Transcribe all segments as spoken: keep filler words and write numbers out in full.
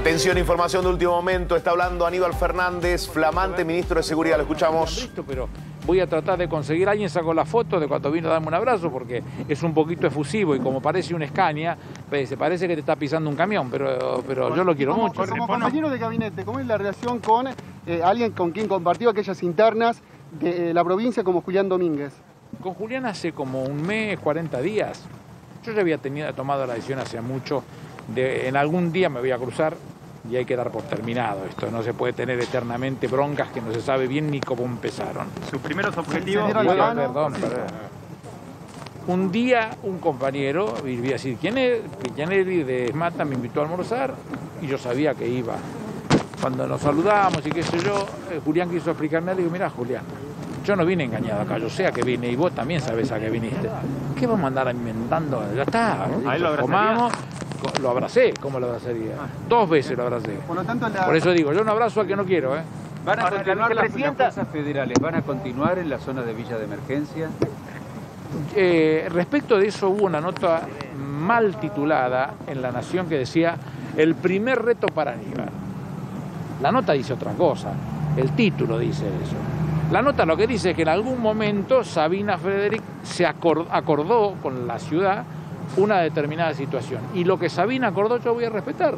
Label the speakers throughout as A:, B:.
A: Atención, información de último momento. Está hablando Aníbal Fernández, flamante ministro de Seguridad. Lo escuchamos.
B: Pero voy a tratar de conseguir. Alguien sacó la foto de cuando vino a darme un abrazo porque es un poquito efusivo y como parece un Scania, se parece que te está pisando un camión, pero, pero yo lo quiero
C: como,
B: mucho.
C: Como compañero de gabinete, ¿cómo es la relación con eh, alguien con quien compartió aquellas internas de eh, la provincia como Julián Domínguez?
B: Con Julián hace como un mes, cuarenta días. Yo ya había tenido, tomado la decisión hace mucho de en algún día me voy a cruzar y hay que dar por terminado esto. No se puede tener eternamente broncas que no se sabe bien ni cómo empezaron.
D: Sus primeros objetivos...
C: la
B: Bueno,
C: mano?
B: perdón, perdón. Un día un compañero, y voy a decir quién es, quién es de Mata, me invitó a almorzar y yo sabía que iba. Cuando nos saludamos y qué sé yo, eh, Julián quiso explicarme, le digo, mira Julián, yo no vine engañado acá, yo sé a qué vine y vos también sabés a qué viniste. ¿Qué vamos a andar inventando? Ya está,
D: ¿Ahí lo
B: comamos, lo abracé, ¿cómo lo abrazaría? Dos veces lo abracé.
C: Por lo tanto, la...
B: Por eso digo, yo no abrazo al que no quiero, ¿eh?
E: ¿Van a
D: Ahora,
E: continuar
D: la
E: las,
D: vicepresidenta-
E: las fuerzas federales? ¿Van a continuar en la zona de Villa de Emergencia?
B: Eh, respecto de eso hubo una nota mal titulada en La Nación que decía el primer reto para Aníbal. La nota dice otra cosa, el título dice eso. La nota lo que dice es que en algún momento Sabina Frederick se acordó, acordó con la ciudad una determinada situación. Y lo que Sabina acordó yo voy a respetar.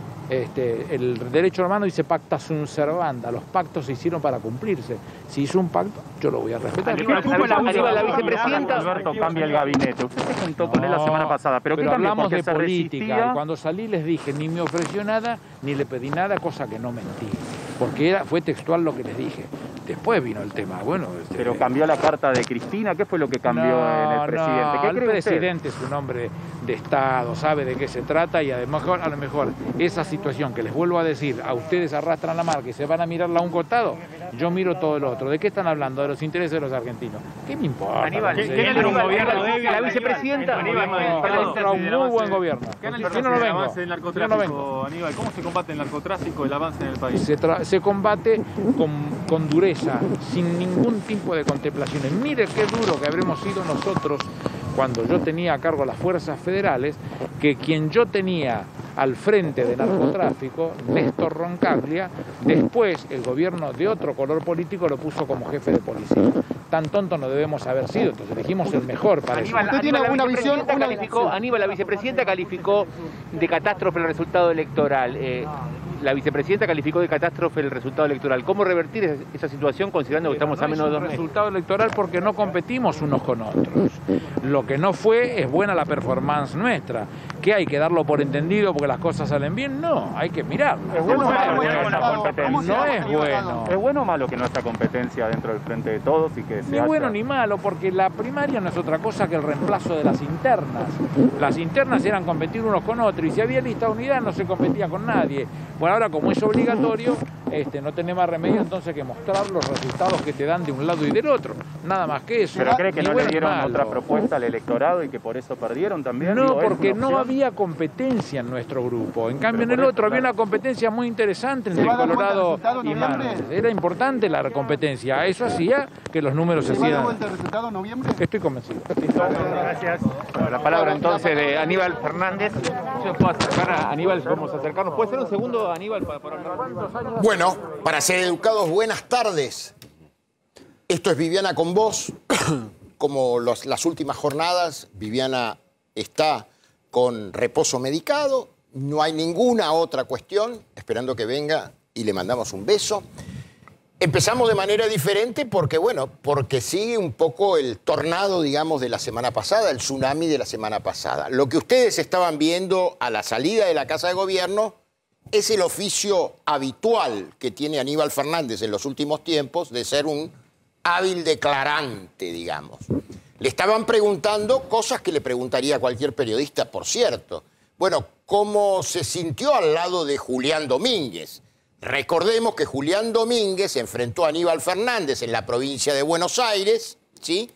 B: Este, el derecho romano dice pacta sunt servanda, los pactos se hicieron para cumplirse. Si hizo un pacto, yo lo voy a respetar.
D: Aníbal,
E: Aníbal,
D: Aníbal,
E: la vicepresidenta-
D: Alberto cambia el gabinete. Usted se juntó con él la semana pasada, pero, ¿qué cambió?
B: hablamos
D: Porque
B: de
D: se
B: política.
D: resistía.
B: Y cuando salí les dije, ni me ofreció nada, ni le pedí nada, cosa que no mentí. Porque era, fue textual lo que les dije. Después vino el tema, bueno... Este,
D: Pero cambió la carta de Cristina. ¿Qué fue lo que cambió
B: no,
D: en el presidente?
B: No,
D: ¿Qué
B: el
D: cree usted?
B: presidente es un hombre de Estado, sabe de qué se trata y además a lo mejor esa situación que les vuelvo a decir, a ustedes arrastran la marca y se van a mirarla a un costado, yo miro todo el otro. ¿De qué están hablando? De los intereses de los argentinos. ¿Qué me importa?
E: Aníbal,
B: No
E: ¿qué-
B: sé.
E: qué
D: era un
E: Aníbal,
D: gobierno
E: la-
D: débil?
E: la vicepresidenta...
D: Aníbal,
B: No,
D: perdón.
B: para un muy buen gobierno.
D: ¿Qué
B: Si no, no vengo.
D: avance del
B: Si no, no
D: narcotráfico,
B: vengo.
D: Aníbal? ¿Cómo se combate el narcotráfico, el avance en el país?
B: Se, tra- se combate con, con dureza, sin ningún tipo de contemplaciones. Mire qué duro que habremos sido nosotros cuando yo tenía a cargo las fuerzas federales, que quien yo tenía al frente de narcotráfico, Néstor Roncaglia, después el gobierno de otro color político lo puso como jefe de policía. Tan tonto no debemos haber sido, entonces dijimos el mejor para eso.
E: Aníbal,
C: ¿Usted tiene
E: Aníbal, la
C: alguna visión,
E: vicepresidenta
C: una-
E: calificó,
C: sí.
E: Aníbal, la vicepresidenta calificó de catástrofe el resultado electoral. Eh, la vicepresidenta calificó de catástrofe el resultado electoral. ¿Cómo revertir esa, esa situación considerando que estamos
B: No
E: a menos de
B: es
E: dos
B: un
E: meses?
B: resultado electoral porque no competimos unos con otros. Lo que no fue es buena la performance nuestra. ¿Qué hay que darlo por entendido porque las cosas salen bien? No, hay que mirarlo.
D: ¿Es bueno o malo que no
C: ¿Cómo
D: haya
C: se-
D: competencia?
C: cómo se-
B: No es bueno.
D: ¿Es bueno o malo que no haya competencia dentro del frente de todos y que se
B: Ni
D: haya...
B: bueno ni malo, porque la primaria no es otra cosa que el reemplazo de las internas. Las internas eran competir unos con otros y si había lista de unidad no se competía con nadie. Bueno, ahora como es obligatorio, este, no tenés más remedio entonces que mostrar los resultados que te dan de un lado y del otro. Nada más que eso.
D: ¿Pero cree que
B: Ni
D: no le
B: bueno ni
D: dieron
B: malo.
D: otra propuesta al electorado y que por eso perdieron también?
B: No,
D: Digo, ¿es
B: porque
D: una
B: no
D: opción?
B: había competencia en nuestro grupo. En cambio, en
D: Pero
B: el
D: por eso,
B: otro había
D: claro.
B: una competencia muy interesante
C: ¿Se
B: entre
C: va a dar vuelta el
B: Colorado
C: resultado en
B: y
C: noviembre?
B: Manes. Era importante la competencia. Eso hacía que los números se
C: ¿Se va a dar
B: hacían.
C: vuelta el resultado en noviembre?
B: Estoy convencido.
D: Gracias.
E: Bueno, la palabra entonces de Aníbal Fernández. Yo puedo acercar a Aníbal, vamos a acercarnos. ¿Puede ser un segundo, Aníbal, para, para hablar?
F: Bueno, para ser educados, buenas tardes. Esto es Viviana con vos. Como los- las últimas jornadas, Viviana está con reposo medicado. No hay ninguna otra cuestión. Esperando que venga y le mandamos un beso. Empezamos de manera diferente porque, bueno, porque sigue un poco el tornado, digamos, de la semana pasada, el tsunami de la semana pasada. Lo que ustedes estaban viendo a la salida de la Casa de Gobierno es el oficio habitual que tiene Aníbal Fernández en los últimos tiempos de ser un hábil declarante, digamos. Le estaban preguntando cosas que le preguntaría a cualquier periodista, por cierto. Bueno, ¿cómo se sintió al lado de Julián Domínguez? Recordemos que Julián Domínguez enfrentó a Aníbal Fernández en la provincia de Buenos Aires, ¿sí?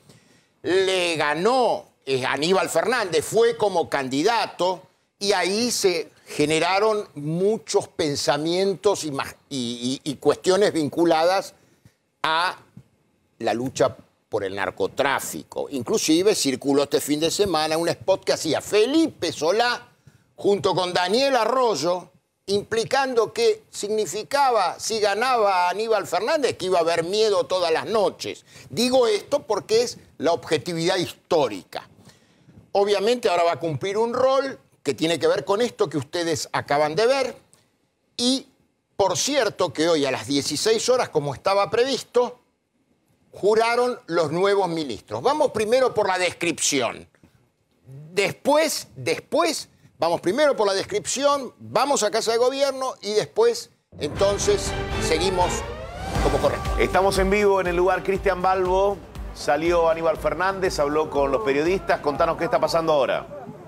F: Le ganó eh, Aníbal Fernández, fue como candidato y ahí se generaron muchos pensamientos y, ma- y- y- y cuestiones vinculadas a la lucha por el narcotráfico. Inclusive circuló este fin de semana un spot que hacía Felipe Solá junto con Daniel Arroyo implicando que significaba, si ganaba Aníbal Fernández, que iba a haber miedo todas las noches. Digo esto porque es la objetividad histórica. Obviamente ahora va a cumplir un rol que tiene que ver con esto que ustedes acaban de ver. Y, por cierto, que hoy a las dieciséis horas, como estaba previsto, juraron los nuevos ministros. Vamos primero por la descripción. Después, después... Vamos primero por la descripción, vamos a Casa de Gobierno y después, entonces, seguimos como corresponde.
A: Estamos en vivo en el lugar Cristian Balbo. Salió Aníbal Fernández, habló con los periodistas. Contanos qué está pasando ahora.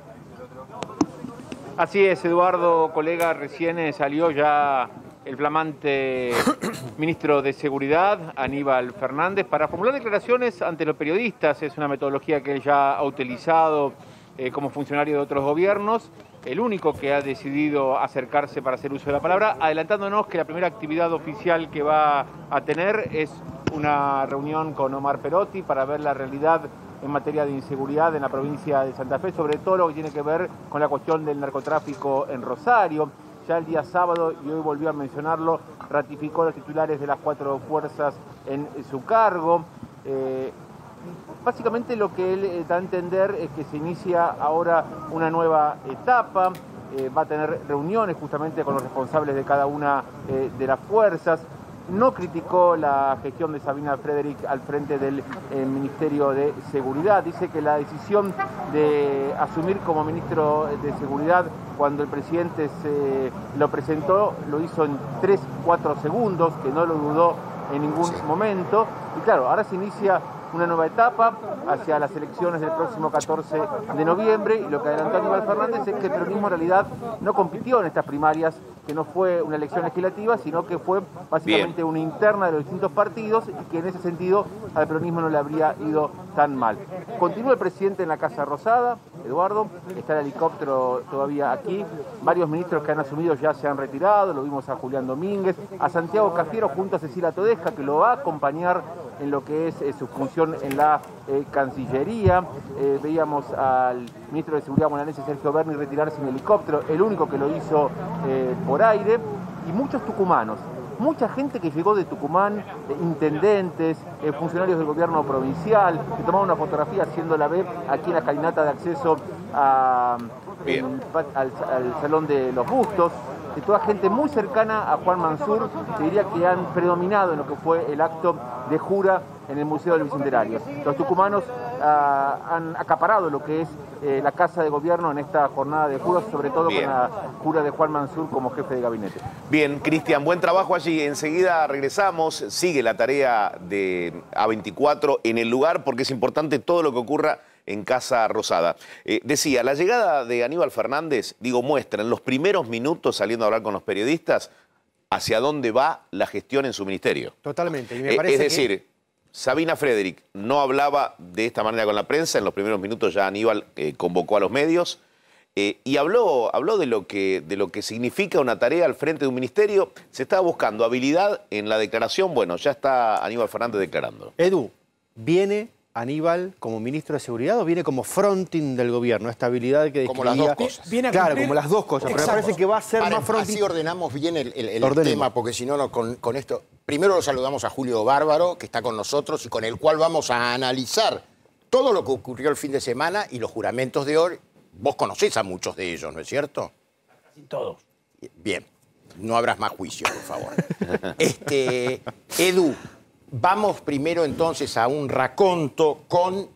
E: Así es, Eduardo, colega, recién salió ya el flamante ministro de Seguridad, Aníbal Fernández, para formular declaraciones ante los periodistas. Es una metodología que él ya ha utilizado Eh, como funcionario de otros gobiernos, el único que ha decidido acercarse para hacer uso de la palabra, adelantándonos que la primera actividad oficial que va a tener es una reunión con Omar Perotti para ver la realidad en materia de inseguridad en la provincia de Santa Fe, sobre todo lo que tiene que ver con la cuestión del narcotráfico en Rosario. Ya el día sábado, y hoy volvió a mencionarlo, ratificó a los titulares de las cuatro fuerzas en su cargo. Eh, Básicamente lo que él eh, da a entender es que se inicia ahora una nueva etapa, eh, va a tener reuniones justamente con los responsables de cada una eh, de las fuerzas. No criticó la gestión de Sabina Frederick al frente del eh, Ministerio de Seguridad. Dice que la decisión de asumir como ministro de Seguridad cuando el presidente se lo presentó lo hizo en tres, cuatro segundos, que no lo dudó en ningún momento. Y claro, ahora se inicia una nueva etapa hacia las elecciones del próximo catorce de noviembre, y lo que adelantó Aníbal Fernández es que el peronismo en realidad no compitió en estas primarias, que no fue una elección legislativa, sino que fue básicamente Bien. una interna de los distintos partidos, y que en ese sentido al peronismo no le habría ido tan mal. Continúa el presidente en la Casa Rosada, Eduardo, está el helicóptero todavía aquí, varios ministros que han asumido ya se han retirado, lo vimos a Julián Domínguez, a Santiago Cafiero junto a Cecilia Todeja, que lo va a acompañar en lo que es eh, su función en la eh, Cancillería. Eh, veíamos al ministro de Seguridad bonaerense Sergio Berni retirarse en helicóptero, el único que lo hizo eh, por aire, y muchos tucumanos, mucha gente que llegó de Tucumán, eh, intendentes, eh, funcionarios del gobierno provincial, que tomaron una fotografía haciendo la B aquí en la escalinata de acceso a, en, al, al Salón de los Bustos. De toda gente muy cercana a Juan Mansur, te diría que han predominado en lo que fue el acto de jura en el Museo del Bicentenario. Los tucumanos uh, han acaparado lo que es eh, la Casa de Gobierno en esta jornada de juros, sobre todo Bien. con la jura de Juan Mansur como jefe de gabinete.
A: Bien, Cristian, buen trabajo allí. Enseguida regresamos. Sigue la tarea de A veinticuatro en el lugar, porque es importante todo lo que ocurra en Casa Rosada. Eh, decía, la llegada de Aníbal Fernández, digo, muestra en los primeros minutos saliendo a hablar con los periodistas hacia dónde va la gestión en su ministerio.
G: Totalmente. Y me
A: eh,
G: parece
A: es decir,
G: que...
A: Sabina Frederick no hablaba de esta manera con la prensa, en los primeros minutos ya Aníbal eh, convocó a los medios eh, y habló, habló de, lo que, de lo que significa una tarea al frente de un ministerio. Se estaba buscando habilidad en la declaración, bueno, ya está Aníbal Fernández declarando.
G: Edu, ¿viene Aníbal como ministro de Seguridad o viene como fronting del gobierno? Esta habilidad que describía...
F: Como las dos cosas.
G: Viene a claro, cumplir... como las dos cosas, Exacto. pero me parece que va a ser
F: Paren,
G: más fronting...
F: Así ordenamos bien el, el, el tema, porque si no, no con, con esto... Primero lo saludamos a Julio Bárbaro, que está con nosotros y con el cual vamos a analizar todo lo que ocurrió el fin de semana y los juramentos de hoy. Vos conocés a muchos de ellos, ¿no es cierto?
H: Casi todos.
F: Bien, no habrás más juicio, por favor. este, Edu... Vamos primero entonces a un raconto con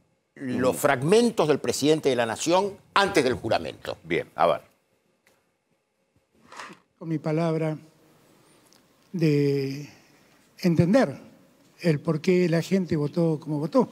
F: los fragmentos del presidente de la Nación antes del juramento.
A: Bien, a ver.
I: Con mi palabra de entender el por qué la gente votó como votó.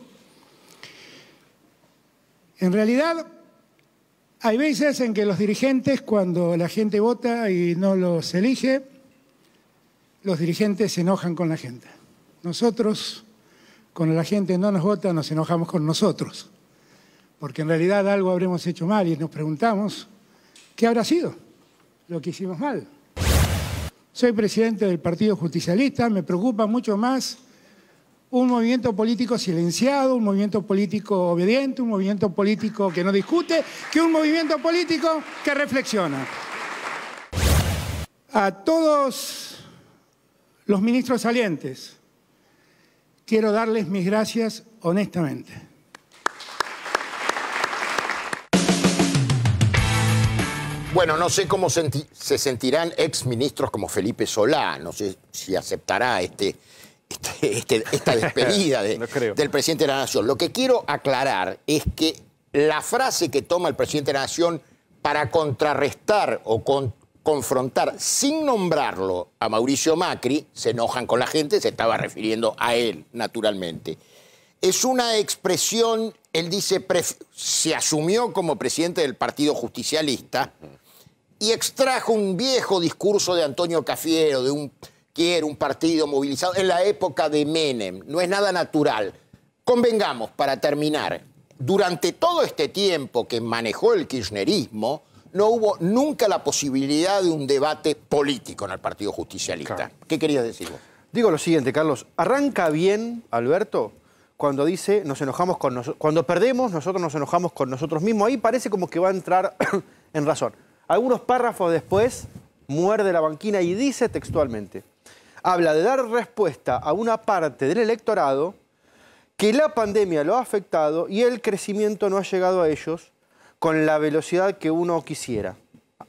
I: En realidad, hay veces en que los dirigentes, cuando la gente vota y no los elige, los dirigentes se enojan con la gente. Nosotros, cuando la gente no nos vota, nos enojamos con nosotros, porque en realidad algo habremos hecho mal y nos preguntamos, ¿qué habrá sido lo que hicimos mal? Soy presidente del Partido Justicialista, me preocupa mucho más un movimiento político silenciado, un movimiento político obediente, un movimiento político que no discute, que un movimiento político que reflexiona. A todos los ministros salientes, quiero darles mis gracias honestamente.
F: Bueno, no sé cómo senti se sentirán exministros como Felipe Solá, no sé si aceptará este, este, este, esta despedida de,
G: no creo.
F: del presidente de la Nación. Lo que quiero aclarar es que la frase que toma el presidente de la Nación para contrarrestar o con, confrontar sin nombrarlo a Mauricio Macri, se enojan con la gente, se estaba refiriendo a él, naturalmente. Es una expresión, él dice, se asumió como presidente del Partido Justicialista y extrajo un viejo discurso de Antonio Cafiero, de un, que era un partido movilizado en la época de Menem. No es nada natural. Convengamos, para terminar, durante todo este tiempo que manejó el kirchnerismo, no hubo nunca la posibilidad de un debate político en el Partido Justicialista. Claro. ¿Qué querías decir vos?
G: Digo lo siguiente, Carlos. Arranca bien, Alberto, cuando dice nos enojamos con nosotros. Cuando perdemos, nosotros nos enojamos con nosotros mismos. Ahí parece como que va a entrar en razón. Algunos párrafos después muerde la banquina y dice textualmente, habla de dar respuesta a una parte del electorado que la pandemia lo ha afectado y el crecimiento no ha llegado a ellos con la velocidad que uno quisiera.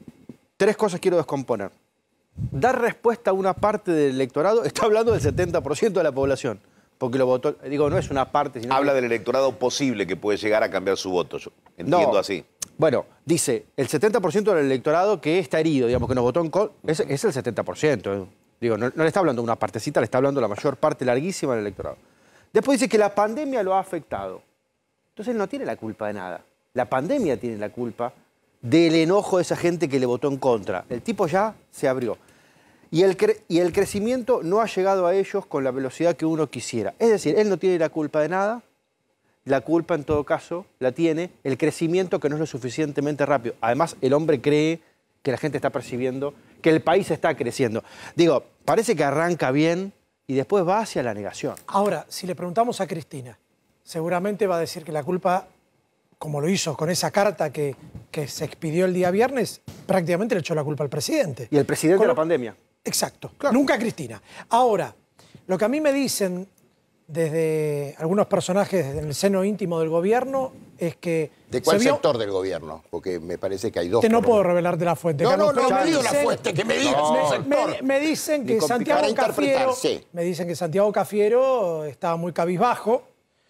G: Tres cosas quiero descomponer. Dar respuesta a una parte del electorado, está hablando del setenta por ciento de la población, porque lo votó, digo, no es una parte, sino
A: habla
G: que...
A: del electorado posible que puede llegar a cambiar su voto, yo entiendo
G: no.
A: así.
G: Bueno, dice, el setenta por ciento del electorado que está herido, digamos, que nos votó en contra, es, es el setenta por ciento. Eh. Digo, no, no le está hablando una partecita, le está hablando la mayor parte larguísima del electorado. Después dice que la pandemia lo ha afectado. Entonces él no tiene la culpa de nada. La pandemia tiene la culpa del enojo de esa gente que le votó en contra. El tipo ya se abrió. Y el, cre y el crecimiento no ha llegado a ellos con la velocidad que uno quisiera. Es decir, él no tiene la culpa de nada. La culpa, en todo caso, la tiene el crecimiento que no es lo suficientemente rápido. Además, el hombre cree que la gente está percibiendo que el país está creciendo. Digo, parece que arranca bien y después va hacia la negación.
H: Ahora, si le preguntamos a Cristina, seguramente va a decir que la culpa, como lo hizo con esa carta que, que se expidió el día viernes, prácticamente le echó la culpa al presidente.
G: Y el presidente
H: con
G: de la
H: lo...
G: pandemia.
H: Exacto, claro. Nunca a Cristina. Ahora, lo que a mí me dicen desde algunos personajes en el seno íntimo del gobierno es que...
F: ¿De cuál
H: vio...
F: sector del gobierno? Porque me parece que hay dos.
H: Te no puedo revelarte la fuente,
F: no,
H: Carlos.
F: No, no,
H: no,
F: me
H: me
F: digo
H: dicen,
F: la fuente, que me digas
H: no,
F: el sector.
H: Me, me dicen que Santiago Cafiero...
F: Sí.
H: Me dicen que Santiago Cafiero estaba muy cabizbajo,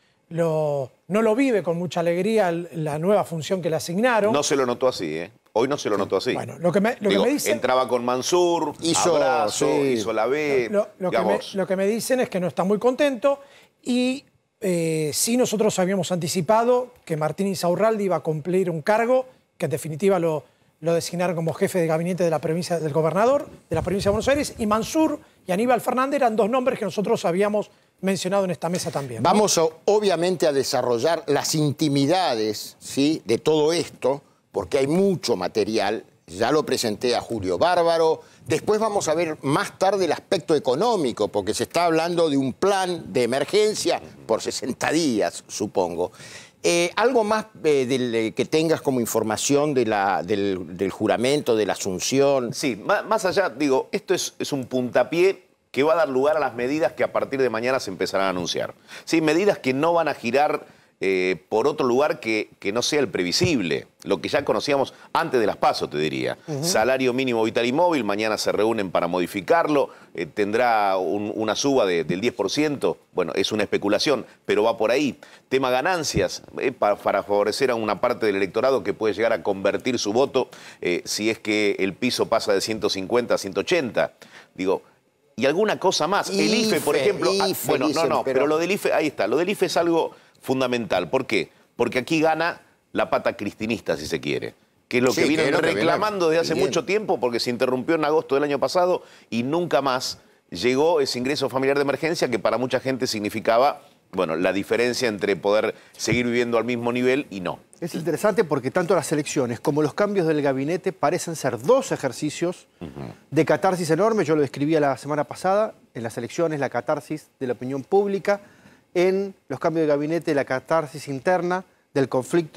H: lo, no lo vive con mucha alegría la nueva función que le asignaron.
A: No se lo notó así, ¿eh? Hoy no se lo notó así.
H: Bueno, lo que me, lo
A: Digo,
H: que me dicen...
A: entraba con Mansur, hizo, abrazo, sí. hizo la B,
H: lo, lo, que me, lo que me dicen es que no está muy contento y eh, sí nosotros habíamos anticipado que Martín Insaurralde iba a cumplir un cargo que en definitiva lo, lo designaron como jefe de gabinete de la provincia, del gobernador de la provincia de Buenos Aires, y Mansur y Aníbal Fernández eran dos nombres que nosotros habíamos mencionado en esta mesa también.
F: Vamos a, obviamente a desarrollar las intimidades, ¿sí?, de todo esto, porque hay mucho material. Ya lo presenté a Julio Bárbaro. Después vamos a ver más tarde el aspecto económico, porque se está hablando de un plan de emergencia por sesenta días, supongo. Eh, ¿Algo más eh, del, eh, que tengas como información de la, del, del juramento, de la asunción?
A: Sí, más, más allá, digo, esto es, es un puntapié que va a dar lugar a las medidas que a partir de mañana se empezarán a anunciar. Sí, medidas que no van a girar eh, por otro lugar que, que no sea el previsible, lo que ya conocíamos antes de las PASO, te diría. Uh-huh. Salario mínimo vital y móvil, mañana se reúnen para modificarlo, eh, tendrá un, una suba de, del diez por ciento, bueno, es una especulación, pero va por ahí. Tema ganancias, eh, para, para favorecer a una parte del electorado que puede llegar a convertir su voto eh, si es que el piso pasa de ciento cincuenta a ciento ochenta. Digo, y alguna cosa más.
F: I F E,
A: el I F E, por ejemplo.
F: I F E,
A: ah, bueno,
F: dicen,
A: no, no, pero... pero lo del I F E, ahí está. Lo del I F E es algo fundamental. ¿Por qué? Porque aquí gana la pata cristinista, si se quiere. Que es lo
F: sí,
A: que vienen
F: que es lo que
A: reclamando desde hace
F: bien.
A: mucho tiempo, porque se interrumpió en agosto del año pasado y nunca más llegó ese ingreso familiar de emergencia que para mucha gente significaba, bueno, la diferencia entre poder seguir viviendo al mismo nivel y no.
G: Es interesante porque tanto las elecciones como los cambios del gabinete parecen ser dos ejercicios uh-huh. de catarsis enorme. Yo lo describía la semana pasada, en las elecciones la catarsis de la opinión pública, en los cambios de gabinete la catarsis interna del conflicto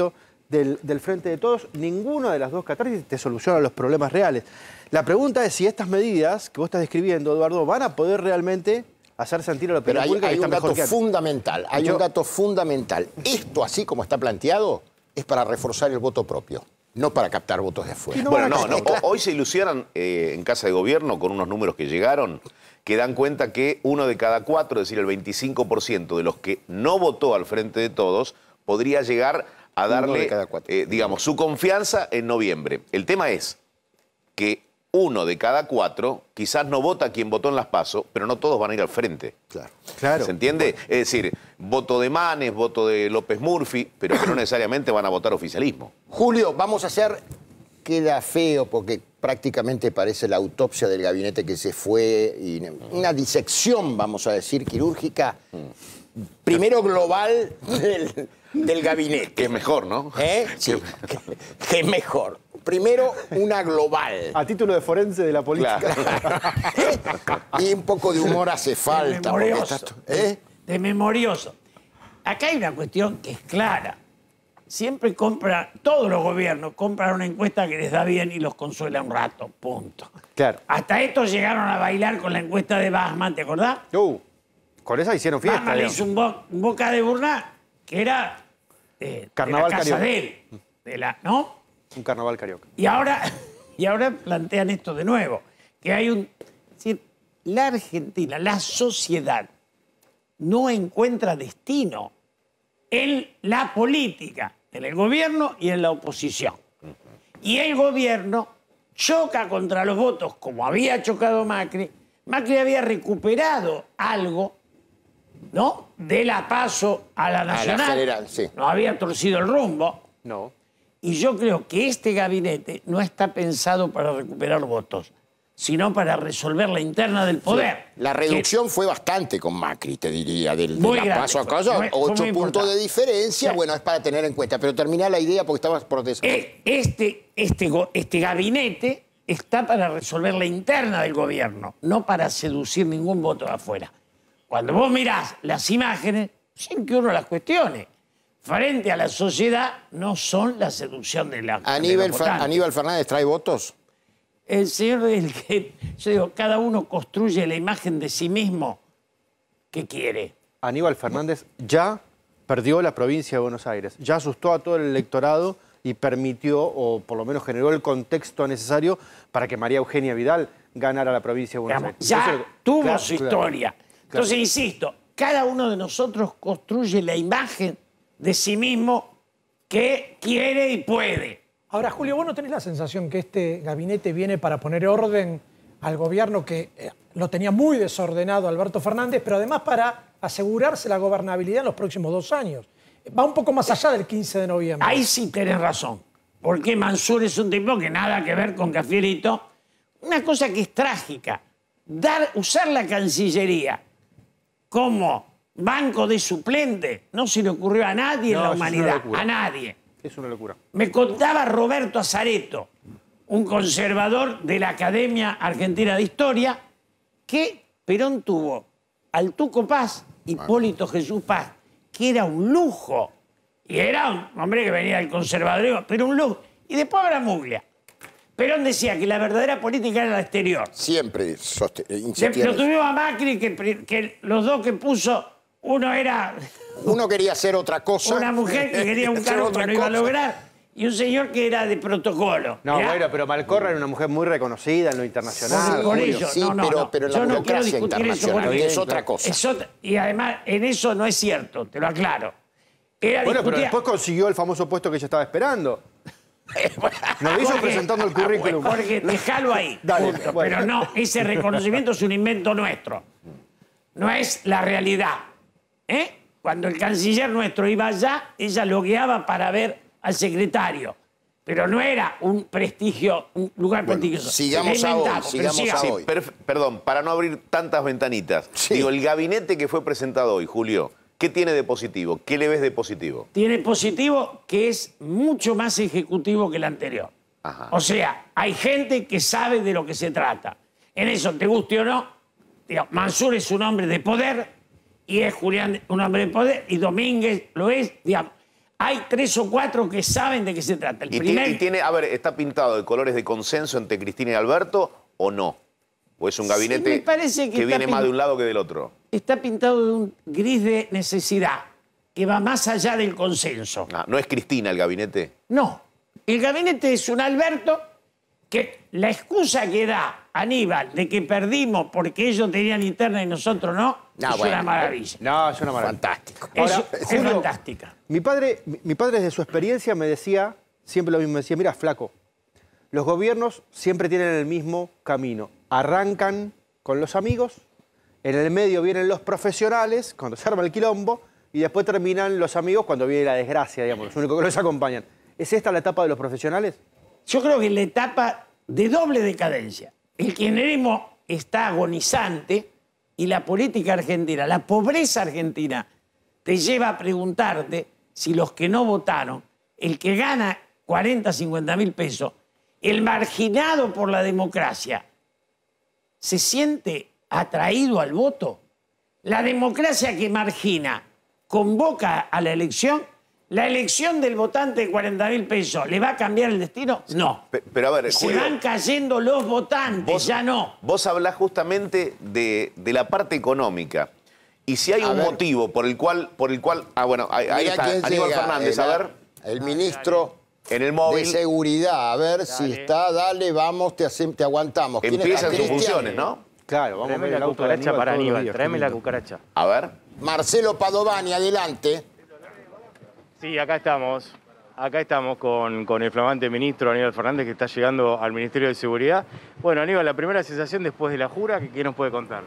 G: del, del Frente de Todos, ninguna de las dos catarsis te soluciona los problemas reales. La pregunta es si estas medidas que vos estás describiendo, Eduardo, van a poder realmente hacer sentir a la opinión
F: Pero hay,
G: pública
F: hay
G: que
F: un
G: está
F: dato
G: mejor que antes.
F: fundamental, hay
G: Yo-
F: un dato fundamental. Esto, así como está planteado, es para reforzar el voto propio, no para captar votos de afuera.
A: Bueno, no, no. ho- Hoy se ilusionan eh, en Casa de Gobierno con unos números que llegaron que dan cuenta que uno de cada cuatro, es decir, el veinticinco por ciento de los que no votó al Frente de Todos, podría llegar a
F: Uno
A: darle,
F: de cada cuatro.
A: eh, digamos, su confianza en noviembre. El tema es que uno de cada cuatro quizás no vota a quien votó en las PASO, pero no todos van a ir al Frente.
F: Claro.
G: Claro.
A: ¿Se entiende? Es decir, voto de Manes, voto de López Murphy, pero que no necesariamente van a votar oficialismo.
F: Julio, vamos a hacer, queda feo porque prácticamente parece la autopsia del gabinete que se fue, y una disección, vamos a decir, quirúrgica, primero global del, del gabinete.
A: Que es mejor, ¿no?
F: ¿Eh? Sí, que, que es mejor. Primero, una global.
G: A título de forense de la política.
A: Claro.
F: Y un poco de humor hace falta. porque
J: memorioso.
F: está- ¿eh?
J: De memorioso. Acá hay una cuestión que es clara. Siempre compra, todos los gobiernos compran una encuesta que les da bien y los consuela un rato, punto.
G: Claro.
J: Hasta estos llegaron a bailar con la encuesta de Bachmann, ¿te acordás?
G: Uh, con esa hicieron fiesta.
J: Bachmann le
G: digamos.
J: hizo un, bo- un boca de burna que era eh,
G: Carnaval
J: de la casa
G: carioca.
J: de él, de la, ¿no?
G: Un carnaval carioca.
J: Y ahora, y ahora plantean esto de nuevo, que hay un... Es decir, la Argentina, la sociedad, no encuentra destino en la política, en el gobierno y en la oposición. Y el gobierno choca contra los votos, como había chocado Macri. Macri había recuperado algo, ¿no?, de la PASO a la Nacional.
F: general, sí.
J: No había torcido el rumbo.
G: No.
J: Y yo creo que este gabinete no está pensado para recuperar votos, sino para resolver la interna del poder.
F: La reducción fue bastante con Macri, te diría, del, de
J: Muy
F: la
J: grande,
F: paso a
J: fue-
F: casa,
J: fue- fue
F: ocho
J: muy
F: puntos de
J: importante.
F: diferencia,
J: Sí.
F: bueno, es para tener en cuenta, pero terminá la idea porque estabas por desarrollar.
J: Eh, Este, este, go- este gabinete está para resolver la interna del gobierno, no para seducir ningún voto de afuera. Cuando vos mirás las imágenes, sin que uno las cuestione, frente a la sociedad no son la seducción de la de
F: Aníbal,
J: los
F: Fer-
J: votantes.
F: Aníbal Fernández trae votos.
J: El señor del que, yo digo, cada uno construye la imagen de sí mismo que quiere.
G: Aníbal Fernández ya perdió la provincia de Buenos Aires, ya asustó a todo el electorado y permitió, o por lo menos generó el contexto necesario para que María Eugenia Vidal ganara la provincia de Buenos
J: Digamos,
G: Aires.
J: ya
G: Eso es lo que-
J: tuvo
G: claro,
J: su
G: claro.
J: historia. Entonces, insisto, cada uno de nosotros construye la imagen de sí mismo que quiere y puede.
H: Ahora, Julio, ¿vos no tenés la sensación que este gabinete viene para poner orden al gobierno que eh, lo tenía muy desordenado Alberto Fernández, pero además para asegurarse la gobernabilidad en los próximos dos años? Va un poco más allá del quince de noviembre.
J: Ahí sí tenés razón. Porque Mansur es un tipo que nada que ver con Cafierito. Una cosa que es trágica. Dar, usar la Cancillería como banco de suplente no se le ocurrió a nadie en
G: No,
J: la
G: eso es una
J: humanidad.
G: locura.
J: A nadie.
G: Es una locura.
J: Me contaba Roberto Azareto, un conservador de la Academia Argentina de Historia, que Perón tuvo al Tuco Paz, Hipólito Jesús Paz, que era un lujo. Y era un hombre que venía del conservadurismo, pero un lujo. Y después habrá Muglia. Perón decía que la verdadera política era la exterior.
F: Siempre soste-
J: De-
F: insistía en
J: Lo
F: eso.
J: tuvimos a Macri, que, pri- que los dos que puso, uno era
F: Uno quería hacer otra cosa.
J: una mujer que quería un
F: Hacer
J: cargo
F: otra
J: que no iba a
F: cosa.
J: lograr, y un señor que era de protocolo.
G: No,
J: Mirá,
G: bueno, pero Malcorra era una mujer muy reconocida en lo internacional.
J: por, por
G: Julio.
J: ello,
F: Sí,
J: no, no,
F: pero-
J: no.
F: pero la
J: Yo no quiero
F: burocracia
J: discutir eso
F: internacional,
J: porque
F: que es otra cosa.
J: es otra- y además, en eso no es cierto, te lo aclaro. Era
G: Bueno, pero
J: discutida-
G: después consiguió el famoso puesto que ella estaba esperando. Nos hizo
J: Jorge,
G: presentando el currículum.
J: Jorge, déjalo ahí.
G: Dale,
J: punto.
G: bueno.
J: Pero no, ese reconocimiento es un invento nuestro. No es la realidad. ¿Eh? Cuando el canciller nuestro iba allá, ella lo guiaba para ver al secretario. Pero no era un prestigio, un lugar
F: Bueno,
J: prestigioso.
F: sigamos
J: Le
F: a hoy,
J: inventamos, pero
F: sigamos
J: sigamos.
F: a
A: Sí,
F: hoy.
A: perf- perdón, para no abrir tantas ventanitas.
F: Sí.
A: Digo, el gabinete que fue presentado hoy, Julio, ¿qué tiene de positivo? ¿Qué le ves de positivo?
J: Tiene positivo que es mucho más ejecutivo que el anterior.
A: Ajá.
J: O sea, hay gente que sabe de lo que se trata. En eso, te guste o no, digo, Mansur es un hombre de poder y es Julián un hombre de poder y Domínguez lo es, digamos. hay tres o cuatro que saben de qué se trata. El
A: y,
J: primer...
A: tiene, y tiene, a ver, ¿está pintado de colores de consenso entre Cristina y Alberto o no? ¿O es un gabinete
J: sí, me parece que,
A: que viene
J: pin...
A: más de un lado que del otro?
J: Está pintado de un gris de necesidad, que va más allá del consenso.
A: Ah, ¿no es Cristina el gabinete?
J: No, el gabinete es un Alberto que la excusa que da Aníbal de que perdimos porque ellos tenían interna y nosotros no,
F: No,
J: es
F: bueno,
J: una maravilla.
G: No, es una maravilla.
F: Fantástico.
J: Eso
G: Ahora,
J: es
G: Julio,
J: fantástica.
G: Mi padre, mi, mi padre desde su experiencia me decía, siempre lo mismo, me decía, mira, flaco, los gobiernos siempre tienen el mismo camino. Arrancan con los amigos, en el medio vienen los profesionales, cuando se arma el quilombo, y después terminan los amigos cuando viene la desgracia, digamos, los únicos que los acompañan. ¿Es esta la etapa de los profesionales?
J: Yo creo que en la etapa de doble decadencia, el kirchnerismo está agonizante y la política argentina, la pobreza argentina, te lleva a preguntarte si los que no votaron, el que gana cuarenta, cincuenta mil pesos, el marginado por la democracia, ¿se siente atraído al voto? La democracia que margina convoca a la elección. ¿La elección del votante de cuarenta mil pesos le va a cambiar el destino? No.
A: Pe- Pero a ver,
J: Se
A: Julio,
J: van cayendo los votantes,
A: vos,
J: ya no.
A: Vos hablás justamente de, de la parte económica. Y si hay
F: A
A: un
F: ver.
A: motivo por el cual... Por el cual ah, bueno, ahí, ahí
F: Mira
A: está,
F: quién
A: Aníbal
F: llega,
A: Fernández,
F: el,
A: a ver,
F: El ministro
A: en el
F: de
A: móvil.
F: Seguridad. A ver si está. Dale, vamos, te, hace- te aguantamos. ¿Quién
A: Empiezan
F: está?
A: sus
F: Cristian.
A: funciones, ¿no?
G: Claro, vamos a
D: Tráeme
G: ver el
D: la
G: auto de
D: cucaracha
G: Aníbal
D: para
G: todos los
D: Aníbal,
G: días,
D: tráeme
G: qué
D: la
G: lindo.
D: cucaracha.
A: A ver.
F: Marcelo Padovani, adelante.
D: Sí, acá estamos. Acá estamos con, con el flamante ministro Aníbal Fernández, que está llegando al Ministerio de Seguridad. Bueno, Aníbal, la primera sensación después de la jura, ¿qué nos puede contar?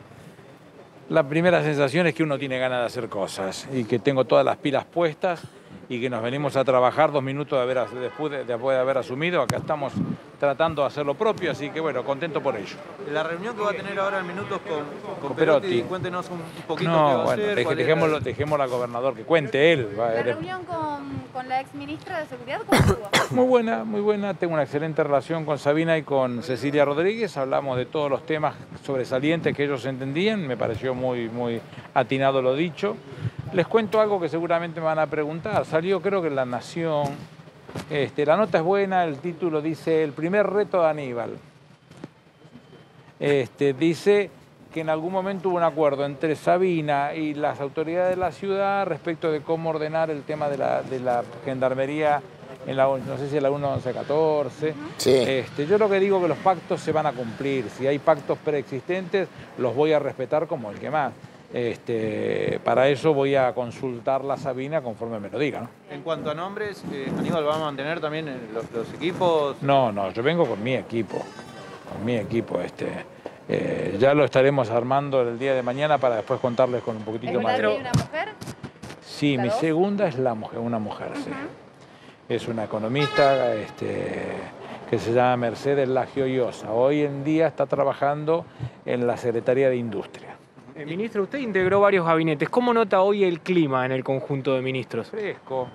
B: La primera sensación es que uno tiene ganas de hacer cosas y que tengo todas las pilas puestas y que nos venimos a trabajar dos minutos de haber, después, de, después de haber asumido. Acá estamos tratando de hacer lo propio, así que bueno, contento por ello.
K: La reunión que va a tener ahora en minutos con, con,
B: Con
K: Perotti,
B: Perotti.
K: cuéntenos un poquito qué
B: No,
K: va a
B: bueno,
K: hacer.
B: deje-
K: cuál es
B: dejémoslo,
K: la-
B: dejémoslo al gobernador, que cuente él. Va,
L: La
B: él-
L: reunión con, con la ex ministra de Seguridad, ¿cómo estuvo?
B: Muy buena, muy buena. Tengo una excelente relación con Sabina y con Cecilia Rodríguez. Hablamos de todos los temas sobresalientes que ellos entendían. Me pareció muy, muy atinado lo dicho. Les cuento algo que seguramente me van a preguntar. Salió, creo que en La Nación. Este, la nota es buena, el título dice El primer reto de Aníbal. Este, dice que en algún momento hubo un acuerdo entre Sabina y las autoridades de la ciudad respecto de cómo ordenar el tema de la, de la gendarmería en la, no sé si en la once catorce.
F: Sí.
B: Este, yo lo que digo que los pactos se van a cumplir. Si hay pactos preexistentes, los voy a respetar como el que más. Este, para eso voy a consultar la Sabina conforme me lo diga, ¿no?
K: En cuanto a nombres, eh, Aníbal va a mantener también eh, los, los equipos.
B: No, no, yo vengo con mi equipo, con mi equipo. Este, eh, ya lo estaremos armando el día de mañana para después contarles con un poquitito
L: ¿Es
B: más
L: verdad
B: de...
L: que hay una mujer?
B: Sí,
L: ¿La
B: mi
L: dos?
B: segunda es la mujer, una mujer, sí. Es una economista este, que se llama Mercedes Lagio Llosa. Hoy en día está trabajando en la Secretaría de Industria.
M: Eh, ministro, usted integró varios gabinetes. ¿Cómo nota hoy el clima en el conjunto de ministros?
B: Fresco.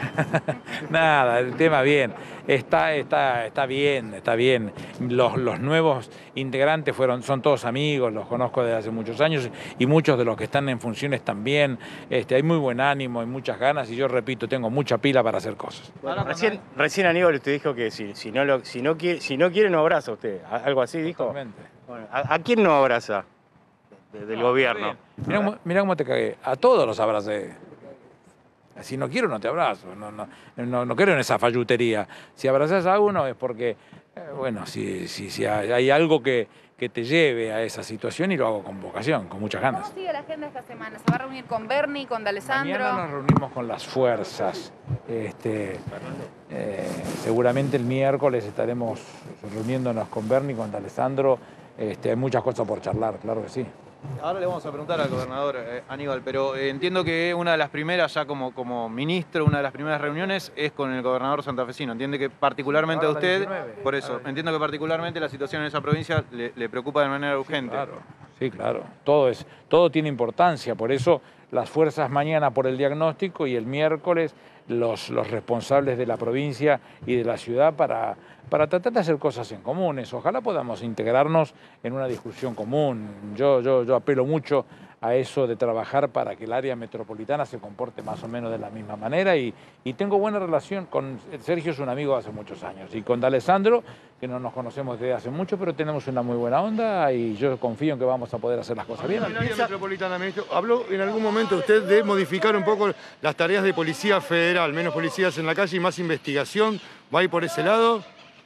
B: Nada, el tema bien. Está, está, está bien, está bien. Los, los nuevos integrantes fueron, son todos amigos, los conozco desde hace muchos años y muchos de los que están en funciones también. Este, hay muy buen ánimo, hay muchas ganas y yo repito, tengo mucha pila para hacer cosas.
D: Bueno, recién, recién Aníbal usted dijo que si, si, no, lo, si, no, quiere, si no quiere no abraza usted. ¿Algo así dijo?
B: Totalmente.
D: Bueno, ¿a, a quién no abraza de- del
B: No,
D: gobierno?
B: Mirá cómo, mirá cómo te cagué. A todos los abracé. Si no quiero, no te abrazo. No, no, no, no creo en esa fallutería. Si abrazás a uno es porque, eh, bueno, si, si, si hay, hay algo que, que te lleve a esa situación y lo hago con vocación, con muchas ganas.
L: ¿Cómo sigue la agenda esta semana? ¿Se va a reunir con Bernie, con D'Alessandro?
B: Mañana nos reunimos con las fuerzas. Este, eh, seguramente el miércoles estaremos reuniéndonos con Bernie, con D'Alessandro. Este, hay muchas cosas por charlar, claro que sí.
K: Ahora le vamos a preguntar al gobernador eh, Aníbal, pero eh, entiendo que una de las primeras, ya como, como ministro, una de las primeras reuniones es con el gobernador santafesino. Entiende que particularmente a
B: Ahora la
K: usted,
B: diecinueve.
K: por eso, entiendo que particularmente la situación en esa provincia le, le preocupa de manera urgente.
B: Claro, sí, claro. Todo, es, todo tiene importancia, por eso las fuerzas mañana por el diagnóstico y el miércoles los, los responsables de la provincia y de la ciudad para, para tratar de hacer cosas en comunes. Ojalá podamos integrarnos en una discusión común. Yo, yo, yo apelo mucho a eso de trabajar para que el área metropolitana se comporte más o menos de la misma manera y, y tengo buena relación con Sergio, es un amigo de hace muchos años, y con D'Alessandro, que no nos conocemos desde hace mucho, pero tenemos una muy buena onda y yo confío en que vamos a poder hacer las cosas bien.
N: En el área metropolitana, ministro, ¿habló en algún momento usted de modificar un poco las tareas de policía federal, menos policías en la calle y más investigación? ¿Va a ir por ese lado?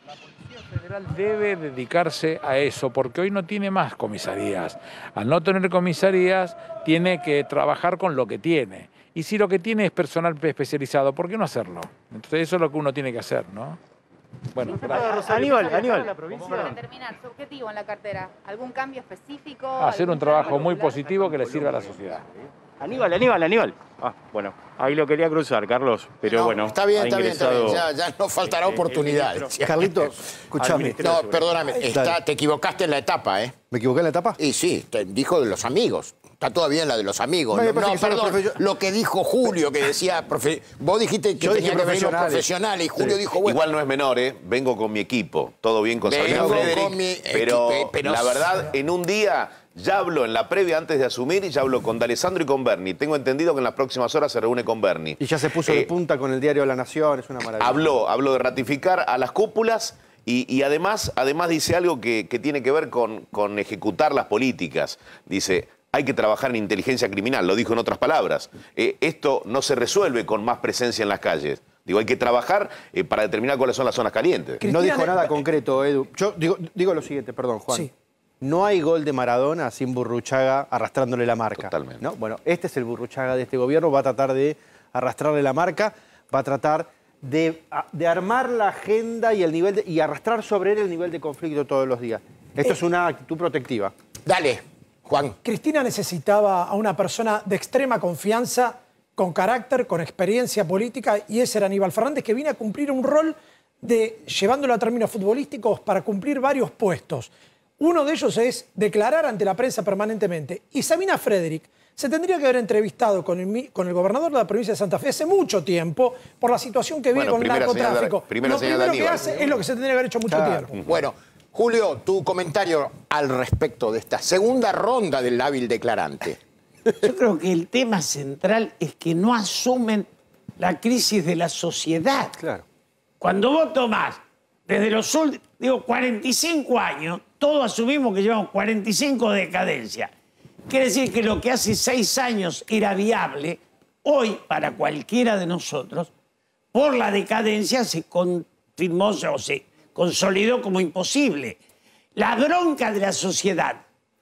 B: El federal debe dedicarse a eso, porque hoy no tiene más comisarías. Al no tener comisarías, tiene que trabajar con lo que tiene. Y si lo que tiene es personal especializado, ¿por qué no hacerlo? Entonces eso es lo que uno tiene que hacer, ¿no? Bueno, gracias.
D: Aníbal, Aníbal.
L: Para terminar, su objetivo en la cartera, ¿algún cambio específico?
B: Hacer un trabajo muy positivo que le sirva a la sociedad.
D: Aníbal, Aníbal, Aníbal. Ah, bueno, ahí lo quería cruzar, Carlos, pero
F: No,
D: bueno.
F: está bien,
D: ha
F: está bien, está bien.
D: ingresado,
F: Ya, ya no faltará
D: este, el
F: oportunidad.
D: ministro.
G: Carlitos, escúchame.
F: No, perdóname, está, te equivocaste en la etapa, ¿eh?
G: ¿Me equivoqué en la etapa?
F: Y sí, te dijo de los amigos. Está todavía en la de los amigos.
G: No, me
F: No,
G: parece
F: no,
G: que son los
F: perdón,
G: profesio-
F: lo que dijo Julio, que decía... profe- Vos dijiste que
G: Yo
F: tenía
G: dije
F: que ver los
G: profesionales.
F: profesionales y Julio
A: Sí.
F: dijo, bueno...
A: Igual no es menor, ¿eh? Vengo con mi equipo. Todo bien con
F: Vengo
A: Sabrina Frederick,
F: con mi
A: pero,
F: equipo, pero-
A: la verdad, en un día ya hablo en la previa antes de asumir y ya hablo con D'Alessandro y con Bernie. Tengo entendido que en las próximas horas se reúne con Bernie.
G: Y ya se puso
A: Eh,
G: de punta con el diario La Nación, es una maravilla.
A: Habló, habló de ratificar a las cúpulas y, y además, además dice algo que, que tiene que ver con, con ejecutar las políticas. Dice, hay que trabajar en inteligencia criminal, lo dijo en otras palabras. Eh, esto no se resuelve con más presencia en las calles. Digo, hay que trabajar eh, para determinar cuáles son las zonas calientes.
G: No dijo nada concreto, Edu. Yo digo, digo lo siguiente, perdón, Juan.
H: Sí.
G: No hay gol de Maradona sin Burruchaga arrastrándole la marca.
A: Totalmente.
G: ¿no? Bueno, este es el Burruchaga de este gobierno, va a tratar de arrastrarle la marca, va a tratar de, de armar la agenda y, el nivel de, y arrastrar sobre él el nivel de conflicto todos los días. Esto
H: Eh,
G: es una actitud protectiva.
F: Dale, Juan.
H: Cristina necesitaba a una persona de extrema confianza, con carácter, con experiencia política, y ese era Aníbal Fernández, que viene a cumplir un rol de, llevándolo a términos futbolísticos, para cumplir varios puestos. Uno de ellos es declarar ante la prensa permanentemente. Y Sabina Frederick se tendría que haber entrevistado con el, con el gobernador de la provincia de Santa Fe hace mucho tiempo por la situación que vive
A: Bueno,
H: con el
A: primera
H: narcotráfico.
A: señal de- primera
H: Lo
A: señal de
H: primero que
A: Aníbal.
H: hace es lo que se tendría que haber hecho mucho
F: Claro.
H: tiempo.
F: Bueno, Julio, tu comentario al respecto de esta segunda ronda del hábil declarante.
J: Yo creo que el tema central es que no asumen la crisis de la sociedad.
G: Claro.
J: Cuando vos tomás desde los últimos, digo, cuarenta y cinco años, todos asumimos que llevamos cuarenta y cinco de decadencia. Quiere decir que lo que hace seis años era viable, hoy para cualquiera de nosotros, por la decadencia se confirmó o se consolidó como imposible. La bronca de la sociedad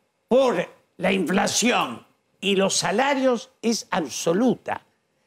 J: por la inflación y los salarios es absoluta.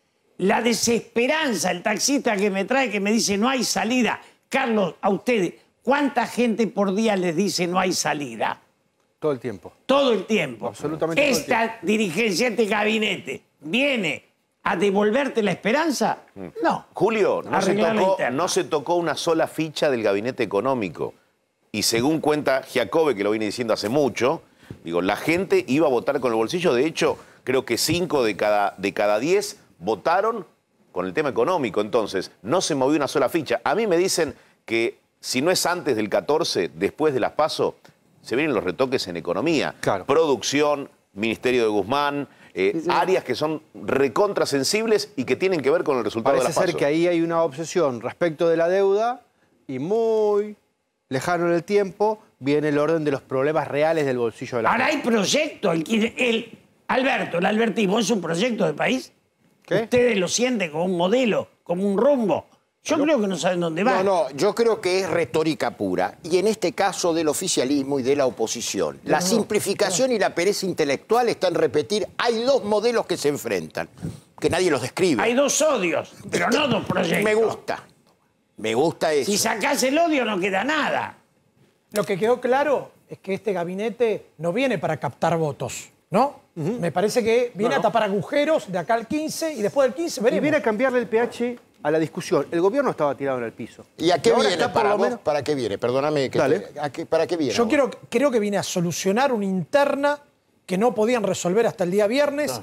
J: La desesperanza, el taxista que me trae, que me dice no hay salida. Carlos, a ustedes, ¿cuánta gente por día les dice no hay salida?
G: Todo el tiempo.
J: Todo el tiempo.
G: Absolutamente todo el
J: ¿Esta dirigencia, este gabinete, viene a devolverte la esperanza? No.
A: Julio, no se,
J: Arreglar la
A: tocó,
J: interna.
A: no se tocó una sola ficha del gabinete económico. Y según cuenta Giacobbe, que lo viene diciendo hace mucho, digo, la gente iba a votar con el bolsillo. De hecho, creo que cinco de cada, de cada diez votaron con el tema económico. Entonces, no se movió una sola ficha. A mí me dicen que si no es antes del catorce, después de las PASO, se vienen los retoques en economía.
G: Claro.
A: Producción, Ministerio de Guzmán, eh,
J: Sí, sí.
A: áreas que son recontrasensibles y que tienen que ver con el resultado
G: Parece
A: de las PASO.
G: ser que ahí hay una obsesión respecto de la deuda y muy lejano en el tiempo viene el orden de los problemas reales del bolsillo de la
J: Ahora
G: gente.
J: hay proyectos. El, el- Alberto, el albertismo es un proyecto de país.
G: ¿Qué?
J: Ustedes lo sienten como un modelo, como un rumbo. Yo creo que no saben dónde va.
F: No, no, yo creo que es retórica pura. Y en este caso del oficialismo y de la oposición. La simplificación y la pereza intelectual está en repetir, hay dos modelos que se enfrentan, que nadie los describe.
J: Hay dos odios, pero no dos proyectos.
F: Me gusta. Me gusta eso.
J: Si sacás el odio no queda nada.
H: Lo que quedó claro es que este gabinete no viene para captar votos, ¿no? Me parece que viene
G: No, no.
H: a tapar agujeros de acá al quince y después del quince
G: Y
H: veremos.
G: viene a cambiarle el pH a la discusión. El gobierno estaba tirado en el piso.
F: ¿Y a qué
G: ahora
F: viene
G: está por
F: para
G: lo
F: vos?
G: menos-
F: ¿Para qué viene? Perdóname. Que
G: Dale.
F: te- ¿a qué- ¿Para qué viene?
H: Yo
F: ahora?
H: quiero, creo que viene a solucionar una interna que no podían resolver hasta el día viernes.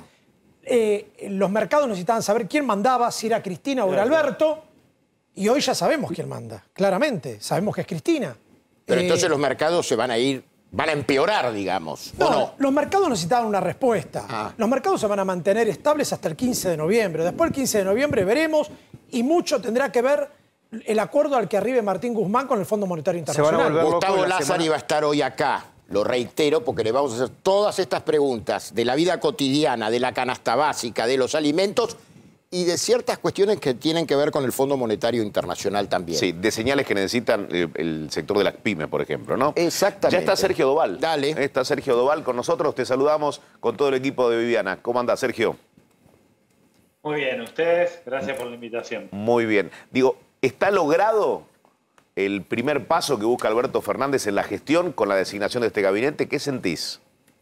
H: Eh, los mercados necesitaban saber quién mandaba, si era Cristina o era Alberto. Y hoy ya sabemos quién manda, claramente. Sabemos que es Cristina.
F: Pero
H: Eh,
F: entonces los mercados se van a ir van a empeorar, digamos.
H: No,
F: ¿o no?
H: los mercados necesitaban una respuesta.
F: Ah.
H: Los mercados se van a mantener estables hasta el quince de noviembre. Después del quince de noviembre veremos, y mucho tendrá que ver el acuerdo al que arribe Martín Guzmán con el Fondo Monetario Internacional.
F: Gustavo Lázari va a estar hoy acá, lo reitero, porque le vamos a hacer todas estas preguntas de la vida cotidiana, de la canasta básica, de los alimentos y de ciertas cuestiones que tienen que ver con el Fondo Monetario Internacional también.
A: Sí, de señales que necesitan el, el sector de las pymes, por ejemplo, ¿no?
F: Exactamente.
A: Ya está Sergio Doval.
F: Dale.
A: Está Sergio Doval con nosotros. Te saludamos con todo el equipo de Viviana. ¿Cómo anda, Sergio?
O: Muy bien, ustedes, gracias por la invitación.
A: Muy bien. Digo, ¿está logrado el primer paso que busca Alberto Fernández en la gestión con la designación de este gabinete? ¿Qué sentís?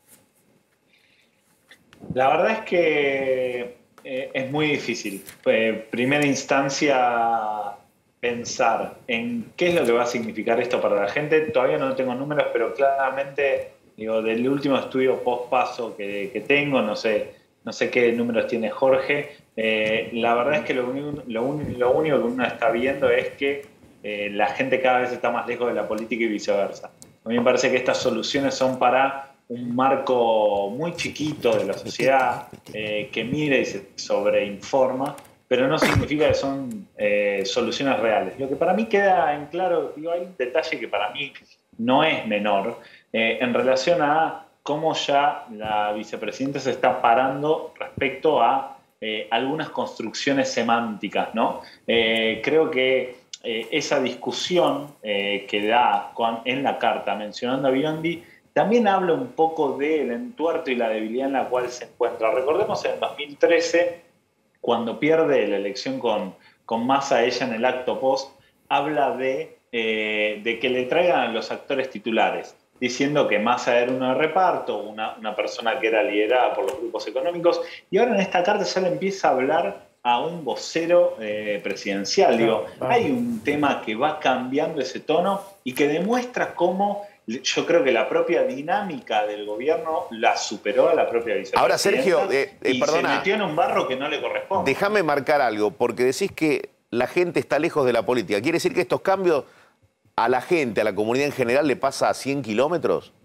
O: La verdad es que eh, es muy difícil. Eh, primera instancia, pensar en qué es lo que va a significar esto para la gente. Todavía no tengo números, pero claramente, digo, del último estudio post-paso que, que tengo, no sé, no sé qué números tiene Jorge, eh, la verdad es que lo, un, lo, un, lo único que uno está viendo es que eh, la gente cada vez está más lejos de la política y viceversa. A mí me parece que estas soluciones son para un marco muy chiquito de la sociedad eh, que mira y se sobreinforma, pero no significa que son eh, soluciones reales. Lo que para mí queda en claro, digo, hay un detalle que para mí no es menor eh, en relación a cómo ya la vicepresidenta se está parando respecto a eh, algunas construcciones semánticas, ¿no? Eh, creo que eh, esa discusión eh, que da con, en la carta mencionando a Biondi también habla un poco del entuerto y la debilidad en la cual se encuentra. Recordemos en dos mil trece, cuando pierde la elección con, con Massa, ella en el acto post, habla de, eh, de que le traigan a los actores titulares, diciendo que Massa era uno de reparto, una, una persona que era liderada por los grupos económicos, y ahora en esta carta ya le empieza a hablar a un vocero eh, presidencial. Digo, hay un tema que va cambiando ese tono y que demuestra cómo yo creo que la propia dinámica del gobierno la superó a la propia vicepresidenta.
A: Ahora, Sergio, eh, eh,
O: y
A: perdona,
O: se metió en un barro que no le corresponde.
A: Déjame marcar algo, porque decís que la gente está lejos de la política. ¿Quiere decir que estos cambios a la gente, a la comunidad en general, le pasa a cien kilómetros?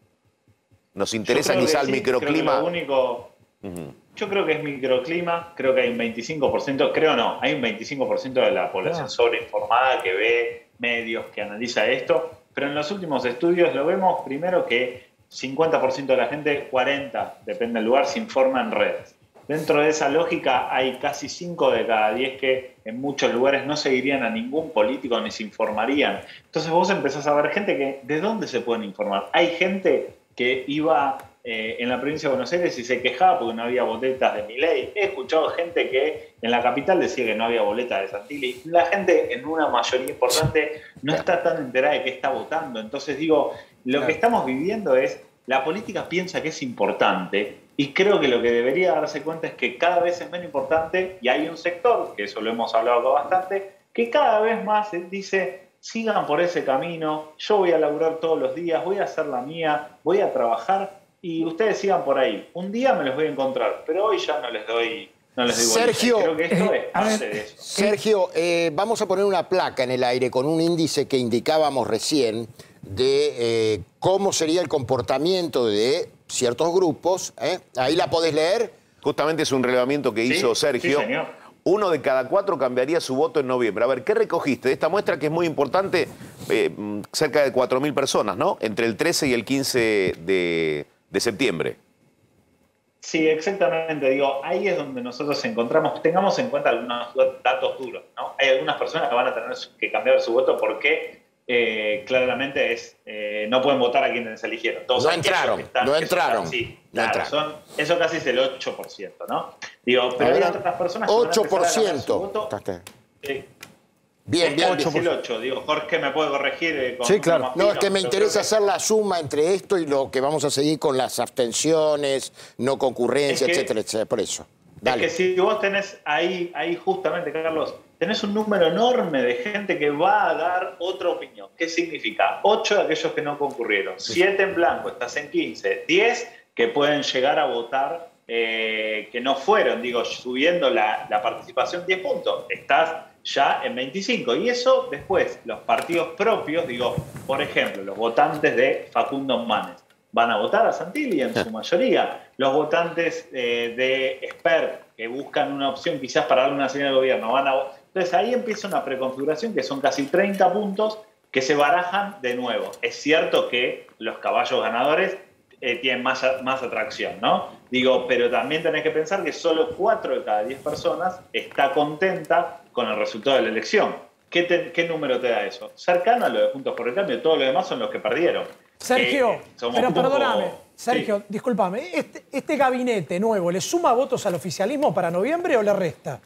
A: ¿Nos interesa quizá el
O: sí,
A: microclima?
O: Creo que lo único... Uh-huh. Yo creo que es microclima, creo que hay un veinticinco por ciento, creo no, hay un veinticinco por ciento de la población ah. sobreinformada que ve medios, que analiza esto, pero en los últimos estudios lo vemos primero que cincuenta por ciento de la gente, cuarenta por ciento, depende del lugar, se informa en redes. Dentro de esa lógica hay casi cinco de cada diez que en muchos lugares no seguirían a ningún político ni se informarían. Entonces vos empezás a ver gente que, ¿de dónde se pueden informar? Hay gente que iba eh, en la provincia de Buenos Aires y se quejaba porque no había boletas de Milei. He escuchado gente que en la capital decía que no había boletas de Santilli. La gente, en una mayoría importante, no está tan enterada de qué está votando. Entonces digo, lo que estamos viviendo es, la política piensa que es importante y creo que lo que debería darse cuenta es que cada vez es menos importante y hay un sector, que eso lo hemos hablado acá bastante, que cada vez más dice, sigan por ese camino, yo voy a laburar todos los días, voy a hacer la mía, voy a trabajar y ustedes sigan por ahí. Un día me los voy a encontrar, pero hoy ya no les doy... No les doy
F: Sergio,
O: creo que esto
F: eh,
O: es parte de eso.
F: Sergio, eh, vamos a poner una placa en el aire con un índice que indicábamos recién de eh, cómo sería el comportamiento de ciertos grupos. ¿eh? Ahí la podés leer.
A: Justamente es un relevamiento que
O: Sí,
A: hizo Sergio.
O: sí, señor.
A: Uno de cada cuatro cambiaría su voto en noviembre. A ver, ¿qué recogiste de esta muestra que es muy importante? Eh, cerca de cuatro mil personas, ¿no? Entre el trece y el quince de, de septiembre.
O: Sí, exactamente. Digo, ahí es donde nosotros encontramos, tengamos en cuenta algunos datos duros, ¿no? Hay algunas personas que van a tener que cambiar su voto porque eh, claramente es eh, no pueden votar a quienes eligieron. Todos
F: no entraron,
O: están,
F: no entraron.
O: Están, sí,
F: no
O: claro,
F: entraron.
O: Son, eso casi es el ocho por ciento, ¿no? Digo, pero hay otras personas que
F: ocho por
O: van a empezar a ganar su
F: ciento.
O: voto. Eh,
F: Bien, bien.
O: ocho por ciento. el ocho, digo, Jorge me puede corregir. Eh, con
F: Sí, claro.
O: fino,
F: No, es que me interesa
O: que...
F: hacer la suma entre esto y lo que vamos a seguir con las abstenciones, no concurrencia,
O: es que,
F: etcétera, etcétera. Por eso. Dale.
O: Es que si vos tenés ahí, ahí justamente, Carlos, tenés un número enorme de gente que va a dar otra opinión. ¿Qué significa? ocho de aquellos que no concurrieron, siete en blanco, estás en quince, diez que pueden llegar a votar eh, que no fueron, digo, subiendo la, la participación diez puntos. Estás ya en veinticinco. Y eso después, los partidos propios, digo, por ejemplo, los votantes de Facundo Manes van a votar a Santilli en su mayoría. Los votantes eh, de Esper, que buscan una opción quizás para darle una señal al gobierno, van a votar. Entonces ahí empieza una preconfiguración que son casi treinta puntos que se barajan de nuevo. Es cierto que los caballos ganadores eh, tienen más, más atracción, ¿no? Digo, pero también tenés que pensar que solo cuatro de cada diez personas está contenta con el resultado de la elección. ¿Qué, te, qué número te da eso? Cercano a lo de Juntos por el Cambio, todos los demás son los que perdieron.
H: Sergio,
O: eh,
H: pero perdóname,
O: poco...
H: Sergio, sí. discúlpame, este, ¿este gabinete nuevo le suma votos al oficialismo para noviembre o le resta?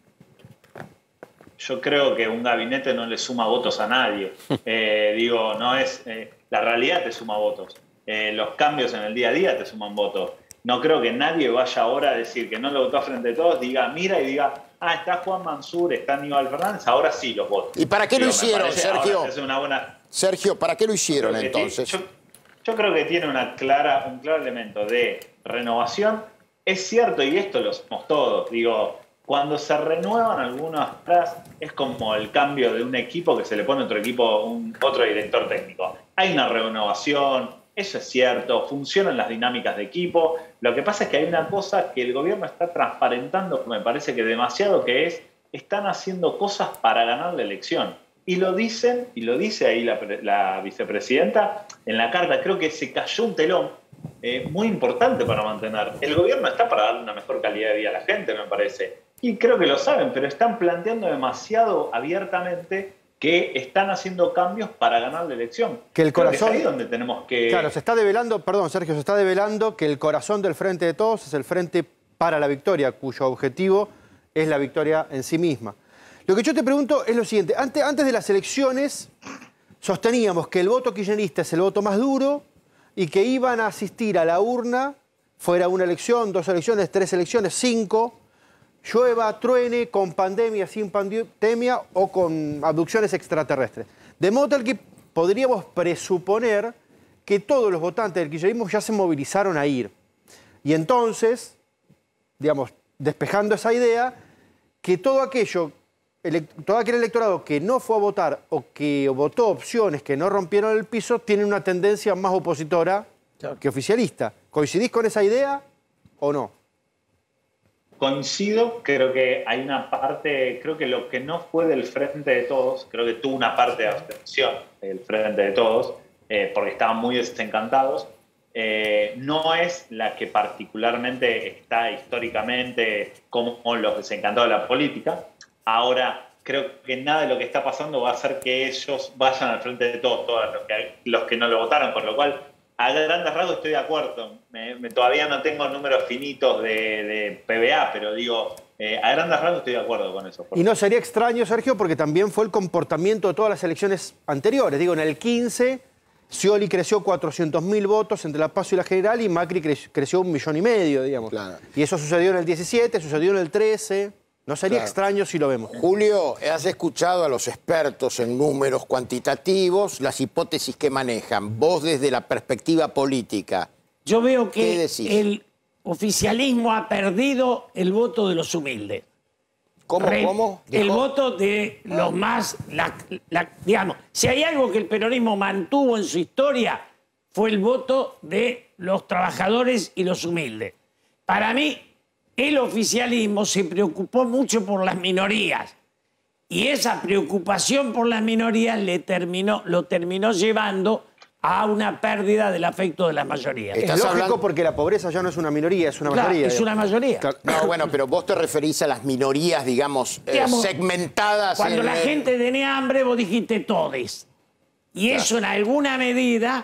O: Yo creo que un gabinete no le suma votos a nadie. Eh, digo, no es... Eh, la realidad te suma votos. Eh, los cambios en el día a día te suman votos. No creo que nadie vaya ahora a decir que no lo votó frente a todos, diga, mira y diga, ah, está Juan Mansur, está Aníbal Fernández, ahora sí los voto.
F: ¿Y para qué
O: digo,
F: lo hicieron, Sergio?
O: Es una buena...
F: Sergio, ¿para qué lo hicieron entonces?
O: Yo, yo creo que tiene una clara, un claro elemento de renovación. Es cierto, y esto lo somos todos, digo... Cuando se renuevan algunas atrás, es como el cambio de un equipo que se le pone otro equipo, un, otro director técnico. Hay una renovación, eso es cierto, funcionan las dinámicas de equipo. Lo que pasa es que hay una cosa que el gobierno está transparentando, me parece que demasiado, que es, están haciendo cosas para ganar la elección. Y lo dicen, y lo dice ahí la, la vicepresidenta en la carta, creo que se cayó un telón eh, muy importante para mantener. El gobierno está para darle una mejor calidad de vida a la gente, me parece. Y creo que lo saben, pero están planteando demasiado abiertamente que están haciendo cambios para ganar la elección.
G: Que el corazón...
O: Creo que es ahí donde tenemos que...
G: Claro, se está develando, perdón Sergio, se está develando que el corazón del Frente de Todos es el Frente para la Victoria, cuyo objetivo es la victoria en sí misma. Lo que yo te pregunto es lo siguiente, antes, antes de las elecciones sosteníamos que el voto kirchnerista es el voto más duro y que iban a asistir a la urna, fuera una elección, dos elecciones, tres elecciones, cinco... llueva, truene, con pandemia, sin pandemia o con abducciones extraterrestres. De modo tal que podríamos presuponer que todos los votantes del kirchnerismo ya se movilizaron a ir. Y entonces, digamos, despejando esa idea, que todo aquello, todo aquel electorado que no fue a votar o que votó opciones que no rompieron el piso, tiene una tendencia más opositora que oficialista. ¿Coincidís con esa idea o no?
O: Coincido, creo que hay una parte, creo que lo que no fue del Frente de Todos, creo que tuvo una parte de abstención del Frente de Todos, eh, porque estaban muy desencantados, eh, no es la que particularmente está históricamente como los desencantados de la política. Ahora, creo que nada de lo que está pasando va a hacer que ellos vayan al Frente de Todos, todos los que, los que no lo votaron, con lo cual... A grandes rasgos estoy de acuerdo. Me, me, todavía no tengo números finitos de, de P B A, pero digo, eh, a grandes rasgos estoy de acuerdo con eso.
G: Y no sería extraño, Sergio, porque también fue el comportamiento de todas las elecciones anteriores. Digo, en el quince, Scioli creció cuatrocientos mil votos entre la PASO y la General y Macri cre creció un millón y medio, digamos. Claro. Y eso sucedió en el diecisiete, sucedió en el trece... No sería claro. extraño si lo vemos.
F: Julio, has escuchado a los expertos en números cuantitativos, las hipótesis que manejan. Vos desde la perspectiva política,
J: yo veo que el oficialismo ha perdido el voto de los humildes.
F: ¿Cómo?
J: Re
F: ¿Cómo?
J: El ¿Dijo? voto de los más... La, la, digamos, si hay algo que el peronismo mantuvo en su historia, fue el voto de los trabajadores y los humildes. Para mí... El oficialismo se preocupó mucho por las minorías y esa preocupación por las minorías le terminó, lo terminó llevando a una pérdida del afecto de las mayorías.
G: Es lógico hablando... porque la pobreza ya no es una minoría, es una
J: claro,
G: mayoría.
J: Es digamos. una mayoría.
F: No, bueno, pero vos te referís a las minorías, digamos, digamos eh, segmentadas.
J: Cuando
F: en
J: la
F: el...
J: gente tenía hambre, vos dijiste todes. Y claro. eso en alguna medida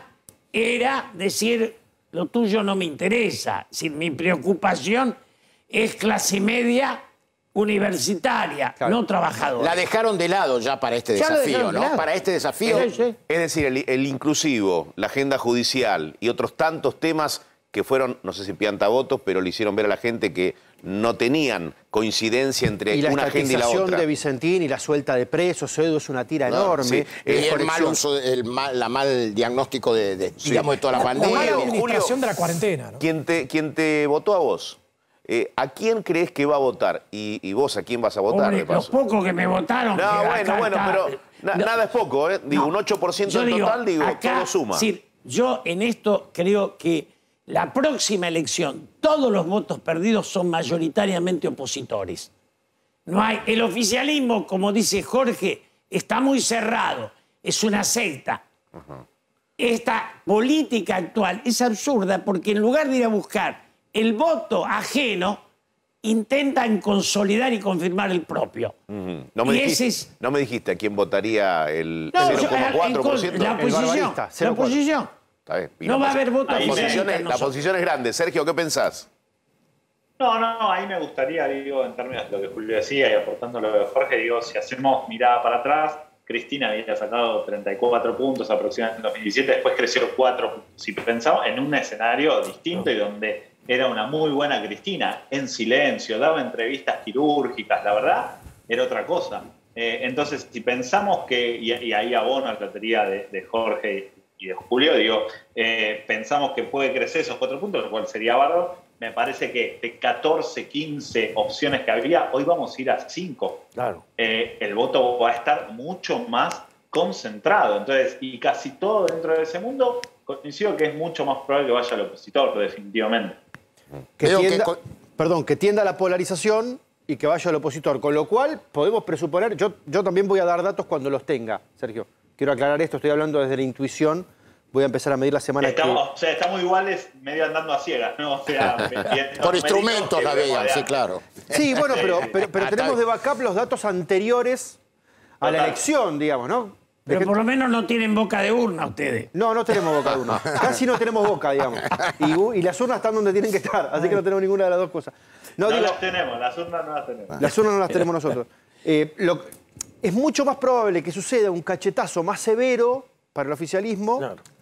J: era decir, lo tuyo no me interesa. Sin mi preocupación... es clase media universitaria, claro. no trabajadora.
F: La dejaron de lado ya para este ya desafío, ¿no? De para este desafío.
A: Es, es decir, el, el inclusivo, la agenda judicial y otros tantos temas que fueron, no sé si piantavotos, pero le hicieron ver a la gente que no tenían coincidencia entre
G: y
A: una agenda y la otra.
G: La estatización de Vicentín y la suelta de presos, Edu, es una tira no, enorme. Sí.
F: Y el mal uso, el mal, la mal diagnóstico de, de, sí. digamos, de toda la, la pandemia.
H: La mala administración de la cuarentena, ¿no?
A: ¿Quién te, quién te votó a vos? Eh, ¿A quién crees que va a votar? Y, y vos, ¿a quién vas a votar?
J: Hombre,
A: de paso?
J: los pocos que me votaron.
A: No,
J: que
A: bueno,
J: acá
A: bueno,
J: está-
A: pero na-
J: No,
A: nada es poco, ¿eh? Digo,
J: no.
A: un ocho por ciento
J: Yo
A: en
J: digo,
A: total, digo,
J: acá,
A: todo suma.
J: es decir, yo en esto creo que la próxima elección, todos los votos perdidos son mayoritariamente opositores. No hay, el oficialismo, como dice Jorge, está muy cerrado, es una secta. Esta política actual es absurda porque en lugar de ir a buscar el voto ajeno, intentan consolidar y confirmar el propio.
A: Ujú. no, me
J: y
A: dijiste,
J: ese es-
A: no me dijiste a quién votaría el
J: No,
A: cero
J: yo,
A: coma cuatro por ciento.
J: en con- la oposición, la oposición.
A: Está bien. Y
J: No va a
A: posi-
J: haber voto
A: la
J: oficialista
A: posición es-
J: en
A: La
J: nosotros.
A: posición es grande. Sergio, ¿qué pensás?
O: No, no, no, ahí me gustaría, digo, en términos de lo que Julio decía y aportando lo de Jorge, digo, si hacemos mirada para atrás, Cristina había sacado treinta y cuatro puntos aproximadamente en dos mil diecisiete, después creció cuatro puntos. Si pensamos en un escenario distinto y donde era una muy buena Cristina, en silencio, daba entrevistas quirúrgicas, la verdad, era otra cosa. Eh, entonces, si pensamos que, y, y ahí abono a la teoría de, de Jorge y de Julio, digo, eh, pensamos que puede crecer esos cuatro puntos, lo cual sería bárbaro. Me parece que de catorce, quince opciones que había, hoy vamos a ir a cinco.
J: Claro.
O: Eh, el voto va a estar mucho más concentrado. Entonces, y casi todo dentro de ese mundo, coincido que es mucho más probable que vaya al opositor, definitivamente.
G: Que
F: Creo que
G: tienda,
F: con-
G: Perdón, que tienda a la polarización y que vaya al opositor. Con lo cual, podemos presuponer, yo, yo también voy a dar datos cuando los tenga, Sergio. Quiero aclarar esto, estoy hablando desde la intuición. Voy a empezar a medir la semana
O: Estamos, o sea, estamos iguales, medio andando a ciegas, ¿no? O sea, viendo
F: Por
O: numeritos
F: instrumentos
O: que
F: la
O: vemos
F: vean,
O: de
F: sí,
O: antes.
F: claro.
G: que... Sí, bueno, pero, pero, pero
F: Ah,
G: tenemos
F: está
G: de backup los datos anteriores a la
O: Total.
G: elección, digamos, ¿no?
J: Pero por lo menos no tienen boca de urna ustedes.
G: No, no tenemos boca de urna. Casi no tenemos boca, digamos. Y, y las urnas están donde tienen que estar, así que no tenemos ninguna de las dos cosas. No,
O: No
G: digo,
O: las tenemos, las urnas no las tenemos.
G: las urnas no las tenemos nosotros. Eh, lo- es mucho más probable que suceda un cachetazo más severo para el oficialismo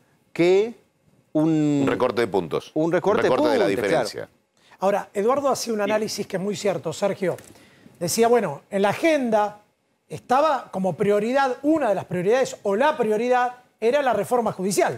G: que un,
A: Un recorte de puntos.
G: un recorte,
A: de la
G: puntos,
A: diferencia.
H: Ahora, Eduardo hacía un análisis que es muy cierto, Sergio. Decía, bueno, en la agenda estaba como prioridad, una de las prioridades, o la prioridad, era la reforma judicial.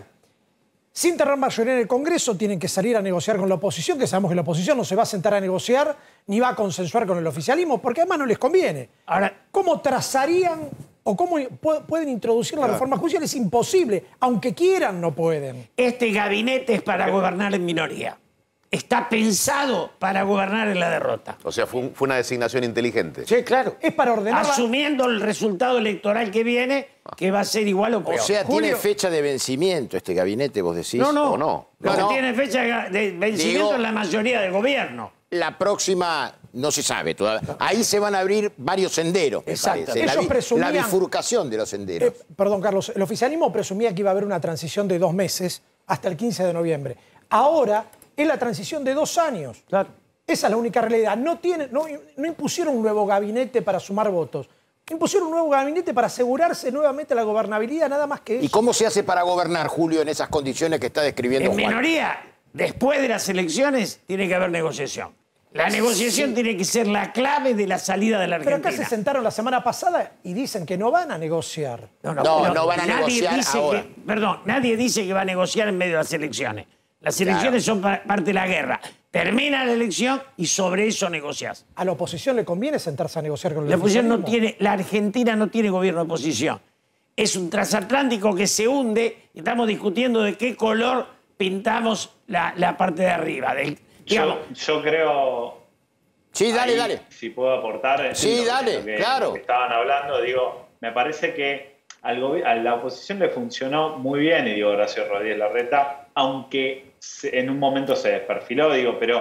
H: Sin tener mayoría en el Congreso, tienen que salir a negociar con la oposición, que sabemos que la oposición no se va a sentar a negociar ni va a consensuar con el oficialismo, porque además no les conviene.
J: Ahora,
H: ¿Cómo trazarían o cómo pu- pueden introducir la reforma judicial? Es imposible. Aunque quieran, no pueden.
J: este gabinete es para gobernar en minoría. Está pensado para gobernar en la derrota.
A: O sea, fue, un- fue una designación inteligente.
J: Sí, claro.
H: Es para ordenar la-
J: Asumiendo el resultado electoral que viene, que va a ser igual o peor.
F: O sea,
J: Julio-
F: tiene fecha de vencimiento este gabinete, vos decís.
J: No, no.
A: ¿O no?
J: Lo
F: No,
J: que
F: no.
J: tiene fecha de vencimiento
F: Digo-
J: es la mayoría del gobierno.
F: La próxima no se sabe todavía. Ahí se van a abrir varios senderos, me
J: Exacto.
F: parece. La,
H: Ellos
F: bi-
H: presumían-
F: la bifurcación de los senderos.
H: Eh, perdón, Carlos, el oficialismo presumía que iba a haber una transición de dos meses hasta el quince de noviembre. Ahora es la transición de dos años.
J: Claro.
H: Esa es la única realidad. No, tiene, no, no impusieron un nuevo gabinete para sumar votos. Impusieron un nuevo gabinete para asegurarse nuevamente la gobernabilidad, nada más que eso.
F: ¿Y cómo se hace para gobernar, Julio, en esas condiciones que está describiendo
J: En
F: Juan?
J: minoría, después de las elecciones, tiene que haber negociación. La negociación tiene que ser la clave de la salida de la
H: Pero
J: Argentina.
H: acá se sentaron la semana pasada y dicen que no van a negociar.
F: No,
J: pero
F: no van a
J: nadie
F: negociar
J: dice
F: ahora.
J: que- perdón, nadie dice que va a negociar en medio de las elecciones. Las elecciones son pa- parte de la guerra. Termina la elección y sobre eso negociás.
H: A la oposición le conviene sentarse a negociar con el
J: La oposición no
H: oficialismo.
J: tiene, la Argentina no tiene gobierno de oposición. Es un transatlántico que se hunde y estamos discutiendo de qué color pintamos la, la parte de arriba. Del, digamos,
O: Yo, yo creo...
F: Sí, dale,
O: ahí,
F: dale.
O: Si puedo aportar... en
F: Sí,
O: lo que-
F: dale,
O: lo que-
F: claro.
O: lo que estaban hablando, digo, me parece que al gobi- a la oposición le funcionó muy bien, y digo, Horacio Rodríguez Larreta, aunque se- en un momento se desperfiló, digo, pero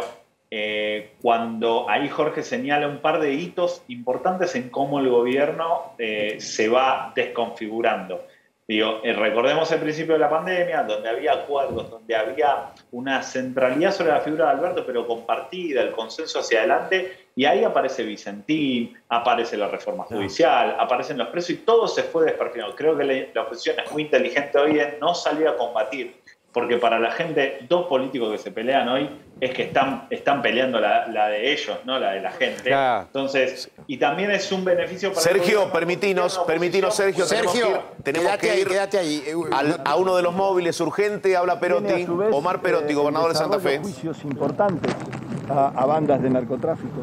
O: eh, cuando ahí Jorge señala un par de hitos importantes en cómo el gobierno eh, se va desconfigurando. Digo, eh, recordemos el principio de la pandemia, donde había acuerdos, donde había una centralidad sobre la figura de Alberto, pero compartida, el consenso hacia adelante, y ahí aparece Vicentín, aparece la reforma judicial, aparecen los presos, y todo se fue desperfilando. Creo que la, la oposición es muy inteligente hoy en no salir a combatir, porque para la gente, dos políticos que se pelean hoy es que están, están peleando la, la de ellos, no la de la gente.
G: Claro.
O: Entonces, y también es un beneficio para el
A: Sergio,
O: gobierno,
A: permitinos,
O: porque
A: permitinos, Sergio, tenemos
F: Sergio,
A: que ir, tenemos
F: quédate
A: que
F: ahí,
A: ir
F: quédate ahí.
A: al- a uno de los móviles urgente. Habla Perotti,
P: Tiene, a su vez,
A: Omar Perotti,
P: eh,
A: gobernador de Santa Fe.
P: desarrollo, juicios importantes a, a bandas de narcotráfico.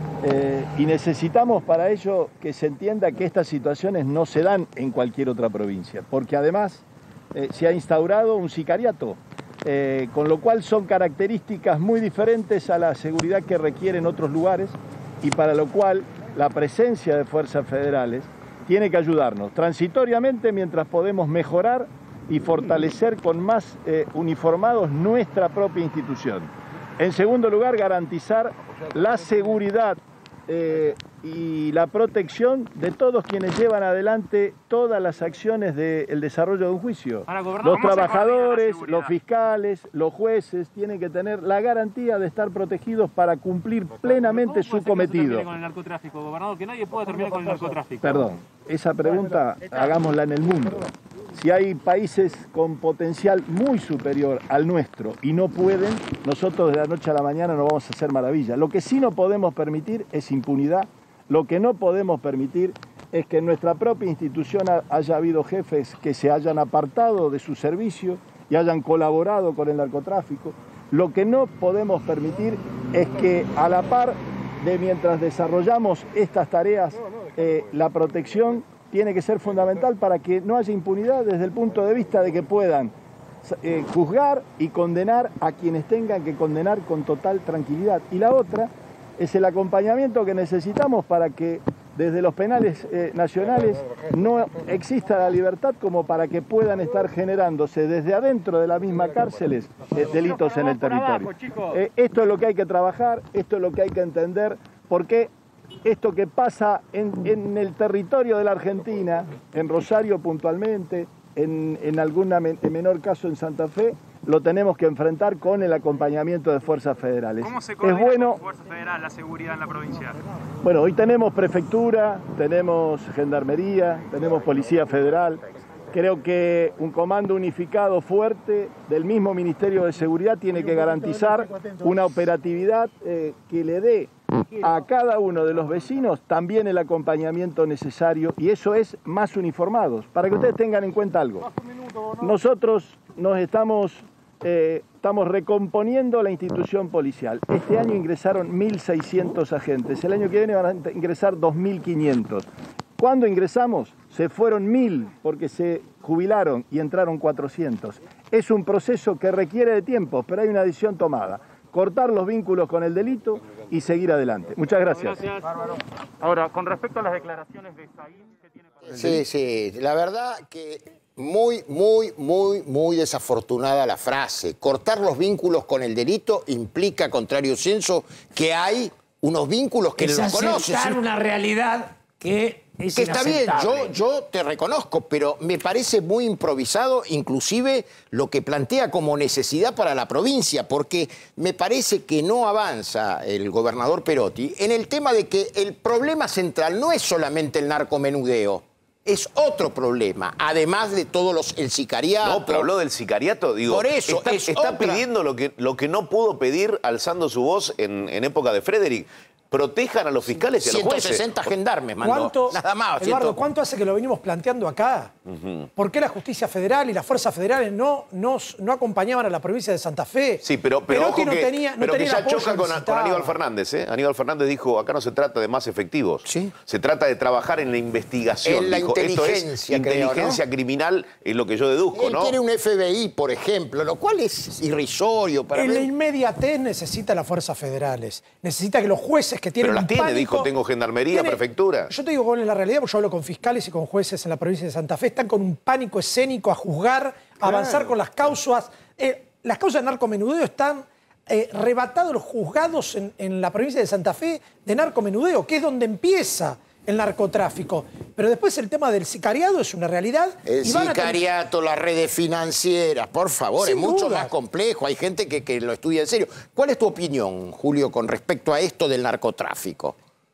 P: Eh, y necesitamos para ello que se entienda que estas situaciones no se dan en cualquier otra provincia, porque además eh, se ha instaurado un sicariato, eh, con lo cual son características muy diferentes a la seguridad que requieren otros lugares y para lo cual la presencia de fuerzas federales tiene que ayudarnos transitoriamente mientras podemos mejorar y fortalecer con más eh, uniformados nuestra propia institución. En segundo lugar, garantizar la seguridad eh, y la protección de todos quienes llevan adelante todas las acciones del desarrollo de un juicio. Los trabajadores, los fiscales, los jueces tienen que tener la garantía de estar protegidos para cumplir plenamente su cometido.
M: Con el narcotráfico, gobernador, que nadie pueda terminar con el narcotráfico.
P: Perdón, esa pregunta hagámosla en el mundo. Si hay países con potencial muy superior al nuestro y no pueden, nosotros de la noche a la mañana no vamos a hacer maravilla. Lo que sí no podemos permitir es impunidad. Lo que no podemos permitir es que en nuestra propia institución haya habido jefes que se hayan apartado de su servicio y hayan colaborado con el narcotráfico. Lo que no podemos permitir es que a la par de mientras desarrollamos estas tareas, eh, la protección tiene que ser fundamental para que no haya impunidad desde el punto de vista de que puedan eh, juzgar y condenar a quienes tengan que condenar con total tranquilidad. Y la otra es el acompañamiento que necesitamos para que desde los penales eh, nacionales no exista la libertad como para que puedan estar generándose desde adentro de la misma cárceles eh, delitos en el territorio. Eh, esto es lo que hay que trabajar, esto es lo que hay que entender, porque esto que pasa en, en el territorio de la Argentina, en Rosario puntualmente, en, en algún men, en menor caso en Santa Fe, lo tenemos que enfrentar con el acompañamiento de fuerzas federales.
M: ¿Cómo se coordina
P: es bueno,
M: con Fuerza Federal la seguridad en la provincia?
P: Bueno, hoy tenemos prefectura, tenemos gendarmería, tenemos policía federal. Creo que un comando unificado fuerte del mismo Ministerio de Seguridad tiene que garantizar una operatividad eh, que le dé a cada uno de los vecinos también el acompañamiento necesario, y eso es más uniformados. Para que ustedes tengan en cuenta algo, nosotros nos estamos, eh, estamos recomponiendo la institución policial. Este año ingresaron mil seiscientos agentes, el año que viene van a ingresar dos mil quinientos. Cuando ingresamos se fueron mil porque se jubilaron y entraron cuatrocientos. Es un proceso que requiere de tiempo, pero hay una decisión tomada. Cortar los vínculos con el delito y seguir adelante. Muchas gracias.
M: Gracias. Ahora, con respecto a las declaraciones de Saín, ¿qué tiene para
F: Sí, sí, la verdad que muy, muy, muy, muy desafortunada la frase. Cortar los vínculos con el delito implica, contrario censo, que hay unos vínculos que
J: es
F: no conoces.
J: aceptar una realidad que es
F: Que está bien,
J: inaceptable.
F: yo, yo te reconozco, pero me parece muy improvisado inclusive lo que plantea como necesidad para la provincia, porque me parece que no avanza el gobernador Perotti en el tema de que el problema central no es solamente el narcomenudeo, es otro problema, además de todos los el sicariato.
A: No, pero habló del sicariato, digo.
F: Por eso,
A: está,
F: es
A: está
F: otra.
A: pidiendo lo que, lo que no pudo pedir alzando su voz en, en época de Frederick. Protejan a los fiscales y a los jueces.
F: ciento sesenta gendarmes mandó,
H: ¿Cuánto,
F: nada más.
H: Eduardo,
F: ciento...
H: ¿cuánto hace que lo venimos planteando acá?
A: Uh-huh.
H: ¿Por qué la justicia federal y las fuerzas federales no, no, no acompañaban a la provincia de Santa Fe?
A: Sí, pero, pero,
H: Perotti
A: ojo
H: no
A: que,
H: tenía, no
A: pero que
H: tenía
A: ya
H: el apoyo
A: choca
H: que
A: con, con
H: necesitaba.
A: Aníbal Fernández. ¿eh? Aníbal Fernández dijo, acá no se trata de más efectivos.
F: ¿Sí?
A: Se trata de trabajar en la investigación.
F: En la
A: dijo. Esto es
F: inteligencia, creo,
A: inteligencia
F: ¿no?
A: criminal, es lo que yo deduzco,
F: Él
A: ¿no?
F: quiere un F B I, por ejemplo, lo cual es irrisorio para
H: En
F: mí.
H: la inmediatez necesita las fuerzas federales. Necesita que los jueces que tienen
A: Pero las
H: un
A: tiene,
H: pánico,
A: dijo, tengo gendarmería,
H: tiene-
A: prefectura.
H: Yo te digo cuál es la realidad, porque yo hablo con fiscales y con jueces en la provincia de Santa Fe. Están con un pánico escénico a juzgar, a avanzar con las causas. Eh, las causas de narcomenudeo están eh, rebatados los juzgados en, en la provincia de Santa Fe de narcomenudeo, que es donde empieza el narcotráfico. Pero después el tema del sicariado es una realidad.
F: El
H: y van a tener-
F: sicariato, las redes financieras, por favor,
H: Sin
F: es mucho
H: duda.
F: más complejo. Hay gente que, que lo estudia en serio. ¿Cuál es tu opinión, Julio, con respecto a esto del narcotráfico?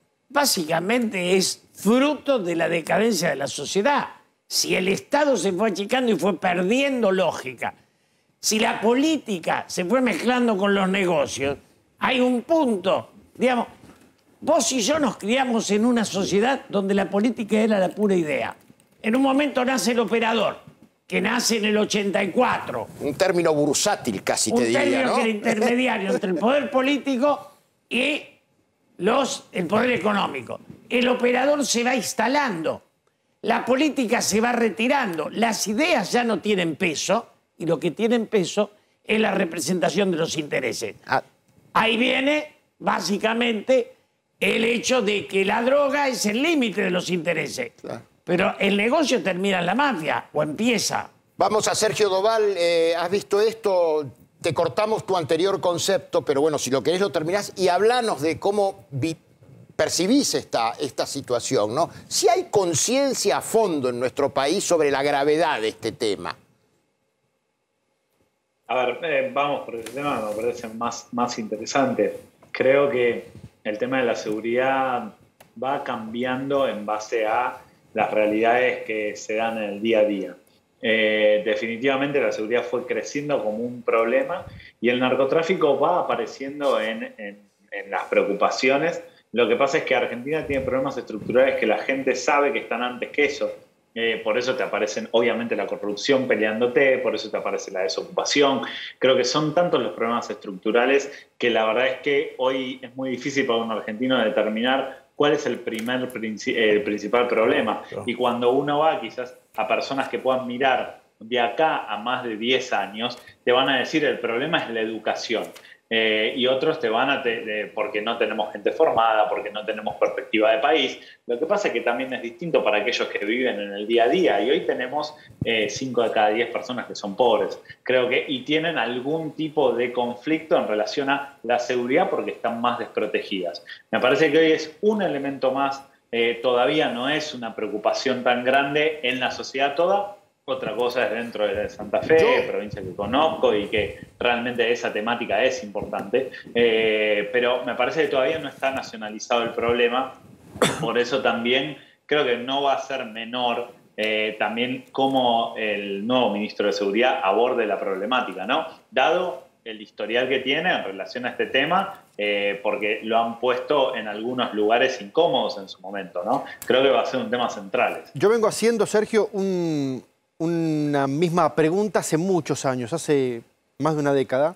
J: Básicamente es fruto de la decadencia de la sociedad. Si el Estado se fue achicando y fue perdiendo lógica, si la política se fue mezclando con los negocios, hay un punto, digamos, vos y yo nos criamos en una sociedad donde la política era la pura idea. En un momento nace el operador, que nace en el ochenta y cuatro.
F: Un término bursátil casi
J: Un
F: te diría,
J: término
F: ¿no?
J: que era intermediario entre el poder político y los, el poder económico. El operador se va instalando, la política se va retirando, las ideas ya no tienen peso y lo que tienen peso es la representación de los intereses.
F: Ah.
J: Ahí viene, básicamente, el hecho de que la droga es el límite de los intereses.
F: Claro.
J: Pero el negocio termina en la mafia, o empieza.
F: Vamos a Sergio Doval, eh, ¿has visto esto? Te cortamos tu anterior concepto, pero bueno, si lo querés lo terminás y hablanos de cómo vi percibís esta, esta situación, ¿no? Si hay conciencia a fondo en nuestro país sobre la gravedad de este tema.
O: A ver, eh, vamos por el tema que me parece más, más interesante. Creo que el tema de la seguridad va cambiando en base a las realidades que se dan en el día a día. Eh, definitivamente la seguridad fue creciendo como un problema y el narcotráfico va apareciendo en, en, en las preocupaciones. Lo que pasa es que Argentina tiene problemas estructurales que la gente sabe que están antes que eso. Eh, por eso te aparecen, obviamente, la corrupción peleándote, por eso te aparece la desocupación. Creo que son tantos los problemas estructurales que la verdad es que hoy es muy difícil para un argentino determinar cuál es el primer el principal problema. Y cuando uno va quizás a personas que puedan mirar de acá a más de diez años, te van a decir el problema es la educación. Eh, y otros te van a, te, de, porque no tenemos gente formada, porque no tenemos perspectiva de país. Lo que pasa es que también es distinto para aquellos que viven en el día a día. Y hoy tenemos cinco eh, de cada diez personas que son pobres. Creo que, y tienen algún tipo de conflicto en relación a la seguridad porque están más desprotegidas. Me parece que hoy es un elemento más, eh, todavía no es una preocupación tan grande en la sociedad toda. Otra cosa es dentro de Santa Fe, Yo... provincia que conozco y que realmente esa temática es importante, eh, pero me parece que todavía no está nacionalizado el problema, por eso también creo que no va a ser menor eh, también cómo el nuevo ministro de Seguridad aborde la problemática, ¿no? Dado el historial que tiene en relación a este tema, eh, porque lo han puesto en algunos lugares incómodos en su momento, ¿no? Creo que va a ser un tema central.
G: Yo vengo haciendo, Sergio, un... una misma pregunta hace muchos años, hace más de una década.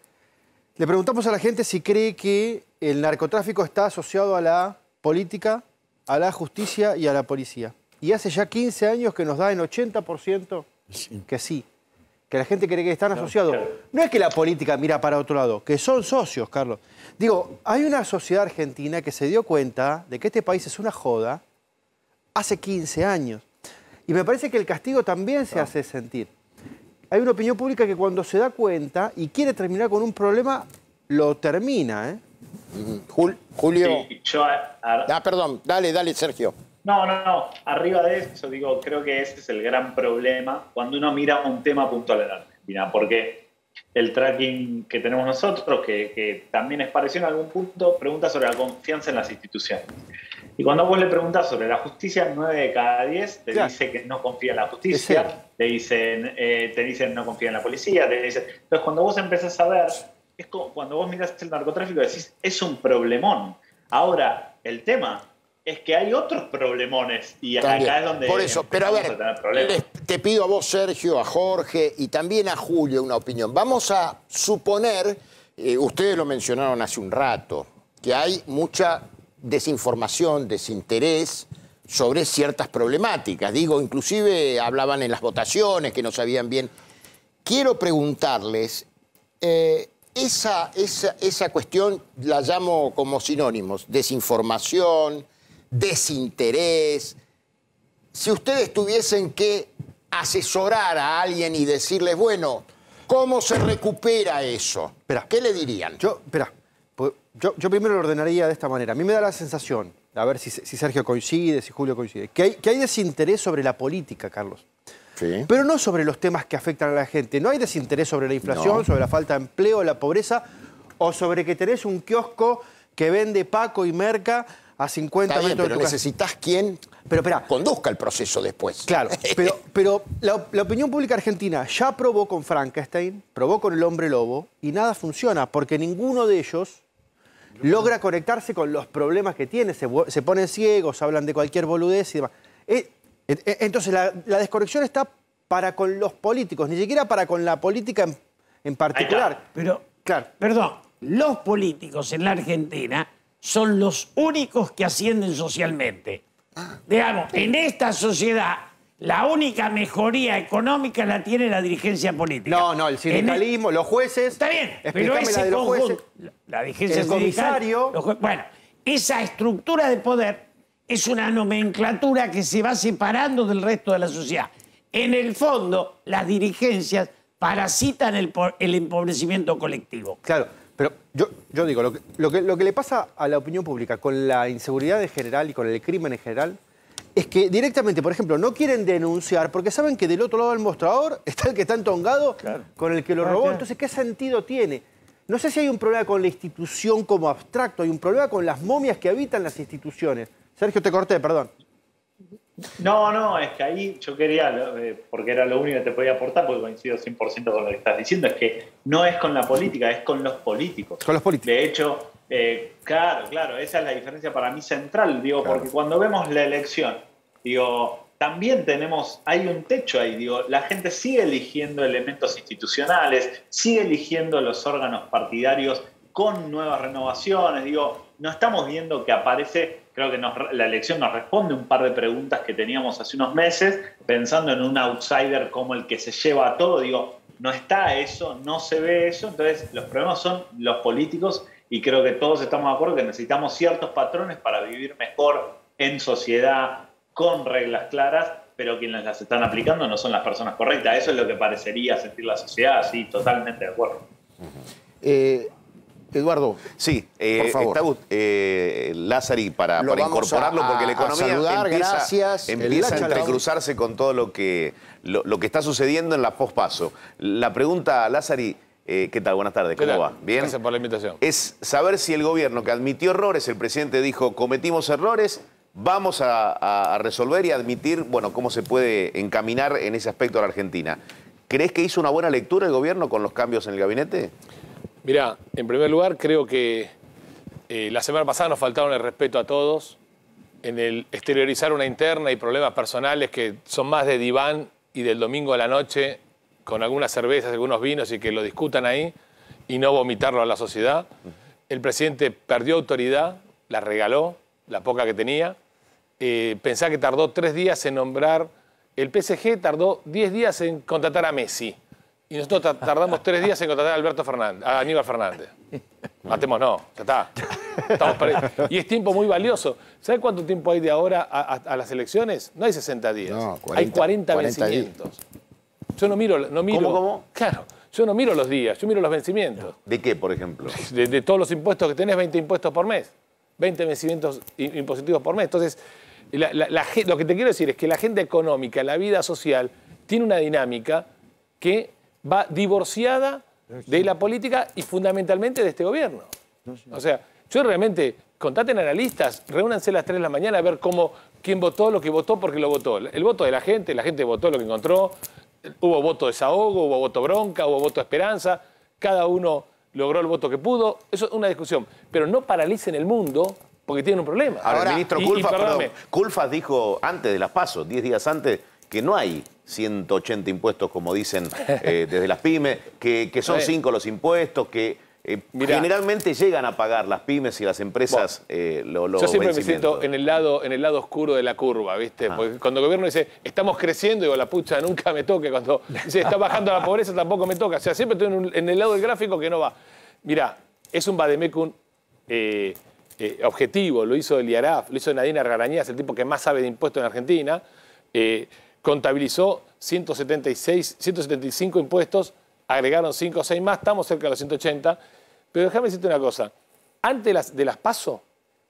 G: Le preguntamos a la gente si cree que el narcotráfico está asociado a la política, a la justicia y a la policía. Y hace ya quince años que nos da en ochenta por ciento que sí, que la gente cree que están asociados. No es que la política mira para otro lado, que son socios, Carlos. Digo, hay una sociedad argentina que se dio cuenta de que este país es una joda hace quince años. Y me parece que el castigo también se hace sentir. Hay una opinión pública que cuando se da cuenta y quiere terminar con un problema, lo termina, ¿eh?
F: Jul, Julio.
O: Sí, yo, a, a,
F: ah, perdón, dale, dale, Sergio.
O: No, no, no. Arriba de eso, digo, creo que ese es el gran problema cuando uno mira un tema puntual en Argentina, porque el tracking que tenemos nosotros, que, que también es parecido en algún punto, pregunta sobre la confianza en las instituciones. Y cuando vos le preguntás sobre la justicia, nueve de cada diez te claro. dice que no confía en la justicia, te dicen, eh, te dicen no confía en la policía, te dicen... Entonces, cuando vos empezás a ver, es como, cuando vos mirás el narcotráfico, decís, es un problemón. Ahora, el tema es que hay otros problemones y también. Acá es donde...
F: Por eso, pero a ver, a les, te pido a vos, Sergio, a Jorge y también a Julio una opinión. Vamos a suponer, eh, ustedes lo mencionaron hace un rato, que hay mucha desinformación, desinterés sobre ciertas problemáticas. Digo, inclusive hablaban en las votaciones que no sabían bien. Quiero preguntarles, eh, esa, esa, esa cuestión la llamo como sinónimos, desinformación, desinterés. Si ustedes tuviesen que asesorar a alguien y decirles, bueno, ¿cómo se recupera eso?
G: Espera,
F: ¿qué le dirían?
G: Yo, espera. Yo, yo primero lo ordenaría de esta manera. A mí me da la sensación, a ver si, si Sergio coincide, si Julio coincide, que hay, que hay desinterés sobre la política, Carlos.
F: Sí.
G: Pero no sobre los temas que afectan a la gente. No hay desinterés sobre la inflación, no. sobre la falta de empleo, la pobreza, o sobre que tenés un kiosco que vende Paco y Merca a cincuenta
F: Está bien,
G: metros
F: pero
G: de tu
F: necesitas quien
G: pero, espera,
F: conduzca el proceso después.
G: Claro, pero, pero la, la opinión pública argentina ya probó con Frankenstein, probó con el hombre lobo, y nada funciona, porque ninguno de ellos logra conectarse con los problemas que tiene, se, se ponen ciegos, hablan de cualquier boludez y demás. Eh, eh, entonces, la, la desconexión está para con los políticos, ni siquiera para con la política en, en particular.
J: Pero,
G: claro.
J: perdón, los políticos en la Argentina son los únicos que ascienden socialmente. Digamos, en esta sociedad, la única mejoría económica la tiene la dirigencia política.
G: No, no, el sindicalismo, el... los jueces...
J: Está bien, pero ese
G: la de los
J: conjunto,
G: jueces,
J: la dirigencia
G: el
J: sindical,
G: comisario...
J: los jue... Bueno, esa estructura de poder es una nomenclatura que se va separando del resto de la sociedad. En el fondo, las dirigencias parasitan el, el empobrecimiento colectivo.
G: Claro, pero yo, yo digo, lo que, lo, que, lo que le pasa a la opinión pública con la inseguridad en general y con el crimen en general es que directamente, por ejemplo, no quieren denunciar porque saben que del otro lado del mostrador está el que está entongado claro. con el que lo robó. Ah, claro. Entonces, ¿qué sentido tiene? No sé si hay un problema con la institución como abstracto, hay un problema con las momias que habitan las instituciones. Sergio, te corté, perdón.
O: No, no, es que ahí yo quería, porque era lo único que te podía aportar, porque coincido cien por ciento con lo que estás diciendo, es que no es con la política, es con los políticos.
G: Con los políticos.
O: De hecho, eh, claro, claro, esa es la diferencia para mí central, digo, claro. porque cuando vemos la elección, digo, también tenemos, hay un techo ahí, digo, la gente sigue eligiendo elementos institucionales, sigue eligiendo los órganos partidarios con nuevas renovaciones, digo, no estamos viendo que aparece, creo que nos, la elección nos responde un par de preguntas que teníamos hace unos meses, pensando en un outsider como el que se lleva a todo, digo, no está eso, no se ve eso, entonces los problemas son los políticos y creo que todos estamos de acuerdo que necesitamos ciertos patrones para vivir mejor en sociedad, con reglas claras, pero quienes las están aplicando no son las personas correctas. Eso es lo que parecería sentir la sociedad, sí, totalmente de acuerdo.
A: Eh, Eduardo, sí, eh, por favor. Está eh, Lázari para, para incorporarlo, a, porque la economía
F: saludar,
A: empieza,
F: gracias.
A: empieza a entrecruzarse con todo lo que, lo, lo que está sucediendo en la pospaso. La pregunta, Lázari, eh, ¿qué tal? Buenas tardes, ¿cómo va? ¿Bien?
Q: Gracias por la invitación.
A: Es saber si el gobierno que admitió errores, el presidente dijo, cometimos errores, vamos a, a, a resolver y admitir, bueno, cómo se puede encaminar en ese aspecto a la Argentina. ¿Crees que hizo una buena lectura el gobierno con los cambios en el gabinete?
Q: Mirá, en primer lugar, creo que eh, la semana pasada nos faltaron el respeto a todos en el exteriorizar una interna y problemas personales que son más de diván y del domingo a la noche con algunas cervezas, algunos vinos y que lo discutan ahí y no vomitarlo a la sociedad. El presidente perdió autoridad, la regaló, la poca que tenía. Eh, pensá que tardó tres días en nombrar, el P S G tardó diez días en contratar a Messi. Y nosotros tardamos tres días en contratar a Alberto Fernández, a Aníbal Fernández. Matémonos, ya está. Estamos y es tiempo muy valioso. ¿Sabe cuánto tiempo hay de ahora a, a, a las elecciones? No hay sesenta días. No, cuarenta, hay cuarenta, cuarenta vencimientos. Días. Yo no miro, no miro...
A: ¿Cómo, cómo?
Q: Claro, yo no miro los días, yo miro los vencimientos.
A: ¿De qué, por ejemplo?
Q: De, de todos los impuestos que tenés, veinte impuestos por mes. veinte vencimientos impositivos por mes. Entonces, la, la, la, lo que te quiero decir es que la agenda económica, la vida social, tiene una dinámica que va divorciada de la política y fundamentalmente de este gobierno. O sea, yo realmente, contaten analistas, reúnanse a las tres de la mañana a ver cómo, quién votó lo que votó porque lo votó. El voto de la gente, la gente votó lo que encontró, hubo voto desahogo, hubo voto bronca, hubo voto esperanza, cada uno logró el voto que pudo, eso es una discusión. Pero no paralicen el mundo porque tienen un problema.
A: Ahora, Ahora el ministro
Q: y,
A: Culfas,
Q: y
A: perdón, Culfas dijo antes de las PASO, diez días antes, que no hay ciento ochenta impuestos, como dicen eh, desde las pymes, que, que son cinco los impuestos, que eh, generalmente llegan a pagar las pymes y las empresas bueno, eh, lo, los
Q: Yo siempre me siento en el, lado, en el lado oscuro de la curva, ¿viste? Ah. Porque cuando el gobierno dice, estamos creciendo, digo, la pucha, nunca me toque. Cuando dice, está bajando la pobreza, tampoco me toca. O sea, siempre estoy en, un, en el lado del gráfico que no va. Mirá, es un vademecum eh, eh, objetivo, lo hizo el I A R A F, lo hizo Nadine Argarañaz, el tipo que más sabe de impuestos en Argentina, eh, contabilizó ciento setenta y seis, ciento setenta y cinco impuestos, agregaron cinco o seis más, estamos cerca de los ciento ochenta. Pero déjame decirte una cosa, antes de las, de las PASO,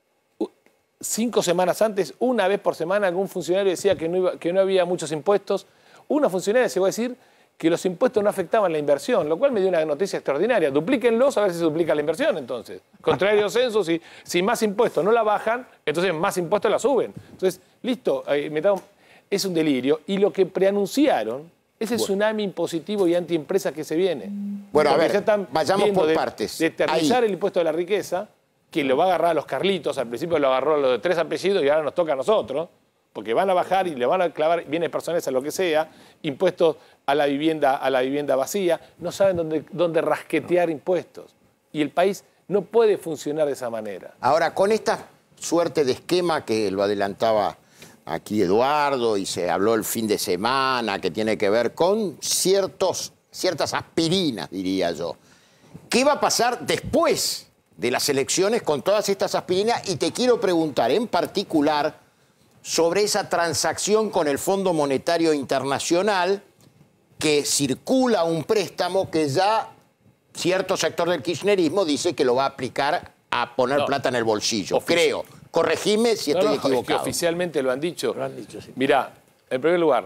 Q: cinco semanas antes, una vez por semana, algún funcionario decía que no, iba, que no había muchos impuestos. Una funcionaria se va a decir que los impuestos no afectaban la inversión, lo cual me dio una noticia extraordinaria. Duplíquenlos a ver si se duplica la inversión, entonces. Contrario censo, si, si más impuestos no la bajan, entonces más impuestos la suben. Entonces, listo, eh, metamos... Es un delirio. Y lo que preanunciaron es el bueno. tsunami impositivo y antiempresas que se viene.
F: Bueno,
Q: Porque
F: a ver,
Q: ya están
F: vayamos por
Q: de,
F: partes.
Q: De eternizar el impuesto de la riqueza, que lo va a agarrar a los Carlitos. Al principio lo agarró a los de tres apellidos y ahora nos toca a nosotros. Porque van a bajar y le van a clavar bienes personales a lo que sea, impuestos a la vivienda, a la vivienda vacía. No saben dónde, dónde rasquetear impuestos. Y el país no puede funcionar de esa manera.
F: Ahora, con esta suerte de esquema que lo adelantaba aquí Eduardo y se habló el fin de semana, que tiene que ver con ciertos, ciertas aspirinas, diría yo. ¿Qué va a pasar después de las elecciones con todas estas aspirinas? Y te quiero preguntar en particular sobre esa transacción con el Fondo Monetario Internacional, que circula un préstamo que ya cierto sector del kirchnerismo dice que lo va a aplicar a poner
Q: No.
F: plata en el bolsillo,
Q: Ofici-
F: creo. Corregime si
Q: No,
F: estoy
Q: no, es que
F: equivocado.
Q: oficialmente lo han dicho.
J: Lo han dicho, sí.
Q: Mirá, en primer lugar,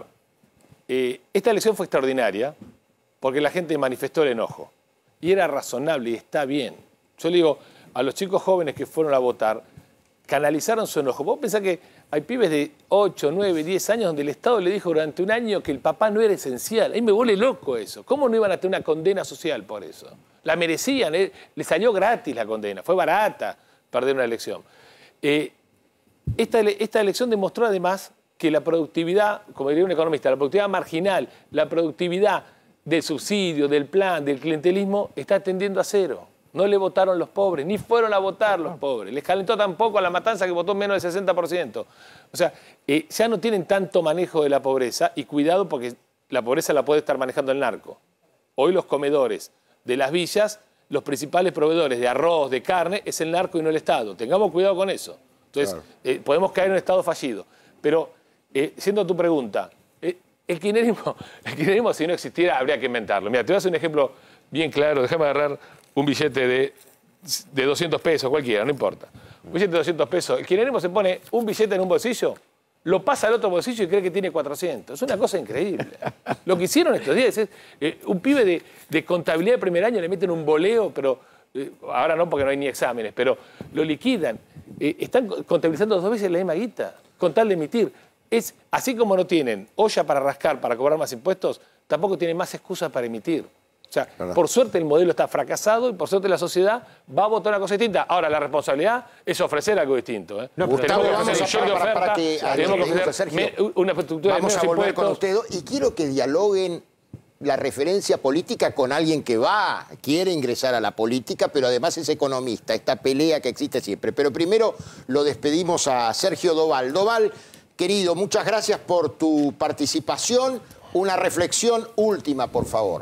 Q: eh, esta elección fue extraordinaria porque la gente manifestó el enojo. Y era razonable y está bien. Yo le digo a los chicos jóvenes que fueron a votar, canalizaron su enojo. Vos pensás que hay pibes de ocho, nueve, diez años donde el Estado le dijo durante un año que el papá no era esencial. A mí me vuelve loco eso. ¿Cómo no iban a tener una condena social por eso? La merecían, eh, les salió gratis la condena, fue barata perder una elección. Eh, esta, ele- esta elección demostró además que la productividad, como diría un economista, la productividad marginal, la productividad del subsidio, del plan, del clientelismo, está tendiendo a cero. No le votaron los pobres, ni fueron a votar los pobres. Les calentó tampoco a La Matanza, que votó menos del sesenta por ciento. O sea, eh, ya no tienen tanto manejo de la pobreza, y cuidado porque la pobreza la puede estar manejando el narco. Hoy los comedores de las villas, los principales proveedores de arroz, de carne, es el narco y no el Estado. Tengamos cuidado con eso. Entonces,
F: Claro.
Q: eh, podemos caer en un Estado fallido. Pero, eh, siendo tu pregunta, eh, el kirchnerismo, el kirchnerismo, si no existiera, habría que inventarlo. Mira, te voy a hacer un ejemplo bien claro. Déjame agarrar un billete de, de doscientos pesos, cualquiera, no importa. Un billete de doscientos pesos. El kirchnerismo se pone un billete en un bolsillo, lo pasa al otro bolsillo y cree que tiene cuatrocientos. Es una cosa increíble. Lo que hicieron estos días es, eh, un pibe de, de contabilidad de primer año le meten un boleo, pero eh, ahora no porque no hay ni exámenes, pero lo liquidan. Eh, están contabilizando dos veces la misma guita, con tal de emitir. Es, así como no tienen olla para rascar, para cobrar más impuestos, tampoco tienen más excusas para emitir. O sea,
F: Verdad.
Q: por suerte el modelo está fracasado y por suerte la sociedad va a votar una cosa distinta. Ahora, la responsabilidad es ofrecer algo distinto. ¿eh?
F: No,
Q: Tenemos
F: Gustavo,
Q: que
F: vamos
Q: ofrecer
F: a
Q: un shock de
F: para, para
Q: oferta,
F: que a
Q: tenemos que
F: alguien le guste,
Q: ofrecer
F: Sergio,
Q: me- una estructura de
F: vamos
Q: menos
F: a volver con
Q: impuestos.
F: usted y quiero que dialoguen la referencia política con alguien que va, quiere ingresar a la política, pero además es economista, esta pelea que existe siempre. Pero primero lo despedimos a Sergio Doval. Doval, querido, muchas gracias por tu participación. Una reflexión última, por favor.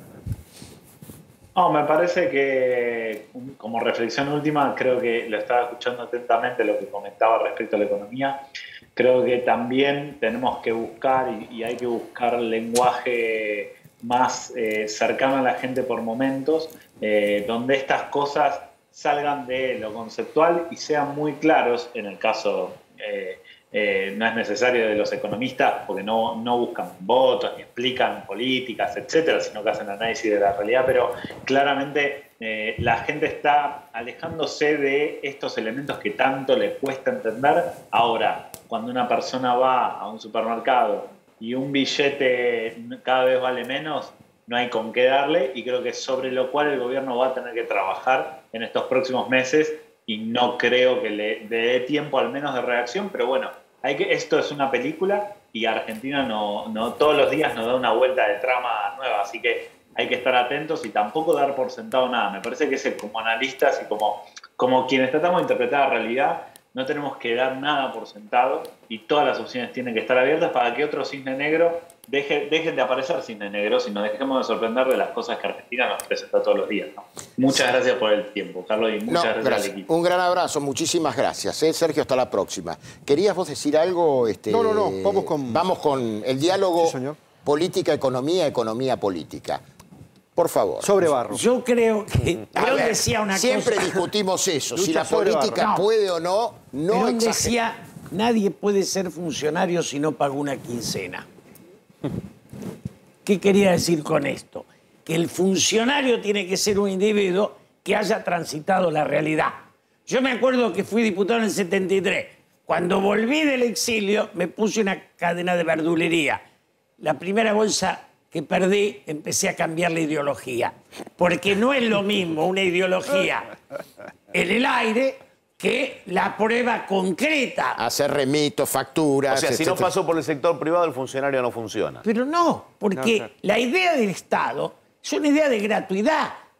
O: No, me parece que como reflexión última, creo que lo estaba escuchando atentamente lo que comentaba respecto a la economía. Creo que también tenemos que buscar y, y hay que buscar lenguaje más eh, cercano a la gente por momentos, eh, donde estas cosas salgan de lo conceptual y sean muy claros. En el caso, eh, eh, no es necesario de los economistas, porque no, no buscan votos, ni explican políticas, etcétera, sino que hacen análisis de la realidad, pero claramente eh, la gente está alejándose de estos elementos que tanto le cuesta entender. Ahora, cuando una persona va a un supermercado y un billete cada vez vale menos, no hay con qué darle, y creo que sobre lo cual el gobierno va a tener que trabajar en estos próximos meses, y no creo que le dé tiempo al menos de reacción, pero bueno, hay que, esto es una película y Argentina no, no todos los días nos da una vuelta de trama nueva, así que hay que estar atentos y tampoco dar por sentado nada. Me parece que es como analistas y como, como quienes tratamos de interpretar la realidad, no tenemos que dar nada por sentado y todas las opciones tienen que estar abiertas para que otro cisne negro deje, dejen de aparecer cisnes negros y nos dejemos de sorprender de las cosas que Argentina nos presenta todos los días, ¿no? Muchas gracias por el tiempo, Carlos, y muchas
F: No,
O: gracias,
F: gracias.
O: al equipo.
F: Un gran abrazo, muchísimas gracias. ¿eh? Sergio, hasta la próxima. ¿Querías vos decir algo? Este,
G: No, no, no, vamos con-
F: Vamos con el diálogo
G: Sí, señor.
F: política-economía, economía-política. Por favor.
G: Sobre barro.
J: Yo creo que
F: A
J: Perón
F: ver,
J: decía una
F: siempre
J: cosa.
F: discutimos eso, si
G: Lucha
F: la
G: sobre
F: política
J: barro. No.
F: puede o no, no
J: Perón
F: exagerar.
J: decía, nadie puede ser funcionario si no paga una quincena. ¿Qué quería decir con esto? Que el funcionario tiene que ser un individuo que haya transitado la realidad. Yo me acuerdo que fui diputado en el setenta y tres. Cuando volví del exilio, me puse una cadena de verdulería. La primera bolsa que perdí, empecé a cambiar la ideología. Porque no es lo mismo una ideología en el aire que la prueba concreta.
F: Hacer remitos, facturas.
A: O sea, si no
F: etcétera.
A: pasó por el sector privado, el funcionario no funciona.
J: Pero no, porque
G: No, claro.
J: la idea del Estado es una idea de gratuidad.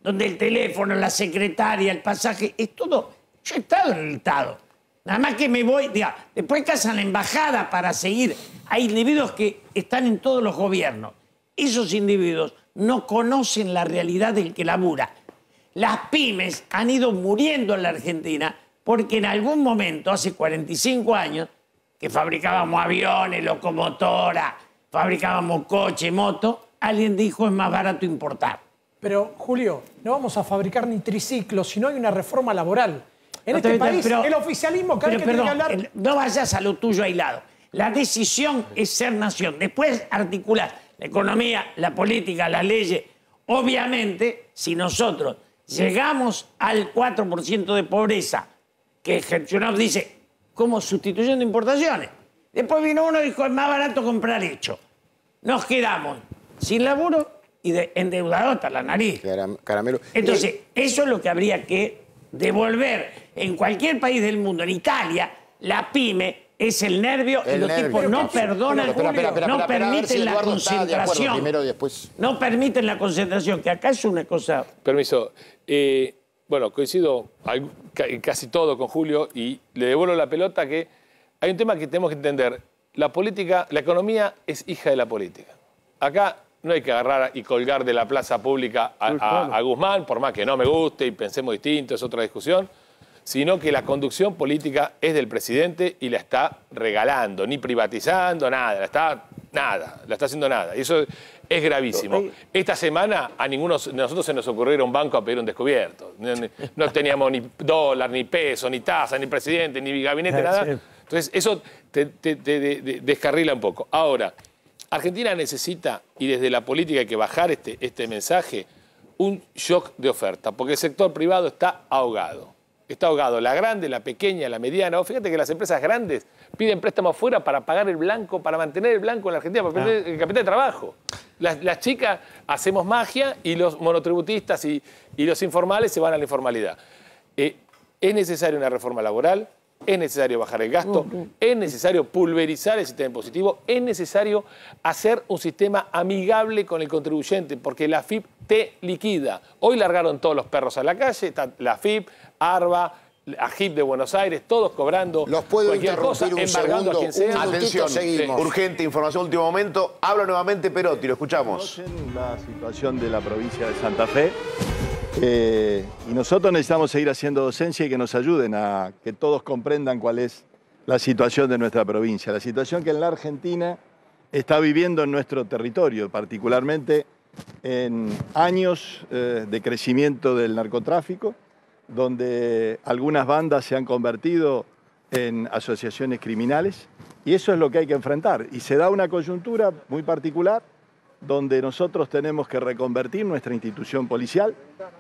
J: donde el teléfono, la secretaria, el pasaje, es todo. Yo he estado en el Estado. Nada más que me voy, diga, después casan la embajada para seguir. Hay individuos que están en todos los gobiernos. Esos individuos no conocen la realidad del que labura. Las pymes han ido muriendo en la Argentina porque en algún momento, hace cuarenta y cinco años, que fabricábamos aviones, locomotoras, fabricábamos coche, moto, alguien dijo es más barato importar.
H: Pero, Julio, no vamos a fabricar ni triciclos si no hay una reforma laboral. En
J: No,
H: este
J: pero,
H: país,
J: pero-
H: el oficialismo cada
J: pero,
H: vez que tiene que
J: perdón,
H: hablar...
J: el- no vayas a lo tuyo aislado. La decisión es ser nación. Después articular la economía, la política, las leyes. Obviamente, si nosotros llegamos al cuatro por ciento de pobreza, que Gertsionov dice, como sustituyendo importaciones. Después vino uno y dijo, es más barato comprar hecho. Nos quedamos sin laburo y de, endeudados hasta la nariz.
F: Caramelo.
J: Entonces, eso es lo que habría que devolver. En cualquier país del mundo, en Italia, la pyme es el nervio y
F: El
J: los
F: nervio.
J: tipos no perdonan,
F: Espera, espera, espera,
J: no
F: espera, espera, a ver si
J: permiten la
F: Eduardo está de acuerdo
J: concentración.
F: primero y después.
J: No permiten la concentración, que acá es una cosa...
Q: Permiso. Eh, bueno, coincido al- ca- casi todo con Julio y le devuelvo la pelota que hay un tema que tenemos que entender. La política, la economía es hija de la política. Acá no hay que agarrar y colgar de la plaza pública a, a- a Guzmán, por más que no me guste y pensemos distinto, es otra discusión, sino que la conducción política es del presidente y la está regalando, ni privatizando, nada, la está, nada, la está haciendo nada. Y eso es gravísimo. Esta semana a ninguno de nosotros se nos ocurrió ir a un banco a pedir un descubierto. No, no teníamos ni dólar, ni peso, ni tasa, ni presidente, ni gabinete, nada. Entonces eso te, te- te de- de- descarrila un poco. Ahora, Argentina necesita, y desde la política hay que bajar este, este mensaje, un shock de oferta, porque el sector privado está ahogado. Está ahogado la grande, la pequeña, la mediana. Fíjate que las empresas grandes piden préstamos fuera para pagar el blanco, para mantener el blanco en la Argentina, para mantener el capital de trabajo. Las, las chicas hacemos magia y los monotributistas y, y los informales se van a la informalidad. Eh, es necesaria una reforma laboral, es necesario bajar el gasto, es necesario pulverizar el sistema impositivo, es necesario hacer un sistema amigable con el contribuyente, porque la F I P te liquida. Hoy largaron todos los perros a la calle, está la F I P, ARBA, AGIP de Buenos Aires, todos cobrando
F: Los puedo
Q: cualquier cosa,
F: interrumpir un
Q: embargando
F: segundo,
Q: a quien sea.
F: un minutito,
A: Atención,
F: seguimos.
A: urgente información último momento. Habla nuevamente Perotti, lo escuchamos.
P: Conocen la situación de la provincia de Santa Fe eh, y nosotros necesitamos seguir haciendo docencia y que nos ayuden a que todos comprendan cuál es la situación de nuestra provincia, la situación que en la Argentina está viviendo en nuestro territorio, particularmente en años eh, de crecimiento del narcotráfico, donde algunas bandas se han convertido en asociaciones criminales, y eso es lo que hay que enfrentar. Y se da una coyuntura muy particular donde nosotros tenemos que reconvertir nuestra institución policial,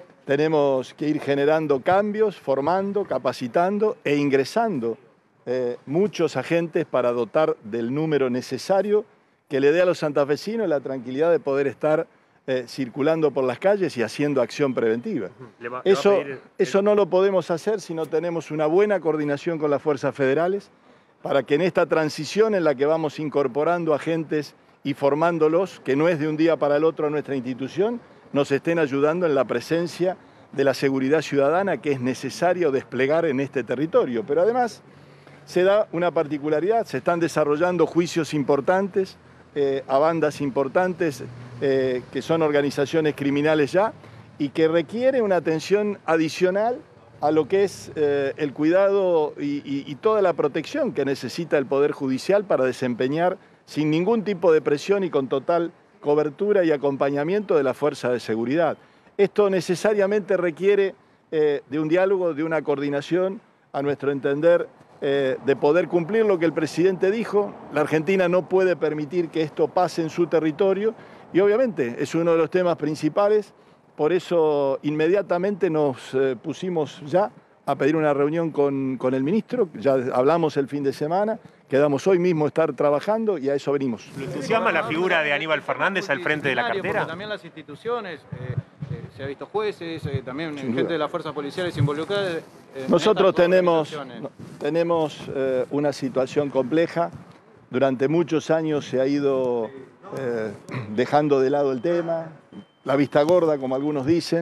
P: tenemos que ir generando cambios, formando, capacitando e ingresando eh, muchos agentes para dotar del número necesario que le dé a los santafesinos la tranquilidad de poder estar eh, circulando por las calles y haciendo acción preventiva.
R: Le va- le va a
P: Eso,
R: pedir-
P: eso no lo podemos hacer si no tenemos una buena coordinación con las fuerzas federales para que en esta transición en la que vamos incorporando agentes y formándolos, que no es de un día para el otro a nuestra institución, nos estén ayudando en la presencia de la seguridad ciudadana que es necesario desplegar en este territorio. Pero además se da una particularidad, se están desarrollando juicios importantes eh, a bandas importantes eh, que son organizaciones criminales ya y que requiere una atención adicional a lo que es eh, el cuidado y, y- y toda la protección que necesita el Poder Judicial para desempeñar sin ningún tipo de presión y con total cobertura y acompañamiento de la fuerza de seguridad. Esto necesariamente requiere eh, de un diálogo, de una coordinación, a nuestro entender, eh, de poder cumplir lo que el presidente dijo. La Argentina no puede permitir que esto pase en su territorio y obviamente es uno de los temas principales. Por eso inmediatamente nos eh, pusimos ya a pedir una reunión con, con el ministro, ya hablamos el fin de semana, quedamos hoy mismo estar trabajando y a eso venimos.
R: ¿Le entusiasma la figura de Aníbal Fernández al frente de la
K: Porque
R: cartera?
K: también las instituciones, eh, eh, se ha visto jueces, eh, también
P: Sin
K: gente
P: duda.
K: de las fuerzas policiales involucradas. eh, en
P: Nosotros
K: estas
P: tenemos,
K: organizaciones.
P: no, tenemos eh, una situación compleja. Durante muchos años se ha ido eh, dejando de lado el tema, la vista gorda, como algunos dicen,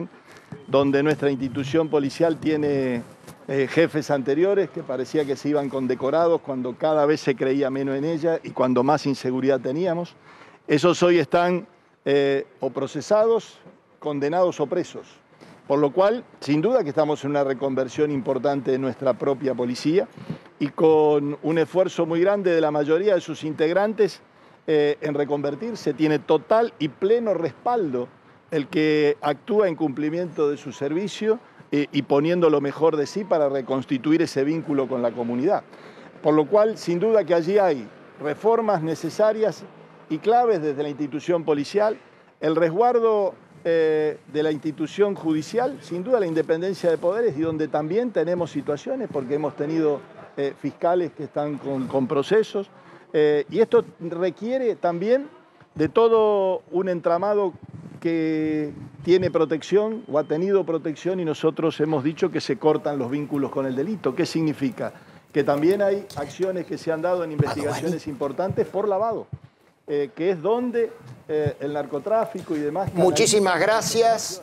P: donde nuestra institución policial tiene eh, jefes anteriores que parecía que se iban condecorados cuando cada vez se creía menos en ella y cuando más inseguridad teníamos. Esos hoy están eh, o procesados, condenados o presos. Por lo cual, sin duda que estamos en una reconversión importante de nuestra propia policía y con un esfuerzo muy grande de la mayoría de sus integrantes eh, en reconvertirse. Tiene total y pleno respaldo el que actúa en cumplimiento de su servicio eh, y poniendo lo mejor de sí para reconstituir ese vínculo con la comunidad. Por lo cual, sin duda que allí hay reformas necesarias y claves desde la institución policial, el resguardo Eh, de la institución judicial, sin duda la independencia de poderes y donde también tenemos situaciones porque hemos tenido eh, fiscales que están con, con procesos eh, y esto requiere también de todo un entramado que tiene protección o ha tenido protección y nosotros hemos dicho que se cortan los vínculos con el delito. ¿Qué significa? Que también hay acciones que se han dado en investigaciones importantes por lavado. Eh, que es donde eh, el narcotráfico y demás...
F: Muchísimas gracias.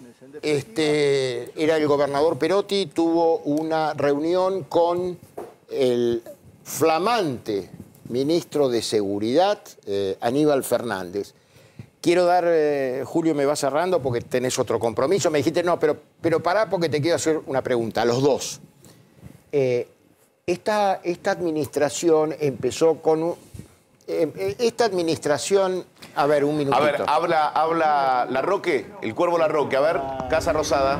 F: Este, era el gobernador Perotti, tuvo una reunión con el flamante ministro de Seguridad, eh, Aníbal Fernández. Quiero dar, eh, Julio, me va cerrando porque tenés otro compromiso. Me dijiste, no, pero, pero pará porque te quiero hacer una pregunta, a los dos. Eh, esta, esta administración empezó con un... Esta administración, a ver, un minutito.
A: A ver, habla, habla Larroque, el Cuervo Larroque, a ver, Casa Rosada.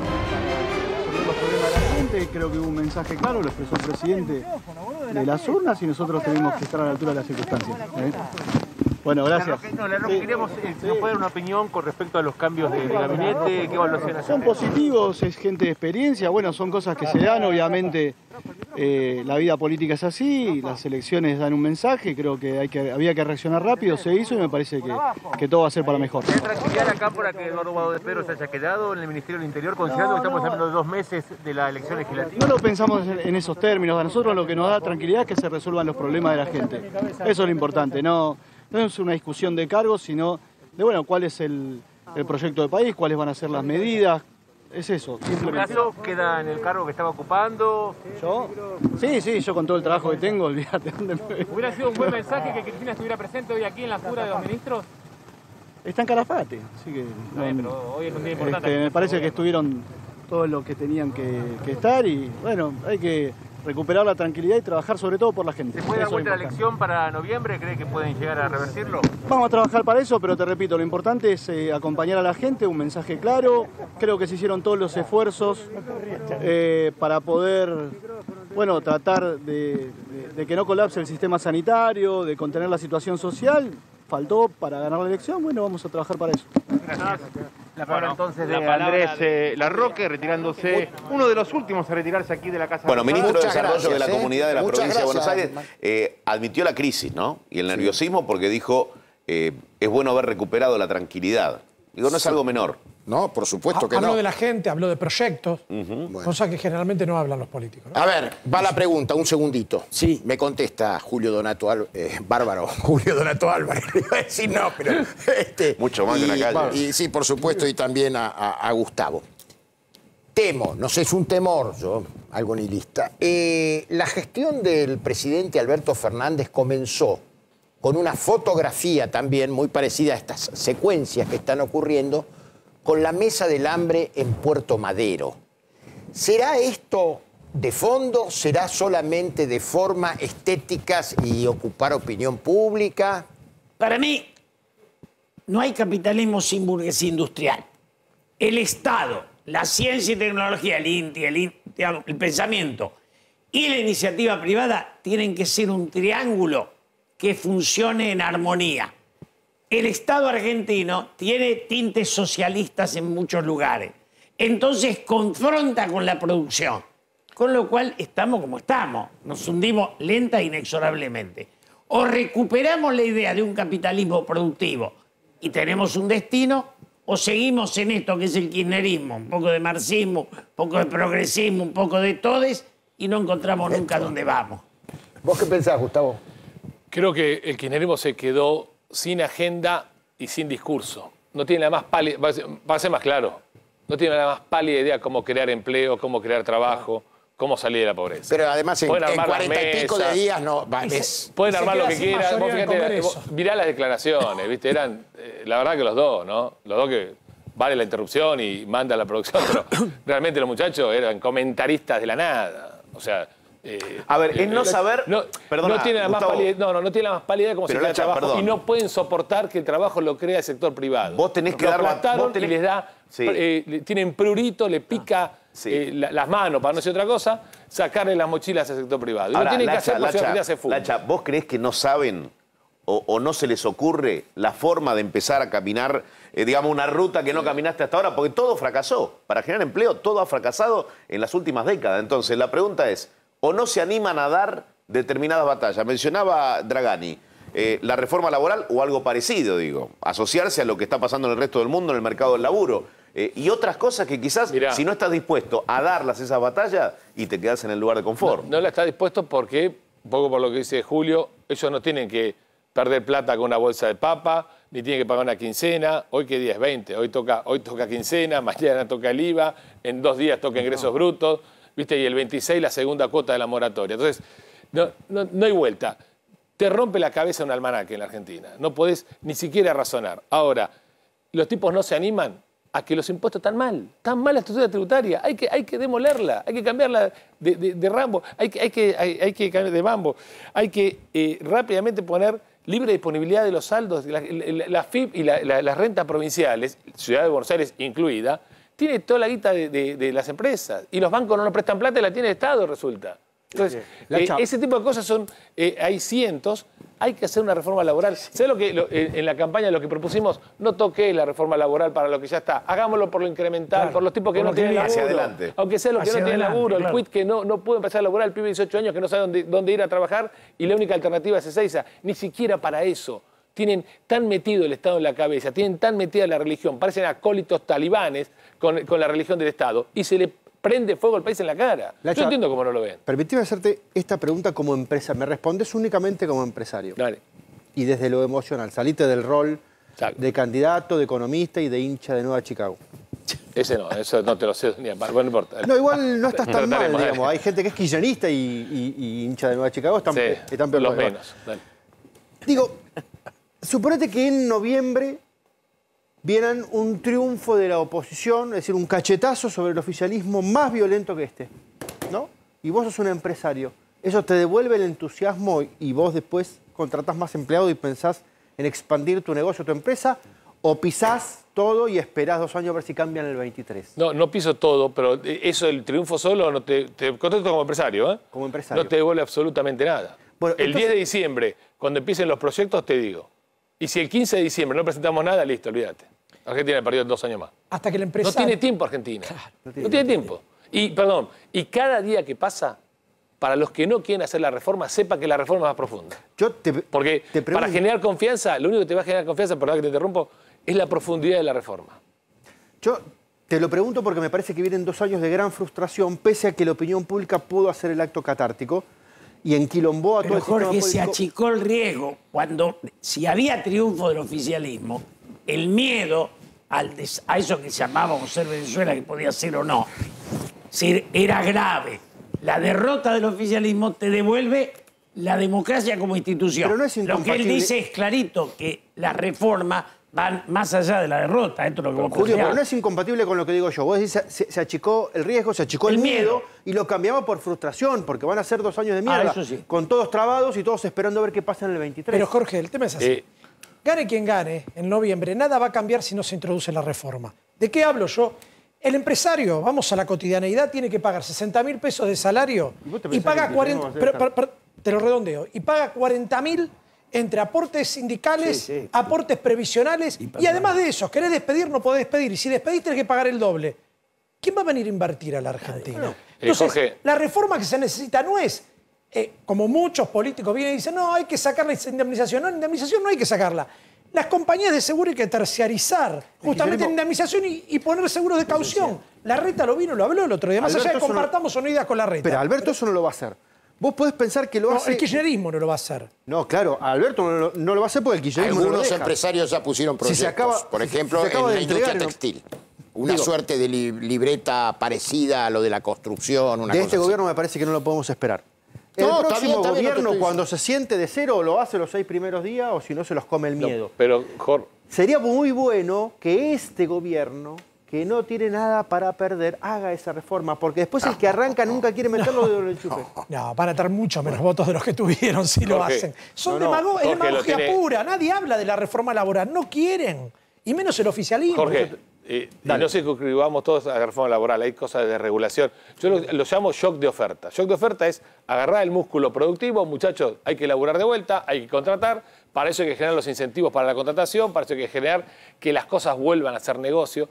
C: Los problemas de la gente, creo que hubo un mensaje claro, lo expresó el presidente de las urnas y nosotros tenemos que estar a la altura de las circunstancias. ¿eh? Bueno, gracias.
E: No, Larroque, queríamos eh, si nos puede dar una opinión con respecto a los cambios de, de gabinete, qué evaluación hacen.
C: Son positivos, es gente de experiencia, bueno, son cosas que se dan, obviamente. Eh, la vida política es así, las elecciones dan un mensaje, creo que, hay que había que reaccionar rápido, se hizo y me parece que, que todo va a ser para mejor.
E: ¿Hay tranquilidad la Cámpora que Eduardo Guado de Pedro se haya quedado en el Ministerio del Interior, considerando no, que estamos no. hablando de dos meses de la elección legislativa?
C: No lo pensamos en esos términos, a nosotros lo que nos da tranquilidad es que se resuelvan los problemas de la gente. Eso es lo importante, no, no es una discusión de cargos, sino de bueno, cuál es el, el proyecto de país, cuáles van a ser las medidas. Es eso, simplemente.
E: ¿En tu caso queda en el cargo que estaba ocupando?
C: ¿Yo? Sí, sí, yo con todo el trabajo que tengo, olvídate.
M: ¿Hubiera sido un buen mensaje que Cristina estuviera presente hoy aquí en la jura de los ministros?
C: Está en Calafate, así que...
M: No, bien, pero hoy es un día importante.
C: Este, me parece que estuvieron todos los que tenían que, que estar y, bueno, hay que recuperar la tranquilidad y trabajar sobre todo por la gente.
E: ¿Se puede dar
C: Eso
E: vuelta la elección para noviembre? ¿Cree que pueden llegar a revertirlo?
C: Vamos a trabajar para eso, pero te repito, lo importante es eh, acompañar a la gente, un mensaje claro. Creo que se hicieron todos los esfuerzos eh, para poder, bueno, tratar de, de, de que no colapse el sistema sanitario, de contener la situación social. Faltó para ganar la elección, bueno, vamos a trabajar para eso.
E: Gracias. La palabra entonces de Andrés eh, Larroque, retirándose, uno de los últimos a retirarse aquí de la Casa
A: Bueno,
E: Rosada.
A: ministro de
F: Muchas
A: Desarrollo
F: gracias,
A: de la
F: ¿eh?
A: Comunidad de la
F: Muchas
A: Provincia
F: gracias,
A: de Buenos Aires eh, admitió la crisis, ¿no? Y el nerviosismo porque dijo, eh, es bueno haber recuperado la tranquilidad. Digo, no es
F: Sí.
A: algo menor.
F: No, por supuesto que
H: Habló
F: no.
H: de la gente, habló de proyectos,
F: Bueno.
H: cosa que generalmente no hablan los políticos, ¿no?
F: A ver, va la pregunta, un segundito. Sí. Me contesta Julio Donato Álvarez, eh, bárbaro, Julio Donato Álvarez. Iba a decir no, pero... Este,
A: Mucho más que una calle.
F: Y sí, por supuesto, y también a, a- a Gustavo. Temo, no sé, es un temor, yo, algo nihilista. Eh, la gestión del presidente Alberto Fernández comenzó con una fotografía también muy parecida a estas secuencias que están ocurriendo, con la Mesa del Hambre en Puerto Madero. ¿Será esto de fondo? ¿Será solamente de forma estéticas y ocupar opinión pública?
J: Para mí, no hay capitalismo sin burguesía industrial. El Estado, la ciencia y tecnología, el INTI, el, INTI, digamos, el pensamiento y la iniciativa privada tienen que ser un triángulo que funcione en armonía. El Estado argentino tiene tintes socialistas en muchos lugares. Entonces confronta con la producción. Con lo cual estamos como estamos. Nos hundimos lenta e inexorablemente. O recuperamos la idea de un capitalismo productivo y tenemos un destino, o seguimos en esto que es el kirchnerismo, un poco de marxismo, un poco de progresismo, un poco de todes, y no encontramos nunca dónde vamos.
F: ¿Vos qué pensás, Gustavo?
Q: Creo que el kirchnerismo se quedó sin agenda y sin discurso. No tiene la más pálida, va a ser, va a ser más claro. no tienen la más pálida idea cómo crear empleo, cómo crear trabajo, cómo salir de la pobreza.
F: Pero además en,
Q: Pueden
F: en
Q: armar las
F: cuarenta y pico de
Q: mesas,
F: días no... va, es-
Q: Pueden
H: se
Q: armar
H: queda
Q: lo que
H: sin
Q: quieran. Vos
H: mayoría en
Q: fíjate,
H: Congreso.
Q: vos mirá las declaraciones, ¿viste? Eran, eh, la verdad que los dos, ¿no? Los dos que vale la interrupción y manda la producción, pero realmente los muchachos eran comentaristas de la nada. O sea... eh,
A: A ver, es
Q: eh,
A: no
Q: eh,
A: saber...
Q: No,
A: Perdona,
Q: no tienen la más
A: Gustavo.
Q: pálida, no, no, no tienen la más pálida cómo se
A: Pero,
Q: crea
A: Lacha,
Q: trabajo
A: perdón.
Q: y no pueden soportar que el trabajo lo crea el sector privado.
A: Vos tenés que
Q: Lo
A: dar la-
Q: cooptaron
A: vos tenés-
Q: y les da,
A: Sí.
Q: eh, le- tienen prurito, le pica eh, la- las manos, para no decir otra cosa, sacarle las mochilas al sector privado. Y
A: Ahora,
Q: lo tienen
A: Lacha,
Q: que hacer porque
A: Lacha,
Q: la Argentina se fuma.
A: Lacha, ¿vos creés que no saben o, o no se les ocurre la forma de empezar a caminar, eh, digamos, una ruta que no caminaste hasta ahora? Porque todo fracasó. Para generar empleo, todo ha fracasado en las últimas décadas. Entonces, la pregunta es, ¿o no se animan a dar determinadas batallas? Mencionaba Dragani, eh, la reforma laboral o algo parecido, digo, asociarse a lo que está pasando en el resto del mundo, en el mercado del laburo. Eh, y otras cosas que quizás,
Q: Mirá.
A: si no estás dispuesto a darlas esas batallas y te quedas en el lugar de confort.
Q: No, no la está dispuesto porque, un poco por lo que dice Julio, ellos no tienen que perder plata con una bolsa de papa, ni tienen que pagar una quincena. Hoy, ¿qué día es? veinte. Hoy toca, hoy toca quincena, mañana toca el I V A, en dos días toca ingresos brutos, ¿viste? Y el veintiséis la segunda cuota de la moratoria. Entonces, no, no, no hay vuelta. Te rompe la cabeza un almanaque en la Argentina. No podés ni siquiera razonar. Ahora, los tipos no se animan a que los impuestos están mal. Están mal la estructura tributaria. Hay que, hay que demolerla, hay que cambiarla de, de, de rambo, hay que, hay, que, hay, hay que cambiar de bambo. Hay que eh, rápidamente poner libre disponibilidad de los saldos, la, la, la F I P y la, la, las rentas provinciales, Ciudad de Buenos Aires incluida, tiene toda la guita de, de, de las empresas. Y los bancos no nos prestan plata y la tiene el Estado, resulta. Entonces, eh, ese tipo de cosas son, eh, hay cientos, hay que hacer una reforma laboral. ¿Sabes lo que lo, en, en la campaña lo que propusimos? No toqué la reforma laboral para lo que ya está. Hagámoslo por lo incremental,
A: Claro,
Q: por los tipos que
A: por
Q: no
A: lo que
Q: tienen
A: viene.
Q: laburo.
A: Hacia adelante.
Q: Aunque sea los que
A: Hacia
Q: no tienen
A: adelante,
Q: laburo,
A: claro.
Q: el quit que no, no puede empezar a laburar, el pibe de dieciocho años que no sabe dónde, dónde ir a trabajar y la única alternativa es Ezeiza. Ni siquiera para eso. Tienen tan metido el Estado en la cabeza, tienen tan metida la religión, parecen acólitos talibanes con, con la religión del Estado y se le prende fuego al país en la cara.
G: Lacha,
Q: Yo entiendo cómo no lo ven.
G: Permitime hacerte esta pregunta como empresa. Me respondes únicamente como empresario.
Q: Dale.
G: Y desde lo emocional. Salite del rol de candidato, de economista y de hincha de Nueva Chicago.
Q: Ese no, eso no te lo sé ni a par, bueno, no importa.
G: No, igual no estás tan mal,
Q: Trataremos, dale.
G: digamos. Hay gente que es kirchnerista y, y- y hincha de Nueva Chicago. Están,
Q: Sí,
G: están peor
Q: los
G: que vos.
Q: menos. Dale.
G: Digo, suponete que en noviembre vieran un triunfo de la oposición, es decir, un cachetazo sobre el oficialismo más violento que este, ¿no? Y vos sos un empresario. Eso te devuelve el entusiasmo y vos después contratás más empleados y pensás en expandir tu negocio, tu empresa, o pisás todo y esperás dos años a ver si cambian el veintitrés.
Q: No, no piso todo, pero eso, el triunfo solo, no te, te contesto como empresario, ¿eh?
G: Como empresario.
Q: No te devuelve absolutamente nada.
G: Bueno,
Q: el
G: entonces-
Q: diez de diciembre, cuando empiecen los proyectos, te digo. Y si el quince de diciembre no presentamos nada, listo, olvídate. Argentina ha perdido dos años más.
H: Hasta que la empresa...
Q: No tiene tiempo Argentina. no tiene, no tiene tiempo. Y, perdón, y cada día que pasa, para los que no quieren hacer la reforma, sepa que la reforma es más profunda.
G: Yo te,
Q: Porque
G: te pregunto-
Q: para generar confianza, lo único que te va a generar confianza, perdón que te interrumpo, es la profundidad de la reforma.
G: Yo te lo pregunto porque me parece que vienen dos años de gran frustración, pese a que la opinión pública pudo hacer el acto catártico y enquilombó a todo
J: Pero
G: el sistema
J: Jorge, se
G: político.
J: achicó el riesgo cuando, si había triunfo del oficialismo, el miedo al des- a eso que llamábamos ser Venezuela, que podía ser o no, si era grave. La derrota del oficialismo te devuelve la democracia como institución.
G: Pero no es
J: Lo que él
G: incompatible-
J: dice es clarito que las reformas van más allá de la derrota. Esto es lo que vos
G: Julio, pero
J: planteás.
G: no es incompatible con lo que digo yo. Vos decís, se, se achicó el riesgo, se achicó el,
J: El
G: miedo,
J: miedo.
G: y lo cambiamos por frustración, porque van a ser dos años de mierda.
J: Ah, eso sí.
G: Con todos trabados y todos esperando a ver qué pasa en el veintitrés.
H: Pero Jorge, el tema es así.
Q: Eh,
H: Gane quien gane, en noviembre, nada va a cambiar si no se introduce la reforma. ¿De qué hablo yo? El empresario, vamos a la cotidianeidad, tiene que pagar sesenta mil pesos de salario
G: ¿Y vos te
H: y
G: pensás
H: paga
G: que el
H: cuarenta,
G: kirchnerismo va a
H: pero-
G: hacer
H: pero- pero- te lo redondeo, y paga cuarenta mil entre aportes sindicales,
J: Sí, sí.
H: aportes previsionales y, además de eso, querés despedir, no podés despedir. Y si despedís, tenés que pagar el doble. ¿Quién va a venir a invertir a la Argentina?
Q: Eh,
H: Entonces,
Q: Jorge.
H: la reforma que se necesita no es, eh, como muchos políticos vienen y dicen, no, hay que sacar la indemnización. No, la indemnización no hay que sacarla. Las compañías de seguro hay que terciarizar justamente la indemnización y, y poner seguros de caución. La Reta lo vino, lo habló el otro día. Más
G: Alberto,
H: allá de
G: eso no-
H: compartamos o no ideas con la Reta.
G: Pero Alberto eso no lo va a hacer. Vos podés pensar que lo
H: No,
G: hace...
H: el kirchnerismo no lo va a hacer.
G: No, claro, Alberto no, lo- no lo va a hacer porque el kirchnerismo no lo
F: Algunos
G: deja.
F: empresarios ya pusieron
G: Si
F: proyectos.
G: se acaba-
F: por
G: si
F: ejemplo,
G: se acaba
F: en
G: de
F: la industria
G: entregar, no-
F: textil. una
G: Digo,
F: suerte de li libreta parecida a lo de la construcción. Una
G: de
F: cosa
G: este
F: así.
G: gobierno me parece que no lo podemos esperar. El
F: No, está
G: próximo
F: bien, está bien lo que
G: gobierno,
F: estoy
G: cuando
F: diciendo.
G: se siente de cero, lo hace los seis primeros días o si no se los come el miedo.
Q: Pero, Jorge,
G: Sería muy bueno que este gobierno, que no tiene nada para perder, haga esa reforma, porque después el que arranca nunca quiere meterlo de los enchufes.
H: No, van a tener mucho menos votos de los que tuvieron si lo
G: Jorge,
H: hacen. Son
G: no, no,
H: demago-
G: Jorge,
H: es
G: lo
H: demagogia
Q: tiene-
H: pura. Nadie habla de la reforma laboral. No quieren. Y menos el oficialismo.
Q: Jorge, eh, y no circunscribamos todos a la reforma laboral, hay cosas de regulación. Yo lo, lo llamo shock de oferta. Shock de oferta es agarrar el músculo productivo, muchachos, hay que laburar de vuelta, hay que contratar, para eso hay que generar los incentivos para la contratación, para eso hay que generar que las cosas vuelvan a ser negocio.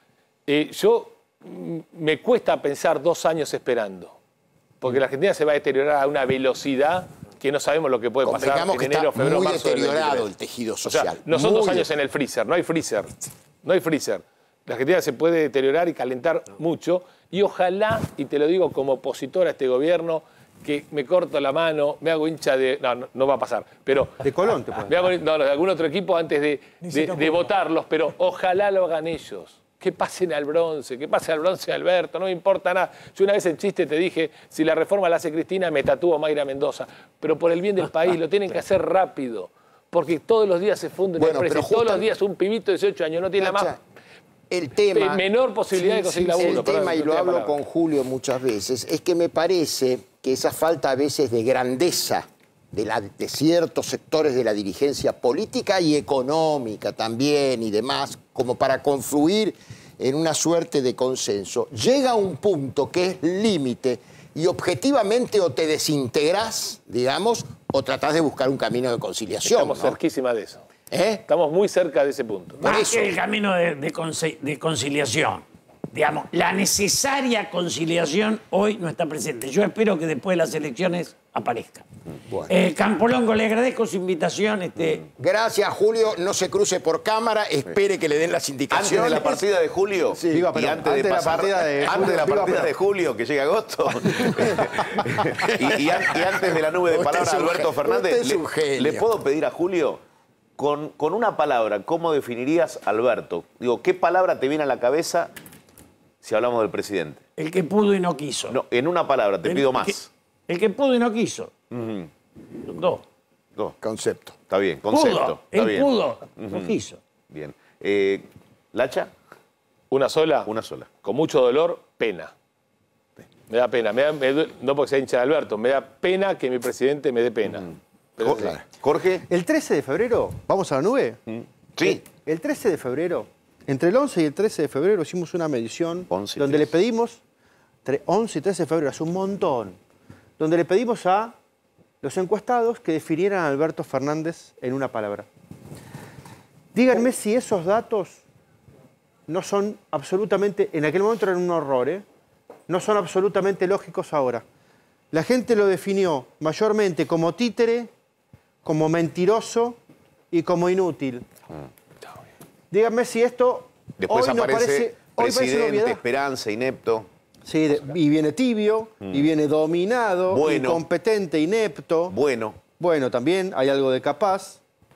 Q: Eh, yo mm, me cuesta pensar dos años esperando, porque la Argentina se va a deteriorar a una velocidad que no sabemos lo que puede pasar
F: Convengamos
Q: en
F: que
Q: enero,
F: está
Q: febrero,
F: muy
Q: marzo del
F: deteriorado
Q: veintitrés.
F: el tejido
Q: O
F: social.
Q: sea, no son
F: Muy
Q: dos años en el freezer, no hay freezer, no hay freezer. La Argentina se puede deteriorar y calentar mucho y ojalá, y te lo digo como opositor a este gobierno, que me corto la mano, me hago hincha de... No, no, no va a pasar, pero...
G: De Colón te puedes.
Q: Me hago, no, no, de algún otro equipo antes de,
H: Ni se
Q: de,
H: te
Q: de
H: ocurra.
Q: votarlos, pero ojalá lo hagan ellos. Que pasen al bronce, que pase al bronce Alberto, no me importa nada. Yo una vez en chiste te dije, si la reforma la hace Cristina, me tatúo Mayra Mendoza. Pero por el bien del país, lo tienen que hacer rápido. Porque todos los días se funden
F: Bueno,
Q: empresas.
F: pero
Q: Todos
F: justo-
Q: los días un pibito de dieciocho años no tiene la más
F: El tema,
Q: menor posibilidad de conseguir laburo.
F: El
Q: perdón,
F: tema, y
Q: no
F: lo
Q: tenía
F: hablo
Q: palabra.
F: con Julio muchas veces, es que me parece que esa falta a veces de grandeza de, la, de ciertos sectores de la dirigencia política y económica también y demás, como para confluir en una suerte de consenso, llega a un punto que es límite y objetivamente o te desintegras, digamos, o tratás de buscar un camino de conciliación.
Q: Estamos
F: ¿no?
Q: cerquísima de eso.
F: ¿Eh?
Q: Estamos muy cerca de ese punto.
J: Más que el camino de, de conci- de conciliación. Digamos, la necesaria conciliación hoy no está presente. Yo espero que después de las elecciones aparezca. Eh, Campolongo, le agradezco su invitación. Este...
F: Gracias, Julio. No se cruce por cámara. Espere que le den las indicaciones.
A: Antes de la partida de julio
F: Sí.
A: y
F: Digo,
A: antes,
F: pero
A: de
F: antes de la
A: pasar,
F: partida de
A: antes
F: julio,
A: de la
F: digo,
A: partida
F: pero-
A: de julio, que llega agosto, y, y an- y antes de la nube de
F: Usted
A: palabras
F: es
A: de
F: un
A: Alberto
F: gen-
A: Fernández,
F: usted es
A: le,
F: un genio.
A: le puedo pedir a Julio, con, con una palabra, ¿cómo definirías a Alberto? Digo, ¿qué palabra te viene a la cabeza si hablamos del presidente?
J: El que pudo y no quiso.
A: No, en una palabra, te
J: El
A: pido
J: que-
A: más.
J: El que pudo y no quiso.
A: Ujú.
J: Dos.
A: Dos.
F: Concepto.
A: Está bien, concepto.
J: Pudo.
A: Está
J: Él
A: bien.
J: pudo. No
A: Ujú.
J: quiso.
A: Bien. Eh, ¿Lacha?
Q: ¿Una sola?
A: Una sola.
Q: Con mucho dolor, pena. Me da pena. Me da- me du- no porque sea hincha de Alberto, me da pena que mi presidente me dé pena. Pero sí.
A: Jorge.
G: El trece de febrero, ¿vamos a la nube?
A: Sí.
G: El trece de febrero, entre el once y el trece de febrero hicimos una medición
A: once y
G: donde le
A: trece.
G: pedimos, entre once y trece de febrero, hace un montón, donde le pedimos a los encuestados que definieran a Alberto Fernández en una palabra. Díganme si esos datos no son absolutamente, en aquel momento eran un horror, ¿eh? No son absolutamente lógicos ahora. La gente lo definió mayormente como títere, como mentiroso y como inútil. Díganme si esto
A: Después
G: hoy no
A: aparece
G: parece, hoy parece una
A: presidente,
G: obviedad.
A: Esperanza, inepto.
G: Sí, de- y viene tibio, y viene dominado,
A: Bueno.
G: incompetente, inepto.
A: Bueno.
G: Bueno, también hay algo de capaz.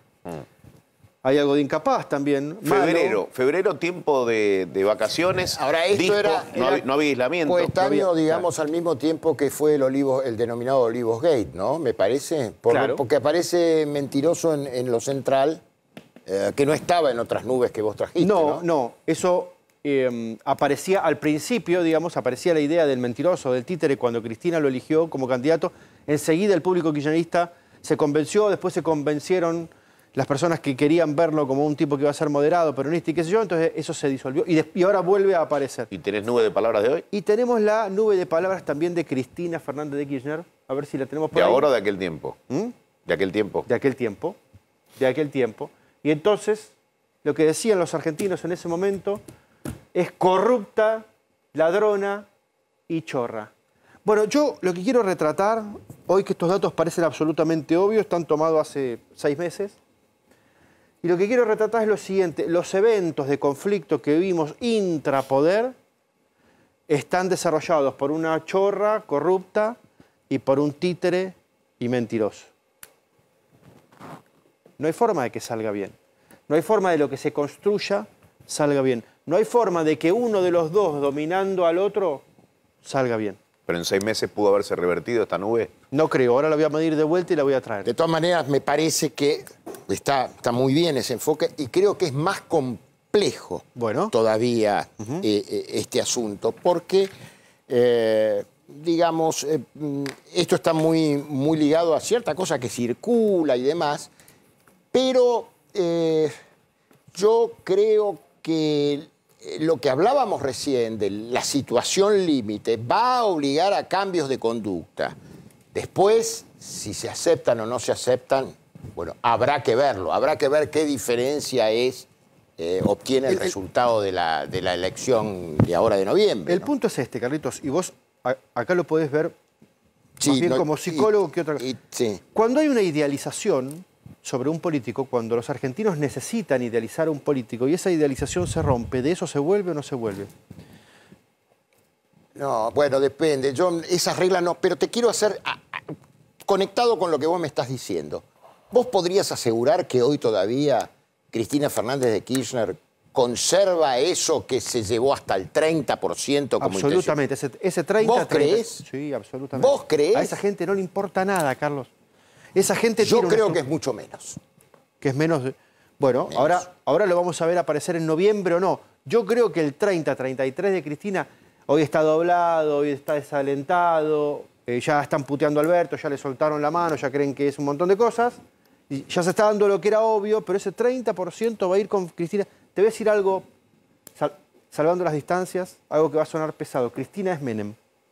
G: Hay algo de incapaz también. malo.
A: Febrero, febrero, tiempo de, de vacaciones.
F: Ahora, esto
A: dispo,
F: era,
A: no,
F: era
A: había, no había aislamiento.
F: coetáneo,
A: No había-
F: digamos, al mismo tiempo que fue el, Olivo, el denominado Olivos Gate, ¿no? Me parece. Por-
G: Claro.
F: Porque aparece mentiroso en, en lo central, eh, que no estaba en otras nubes que vos trajiste,
G: No,
F: ¿no?
G: no, eso eh, aparecía al principio, digamos, aparecía la idea del mentiroso, del títere, cuando Cristina lo eligió como candidato. Enseguida el público kirchnerista se convenció, después se convencieron las personas que querían verlo como un tipo que iba a ser moderado, peronista y qué sé yo, entonces eso se disolvió y, des- y ahora vuelve a aparecer.
A: ¿Y tenés nube de palabras de hoy?
G: Y tenemos la nube de palabras también de Cristina Fernández de Kirchner, a ver si la tenemos por
A: ¿De
G: ahí.
A: ahora o de aquel tiempo?
G: ¿Mm?
A: De aquel tiempo.
G: De aquel tiempo, de aquel tiempo. Y entonces, lo que decían los argentinos en ese momento es corrupta, ladrona y chorra. Bueno, yo lo que quiero retratar, hoy que estos datos parecen absolutamente obvios, están tomados hace seis meses, y lo que quiero retratar es lo siguiente, los eventos de conflicto que vimos intrapoder están desarrollados por una chorra corrupta y por un títere y mentiroso. No hay forma de que salga bien. No hay forma de lo que se construya salga bien. no hay forma de que uno de los dos dominando al otro salga bien.
A: Pero en seis meses pudo haberse revertido esta nube.
G: No creo, ahora la voy a medir de vuelta y la voy a traer.
F: De todas maneras, me parece que está, está muy bien ese enfoque y creo que es más complejo
G: bueno.
F: todavía uh-huh. eh, este asunto, porque, eh, digamos, eh, esto está muy, muy ligado a cierta cosa que circula y demás, pero eh, yo creo que lo que hablábamos recién de la situación límite va a obligar a cambios de conducta. Después, si se aceptan o no se aceptan, bueno, habrá que verlo, habrá que ver qué diferencia es, eh, obtiene el, el resultado de la, de la elección de ahora de noviembre.
G: El
F: ¿no?
G: punto es este, Carlitos, y vos a, acá lo podés ver
F: sí,
G: más bien
F: no,
G: como psicólogo
F: y,
G: que otra cosa.
F: Sí.
G: Cuando hay una idealización sobre un político, cuando los argentinos necesitan idealizar a un político y esa idealización se rompe, ¿de eso se vuelve o no se vuelve?
F: No, bueno, depende. Yo esas reglas no, pero te quiero hacer, a, a, conectado con lo que vos me estás diciendo, ¿vos podrías asegurar que hoy todavía Cristina Fernández de Kirchner conserva eso que se llevó hasta el treinta por ciento como
G: absolutamente, ese, ese treinta
F: ¿Vos
G: treinta,
F: creés?
G: Sí, absolutamente.
F: ¿Vos creés?
G: A esa gente no le importa nada, Carlos. Esa gente
F: Yo
G: tiene
F: creo
G: una...
F: que es mucho menos.
G: Que es menos... De... Bueno,
F: menos.
G: Ahora, ahora lo vamos a ver aparecer en noviembre o no. Yo creo que el treinta treinta y tres de Cristina hoy está doblado, hoy está desalentado, eh, ya están puteando a Alberto, ya le soltaron la mano, ya creen que es un montón de cosas, y ya se está dando lo que era obvio, pero ese treinta por ciento va a ir con Cristina. Te voy a decir algo, sal, salvando las distancias, algo que va a sonar pesado. Cristina es Menem.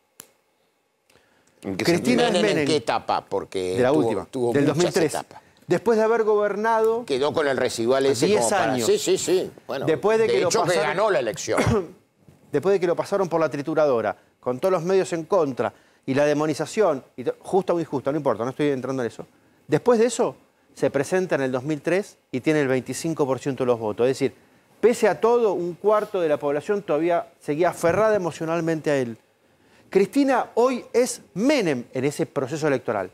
F: ¿En qué
G: Cristina
F: Menem,
G: es Menem.
F: ¿En qué etapa? Porque
G: de la
F: tuvo,
G: última,
F: tuvo
G: del
F: muchas
G: dos mil tres.
F: etapas.
G: Después de haber gobernado...
F: Quedó con el residual ese
G: diez
F: como para...
G: años.
F: Sí, sí, sí. Bueno,
G: Después de,
F: de
G: que
F: hecho,
G: lo pasaron...
F: que ganó la elección.
G: Después de que lo pasaron por la trituradora, con todos los medios en contra, y la demonización, y justa o injusta, no importa, no estoy entrando en eso. Después de eso, se presenta en el dos mil tres y tiene el veinticinco por ciento de los votos. Es decir, pese a todo, un cuarto de la población todavía seguía aferrada emocionalmente a él. Cristina hoy es Menem en ese proceso electoral.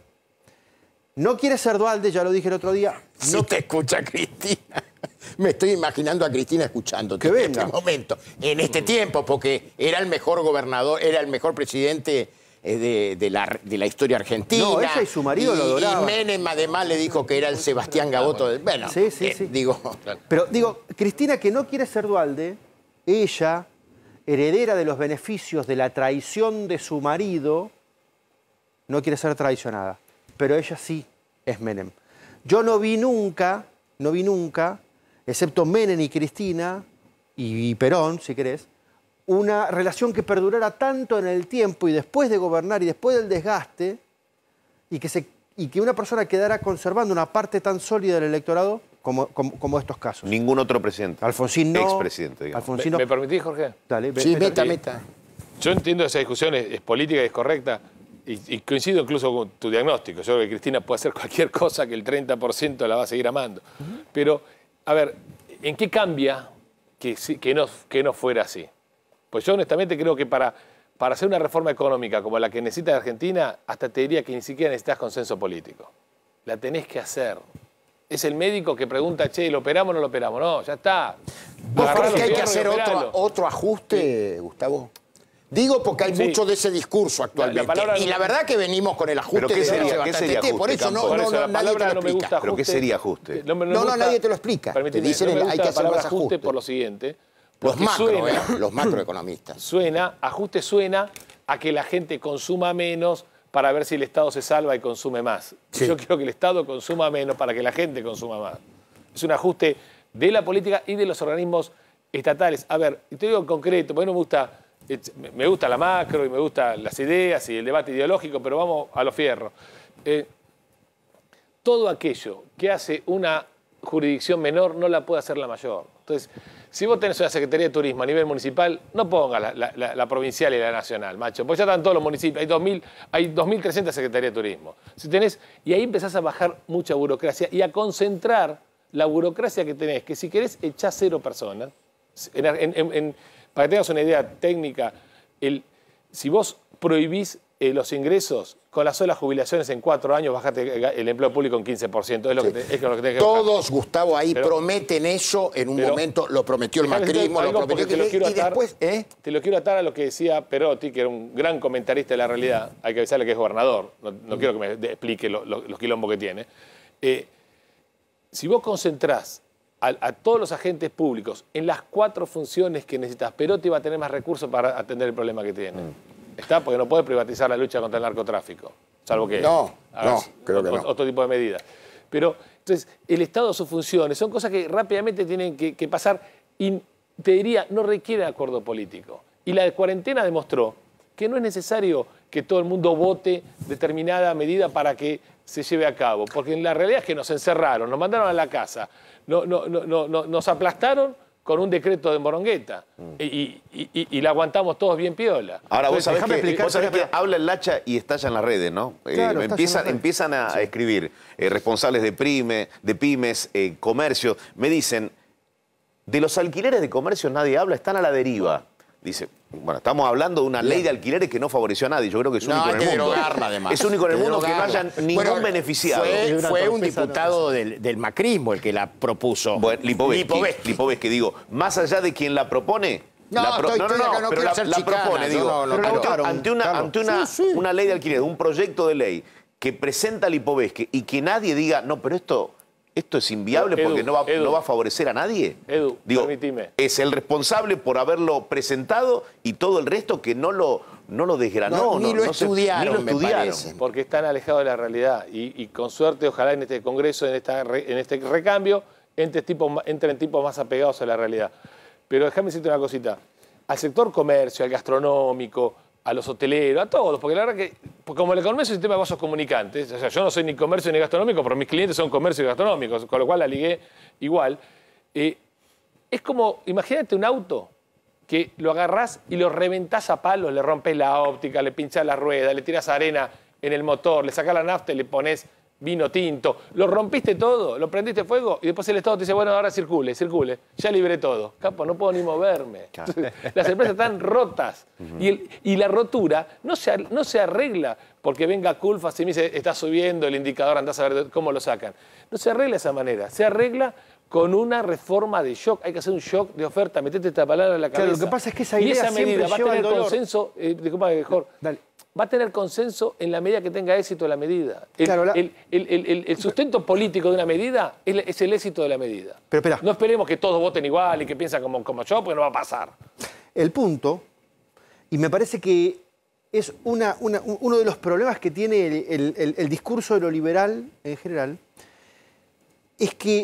G: No quiere ser Duhalde, ya lo dije el otro día.
F: Si
G: no
F: te escucha Cristina. Me estoy imaginando a Cristina escuchándote
G: que
F: en este momento, en este tiempo, porque era el mejor gobernador, era el mejor presidente eh, de, de, la, de la historia argentina.
G: No, ella y su marido
F: y,
G: lo adoraban.
F: Y Menem además le dijo que era el Sebastián Gaboto del... Bueno,
G: sí, sí,
F: eh,
G: sí.
F: digo...
G: Pero digo, Cristina que no quiere ser Duhalde, ella, heredera de los beneficios de la traición de su marido, no quiere ser traicionada. Pero ella sí es Menem. Yo no vi nunca, no vi nunca, excepto Menem y Cristina, y Perón, si querés, una relación que perdurara tanto en el tiempo y después de gobernar y después del desgaste, y que, se, y que una persona quedara conservando una parte tan sólida del electorado como, como, como estos casos.
A: Ningún otro presidente.
G: Alfonsín no.
A: Expresidente, digamos.
G: Alfonsín no.
Q: ¿Me, ¿Me permitís, Jorge?
G: Dale,
F: sí,
G: meta,
F: meta, meta.
Q: Yo entiendo esa discusión, es, es política y es correcta, y, y coincido incluso con tu diagnóstico. Yo creo que Cristina puede hacer cualquier cosa que el treinta por ciento la va a seguir amando. Uh-huh. Pero, a ver, ¿en qué cambia que, que, no, que no fuera así? Pues yo honestamente creo que para, para hacer una reforma económica como la que necesita Argentina, hasta te diría que ni siquiera necesitas consenso político. La tenés que hacer. Es el médico que pregunta, che, ¿lo operamos o no lo operamos? No, ya está.
F: ¿Vos crees que hay que hacer otro, otro ajuste, sí. Gustavo? Digo porque hay sí. mucho de ese discurso actualmente. La, la palabra, y la verdad que venimos con el ajuste
A: ¿Pero qué sería,
F: de
A: bastante sería ajuste,
F: Por eso
A: Campo?
F: no,
A: por
F: no,
A: eso
F: no,
A: la
F: nadie te lo
A: no me gusta ajuste. ¿Pero qué sería ajuste?
F: No, no, no gusta, nadie te lo explica. Te dicen
Q: no me gusta
F: hay que hacer más ajuste.
Q: ajuste por lo siguiente.
F: Los macro,
Q: suena,
F: eh, los macroeconomistas.
Q: Suena, ajuste suena a que la gente consuma menos para ver si el Estado se salva y consume más. Sí. Yo quiero que el Estado consuma menos para que la gente consuma más. Es un ajuste de la política y de los organismos estatales. A ver, y te digo en concreto, porque no me gusta, me gusta la macro y me gustan las ideas y el debate ideológico, pero vamos a los fierros. Eh, todo aquello que hace una jurisdicción menor no la puede hacer la mayor. Entonces, si vos tenés una Secretaría de Turismo a nivel municipal, no pongas la, la, la, la provincial y la nacional, macho, porque ya están todos los municipios, hay dos mil, hay dos mil trescientas Secretarías de Turismo. Si tenés, y ahí empezás a bajar mucha burocracia y a concentrar la burocracia que tenés, que si querés echás cero personas. En, en, en, para que tengas una idea técnica, el, si vos prohibís eh, los ingresos, con las solas jubilaciones en cuatro años bajaste el empleo público en quince por ciento. Es lo que, te, es lo que tenés que bajar.
F: Todos, Gustavo, ahí
Q: Pero-
F: prometen eso. En un
Q: pero-
F: momento lo prometió el
Q: Déjame decirte
F: macrismo, lo
Q: algo porque
F: prometió
Q: te lo quiero
F: y
Q: atar,
F: después... ¿eh?
Q: Te lo quiero atar a lo que decía Perotti, que era un gran comentarista de la realidad. Hay que avisarle que es gobernador. No, no quiero que me de- explique lo- lo- los quilombos que tiene. Eh, si vos concentrás a, a todos los agentes públicos en las cuatro funciones que necesitas, Perotti va a tener más recursos para atender el problema que tiene. ¿Está? Porque no puede privatizar la lucha contra el narcotráfico. Salvo que
F: No,
Q: hagas
F: no, creo que
Q: otro,
F: no.
Q: otro tipo de medidas. Pero, entonces, el Estado, sus funciones, son cosas que rápidamente tienen que, que pasar y, te diría, no requieren acuerdo político. Y la cuarentena demostró que no es necesario que todo el mundo vote determinada medida para que se lleve a cabo. Porque la realidad es que nos encerraron, nos mandaron a la casa, no, no, no, no, no- nos aplastaron con un decreto de Morongueta. Y, y- y- y la aguantamos todos bien piola.
A: Ahora, vos
Q: Entonces,
A: sabés,
Q: déjame
A: que,
Q: explicar,
A: vos sabés
Q: espera,
A: que habla el Lacha y estalla en las redes, ¿no? Eh,
Q: Claro, estalla en
A: empiezan,
Q: las redes.
A: empiezan a escribir eh, responsables de, prime, de pymes, eh, comercio. Me dicen, de los alquileres de comercio nadie habla, están a la deriva. Dice, bueno, estamos hablando de una ley de alquileres que no favoreció a nadie. Yo creo que es
F: No,
A: único
F: hay
A: en el
F: que
A: mundo.
F: derogarla, además.
A: Es único en el
F: Que
A: mundo que no
F: derogarla.
A: haya ningún
F: Bueno,
A: beneficiado.
F: Fue,
A: Una
F: fue un
A: torpeza,
F: diputado del, del macrismo el que la propuso.
A: Bueno, Lipovetsky,
F: Lipovetsky.
A: Lipovetsky, digo, más allá de quien la propone.
F: No,
A: la
F: estoy- estoy acá, no
A: pero
F: quiero
A: la,
F: hacer
A: la
F: chicana,
A: propone,
F: yo
A: digo,
F: no- no
A: pero
F: quiero-
A: ante, ante una,
F: Carlos.
A: ante una,
F: Sí, sí.
A: una ley de alquiler, un proyecto de ley que presenta Lipovetsky y que nadie diga, no, pero esto, esto es inviable
Q: Edu,
A: porque no va,
Q: Edu.
A: no va a favorecer a nadie.
Q: Edu,
A: Digo,
Q: permitime.
A: es el responsable por haberlo presentado y todo el resto que no lo, no lo desgranó.
F: No, ni lo
A: se-
F: estudiaron,
A: ni lo
F: me
A: estudiaron.
F: parece.
Q: Porque están alejados de la realidad. Y, y con suerte, ojalá en este Congreso, en, esta re- en este recambio, entren tipos, ma- entren tipos más apegados a la realidad. Pero déjame decirte una cosita. Al sector comercio, al gastronómico, a los hoteleros, a todos, porque la verdad que, porque como la economía es un sistema de vasos comunicantes, o sea, yo no soy ni comercio ni gastronómico, pero mis clientes son comercio y gastronómicos, con lo cual la ligué igual. Eh, es como, imagínate un auto que lo agarrás y lo reventás a palos, le rompes la óptica, le pinchás la rueda, le tirás arena en el motor, le sacás la nafta y le pones vino tinto, lo rompiste todo, lo prendiste fuego y después el Estado te dice, bueno, ahora circule, circule, ya libré todo. Capo, no puedo ni moverme. Las empresas están rotas y, el- y la rotura no se, ar- no se arregla porque venga Culfas y me dice, está subiendo el indicador, andás a ver cómo lo sacan. No se arregla de esa manera, se arregla con una reforma de shock. Hay que hacer un shock de oferta, metete esta palabra en la cabeza.
G: Claro, lo que pasa es que esa
Q: y
G: idea
Q: esa
G: siempre
Q: medida va a
G: lleva
Q: tener
G: al dolor.
Q: consenso, eh, disculpa, mejor, va a tener consenso en la medida que tenga éxito la medida. El,
G: Claro, la-
Q: el- el- el- el- el sustento político de una medida es, la- es el éxito de la medida.
G: Pero espera,
Q: No esperemos que todos voten igual y que piensan como, como yo, porque no va a pasar.
G: el punto, y me parece que es una, una- un- uno de los problemas que tiene el, el- el- el discurso de lo liberal en general, es que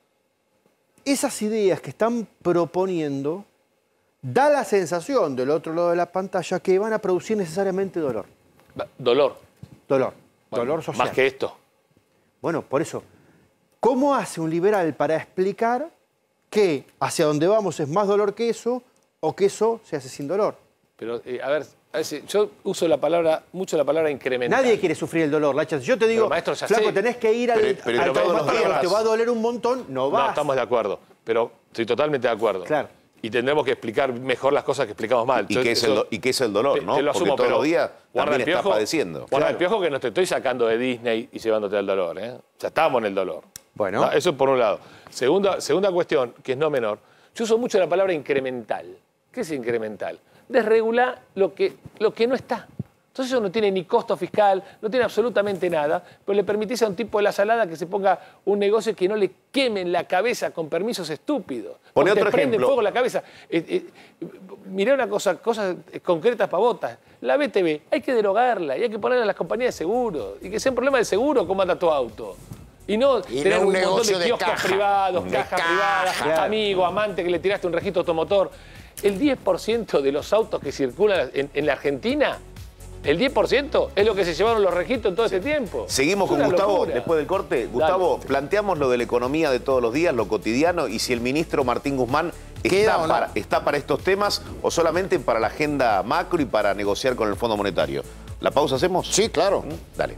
G: esas ideas que están proponiendo da la sensación del otro lado de la pantalla que van a producir necesariamente dolor.
Q: Dolor.
G: Dolor.
Q: Bueno,
G: dolor social.
Q: Más que esto.
G: Bueno, por eso, ¿cómo hace un liberal para explicar que hacia donde vamos es más dolor que eso o que eso se hace sin dolor?
Q: Pero, eh, a ver, a ver si- yo uso la palabra, mucho la palabra incremental.
G: Nadie quiere sufrir el dolor, Lacha. Si yo te digo,
Q: Pero, maestro, ya
G: flaco,
Q: sé.
G: tenés que ir al,
Q: Pero- pero
G: al
Q: todos los
G: traumatólogo,
Q: días.
G: te va a doler un montón, no vas.
Q: No, estamos de acuerdo, pero estoy totalmente de acuerdo.
G: Claro.
Q: Y tendremos que explicar mejor las cosas que explicamos mal.
A: ¿Y
Q: Yo-
A: qué es
Q: eso-
A: el, do- y qué es el dolor,
Q: te-
A: no?
Q: te lo
A: Porque
Q: asumo,
A: todos
Q: pero
A: los días
Q: guarda
A: también
Q: el
A: estás
Q: piojo,
A: padeciendo.
Q: Guarda el piojo que no te estoy sacando de Disney y llevándote al dolor. ¿eh? Ya estamos en el dolor.
G: Bueno.
Q: No, eso por un lado. Segunda, segunda cuestión, que es no menor. Yo uso mucho la palabra incremental. ¿Qué es incremental? Desregular lo que, lo que no está. Entonces eso no tiene ni costo fiscal, no tiene absolutamente nada, pero le permitís a un tipo de la salada que se ponga un negocio que no le quemen la cabeza con permisos estúpidos.
A: Poné
Q: Porque
A: otro
Q: te prende
A: ejemplo.
Q: fuego la cabeza. Eh, eh, mirá una cosa, cosas concretas pavotas. La B T V hay que derogarla y hay que ponerla a las compañías de seguros. Y que sea un problema de seguro cómo anda tu auto. Y no
F: Y
Q: tener
F: no un
Q: un montón
F: negocio
Q: de
F: de
Q: kioscos
F: caja.
Q: privados,
F: De
Q: cajas
F: caja.
Q: privadas,
F: Claro.
Q: amigo, amante que le tiraste un registro automotor. El diez por ciento de los autos que circulan en, en la Argentina, el diez por ciento es lo que se llevaron los registros en todo ese tiempo.
A: Seguimos
Q: Es
A: con
Q: una
A: Gustavo
Q: locura.
A: después del corte. Gustavo, planteamos lo de la economía de todos los días, lo cotidiano, y si el ministro Martín Guzmán
F: ¿Queda
A: está
F: o no?
A: para, está para estos temas o solamente para la agenda macro y para negociar con el Fondo Monetario. ¿La pausa hacemos?
F: Sí, claro.
A: Dale.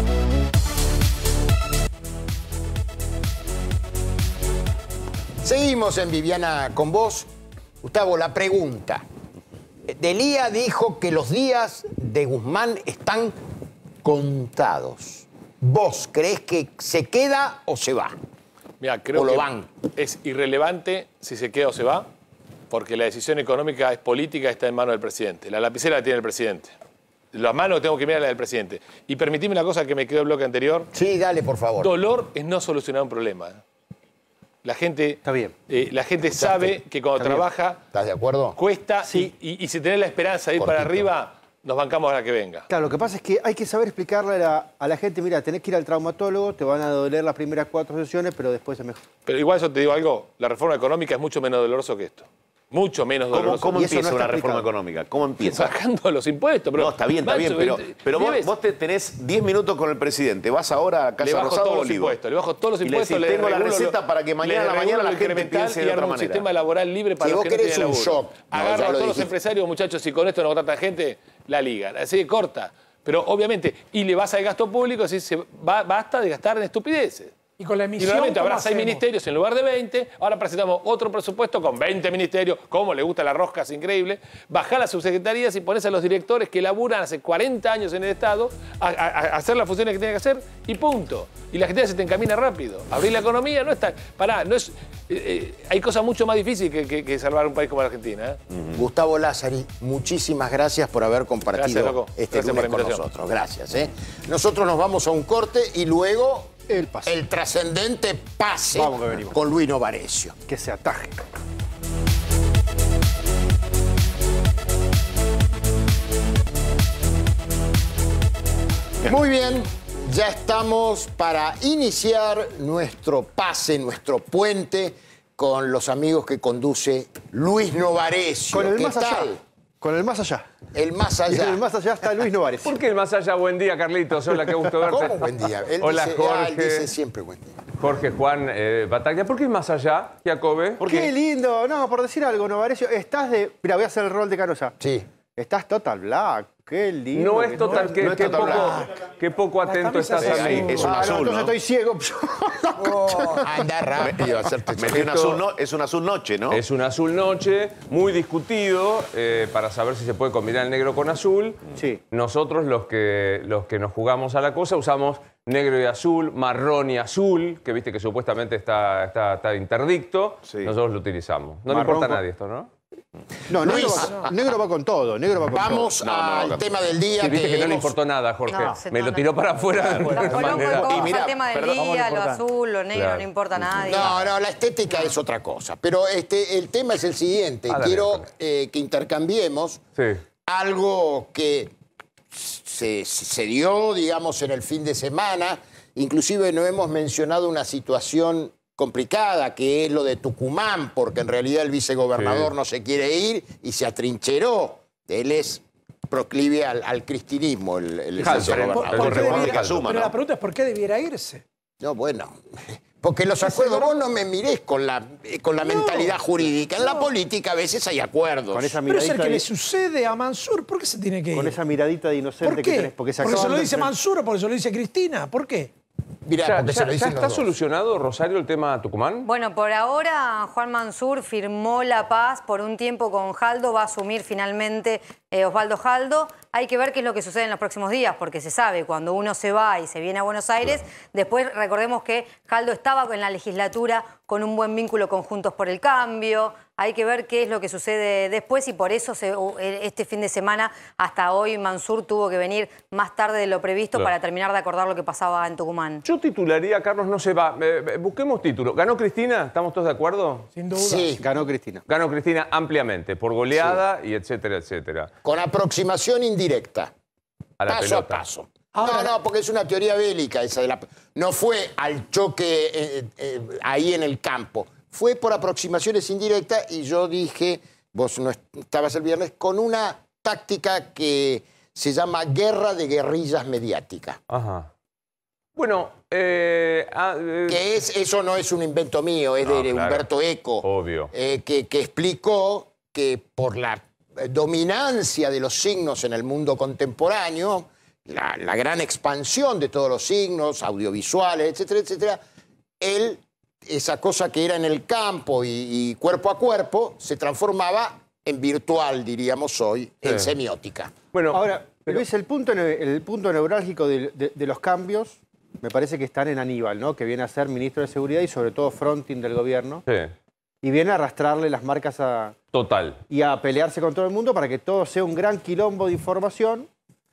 F: Seguimos. Seguimos en Viviana con vos. Gustavo, la pregunta. Delía dijo que los días de Guzmán están contados. ¿Vos creés que se queda o se va?
Q: Mira, creo
F: ¿O lo
Q: que
F: van?
Q: es irrelevante si se queda o se va, porque la decisión económica es política, está en manos del presidente. La lapicera la tiene el presidente. Las manos tengo que mirar la del presidente. Y permitime una cosa que me quedó el bloque anterior.
F: Sí, dale, por favor.
Q: Dolor es no solucionar un problema. La gente,
G: Está bien.
Q: Eh, la gente sabe que cuando
F: Está bien.
Q: trabaja
F: ¿Estás de acuerdo?
Q: cuesta y, y, y si tenés la esperanza de ir para
F: Cortito.
Q: arriba, nos bancamos a la que venga.
G: Claro, lo que pasa es que hay que saber explicarle a la, a la gente, mira, tenés que ir al traumatólogo, te van a doler las primeras cuatro sesiones, pero después es mejor.
Q: Pero igual yo te digo algo, la reforma económica es mucho menos doloroso que esto. Mucho menos
A: ¿Cómo,
Q: doloroso.
A: cómo
G: Y eso
A: empieza
G: no está
A: una reforma
G: explicado.
A: económica? ¿Cómo empieza?
Q: Bajando los impuestos. Pero,
A: No, está bien, está
Q: macho,
A: bien, pero, pero vos,
Q: ¿ves?
A: vos te tenés diez minutos con el presidente, vas ahora a
Q: Le
A: Casa
Q: bajo
A: Rosada
Q: todos
A: o
Q: los
A: Olivo.
Q: impuestos, le bajo todos los
A: Y le
Q: impuestos.
A: decís, tengo la
Q: regulo
A: receta
Q: lo-
A: para que mañana
Q: le
A: a la mañana
Q: regulo
A: la
Q: lo
A: gente
Q: incremental
A: piense de
Q: y
A: otra
Q: armo un
A: manera.
Q: sistema laboral libre para
F: Si
Q: los
F: vos
Q: que no
F: querés
Q: tienen
F: un
Q: laburo.
F: shock, no,
Q: Agarro
F: ya
Q: a
F: lo
Q: todos los
F: dijiste.
Q: empresarios, muchachos, y con esto no contratan gente, la ligan. Así de corta. Pero obviamente, y le vas al gasto público, así se va, basta de gastar en estupideces.
H: Y con la
Q: Y
H: emisión,
Q: nuevamente
H: ¿cómo
Q: habrá seis
H: hacemos?
Q: ministerios en lugar de veinte. Ahora presentamos otro presupuesto con veinte ministerios. Como le gusta la rosca, es increíble. Bajá las subsecretarías y ponés a los directores que laburan hace cuarenta años en el Estado a, a- a hacer las funciones que tienen que hacer y punto. Y la gente se te encamina rápido. Abrir la economía no está. Pará, no es. eh, eh, hay cosas mucho más difíciles que, que- que salvar un país como la Argentina. ¿eh?
F: Gustavo Lázari, muchísimas gracias por haber compartido
Q: Gracias, loco.
F: este
Q: Gracias por
F: lunes
Q: la
F: con
Q: invitación.
F: nosotros. Gracias. ¿eh? Nosotros nos vamos a un corte y luego
G: El pase.
F: el trascendente pase
G: Vamos que venimos.
F: con Luis Novarecio.
G: Que se ataje.
F: Muy bien, ya estamos para iniciar nuestro pase, nuestro puente con los amigos que conduce Luis Novarecio.
G: Con el
F: ¿Qué
G: más allá.
F: tal?
G: Con el más allá.
F: El más
G: Y
F: allá.
G: en el más allá está Luis Novarecio.
S: ¿Por qué el más allá? Buen día, Carlitos. Hola, qué gusto verte.
F: ¿Cómo buen día? Él
S: Hola,
F: dice,
S: Jorge.
F: ah, él dice siempre buen día.
S: Jorge, Juan, eh, Bataglia. ¿Por qué el más allá, Jacobe?
G: ¿Por qué? lindo. No, por decir algo, Novarecio, estás de... Mira, voy a hacer el rol de Canosa.
F: Sí.
G: Estás total black. Qué lindo.
S: No
G: que
S: es total,
G: estás.
S: que,
G: No es
S: qué
G: total
S: poco,
G: black.
S: qué poco atento estás
A: es
S: a mí.
A: azul. Es un
G: Ah, no,
A: azul,
G: entonces
A: ¿no?
G: estoy ciego.
F: Oh, anda rápido a hacerte
A: Metió un
S: Esto-
A: azul, no, es un azul noche, ¿no?
S: Es un azul noche, muy discutido, eh, para saber si se puede combinar el negro con azul.
G: Sí.
S: Nosotros, los que, los que nos jugamos a la cosa, usamos negro y azul, marrón y azul, que viste que supuestamente está, está, está interdicto.
A: Sí.
S: Nosotros lo utilizamos. No le
G: Marrón
S: importa a
G: con-
S: nadie esto, ¿no?
G: No, negro
F: Luis.
G: va, negro va con todo. Negro va con
F: Vamos
A: No, no,
F: al
A: no.
F: tema del día.
S: Sí, viste que no le
F: hemos-
S: importó nada, Jorge.
L: No, se
S: Me lo
L: nota.
S: tiró para afuera. de
L: Lo
S: alguna
L: coloco
S: manera.
L: vamos
A: Y mirá,
L: al tema del
A: perdón,
L: día, lo azul, lo negro,
S: Claro.
L: no importa a nadie.
F: No, no, la estética es otra cosa. Pero este, el tema es el siguiente.
S: Ah, dale,
F: Quiero
S: Jorge.
F: eh, que intercambiemos
S: Sí.
F: algo que se, se dio, digamos, en el fin de semana. Inclusive no hemos mencionado una situación complicada, que es lo de Tucumán, porque en realidad el vicegobernador
S: Sí.
F: no se quiere ir y se atrincheró. Él es proclive al, al cristinismo, el, el
S: Claro,
F: vicegobernador.
S: pero-
H: ¿Por qué
A: Reforma
H: debiera-
A: que asuma,
H: pero
A: ¿no?
H: la pregunta es ¿por qué debiera irse?
F: No, bueno, porque los acuerdos, vos no me mirés con la, eh, con la
H: No,
F: mentalidad jurídica. En la
H: no.
F: política a veces hay acuerdos.
G: Con esa
H: Pero es el
G: miradita,
H: que le
G: de,
H: sucede a Mansur. ¿Por qué se tiene que ir?
G: con esa miradita de inocente
H: ¿Por
G: que
H: qué?
G: tenés. Porque se
H: ¿Porque se
G: acaban
H: lo
G: de
H: dice
G: enfrentar-
H: Mansur o porque se lo dice Cristina? ¿Por qué?
F: Mirá,
S: Ya,
F: porque se
S: ya-
F: lo
S: ya
F: dicen
S: está
F: los dos.
S: solucionado, Rosario, el tema Tucumán?
L: Bueno, por ahora Juan Mansur firmó la paz por un tiempo con Jaldo, va a asumir finalmente eh, Osvaldo Jaldo. Hay que ver qué es lo que sucede en los próximos días, porque se sabe, cuando uno se va y se viene a Buenos Aires, después recordemos que Jaldo estaba en la legislatura con un buen vínculo con Juntos por el Cambio. Hay que ver qué es lo que sucede después y por eso se, este fin de semana, hasta hoy, Mansur tuvo que venir más tarde de lo previsto
S: Claro.
L: para terminar de acordar lo que pasaba en Tucumán.
S: Yo titularía, Carlos, no se va. Eh, eh, busquemos título. ¿Ganó Cristina? ¿Estamos todos de acuerdo?
H: Sin duda.
F: Sí,
G: Ganó Cristina.
S: Ganó Cristina ampliamente, por goleada y etcétera, etcétera.
F: con aproximación indirecta.
S: A la
F: paso
S: pelota.
F: a paso. No, no, porque es una teoría bélica esa de la... No fue al choque eh, eh, ahí en el campo. Fue por aproximaciones indirectas y yo dije, vos no estabas el viernes, con una táctica que se llama guerra de guerrillas mediática.
S: Ajá. Bueno, eh, ah, eh,
F: Que es, eso no es un invento mío, es
S: No,
F: de
S: claro.
F: Humberto Eco.
S: Obvio.
F: eh, que, que explicó que por la eh, dominancia de los signos en el mundo contemporáneo, la, la gran expansión de todos los signos, audiovisuales, etcétera, etcétera, él esa cosa que era en el campo y, y cuerpo a cuerpo se transformaba en virtual, diríamos hoy, sí. en semiótica.
G: Bueno, ahora, pero es el punto, el punto neurálgico de, de, de los cambios, me parece que están en Aníbal, ¿no? Que viene a ser ministro de Seguridad y sobre todo fronting del gobierno.
S: Sí.
G: Y viene a arrastrarle las marcas a...
S: Total.
G: Y a pelearse con todo el mundo para que todo sea un gran quilombo de información.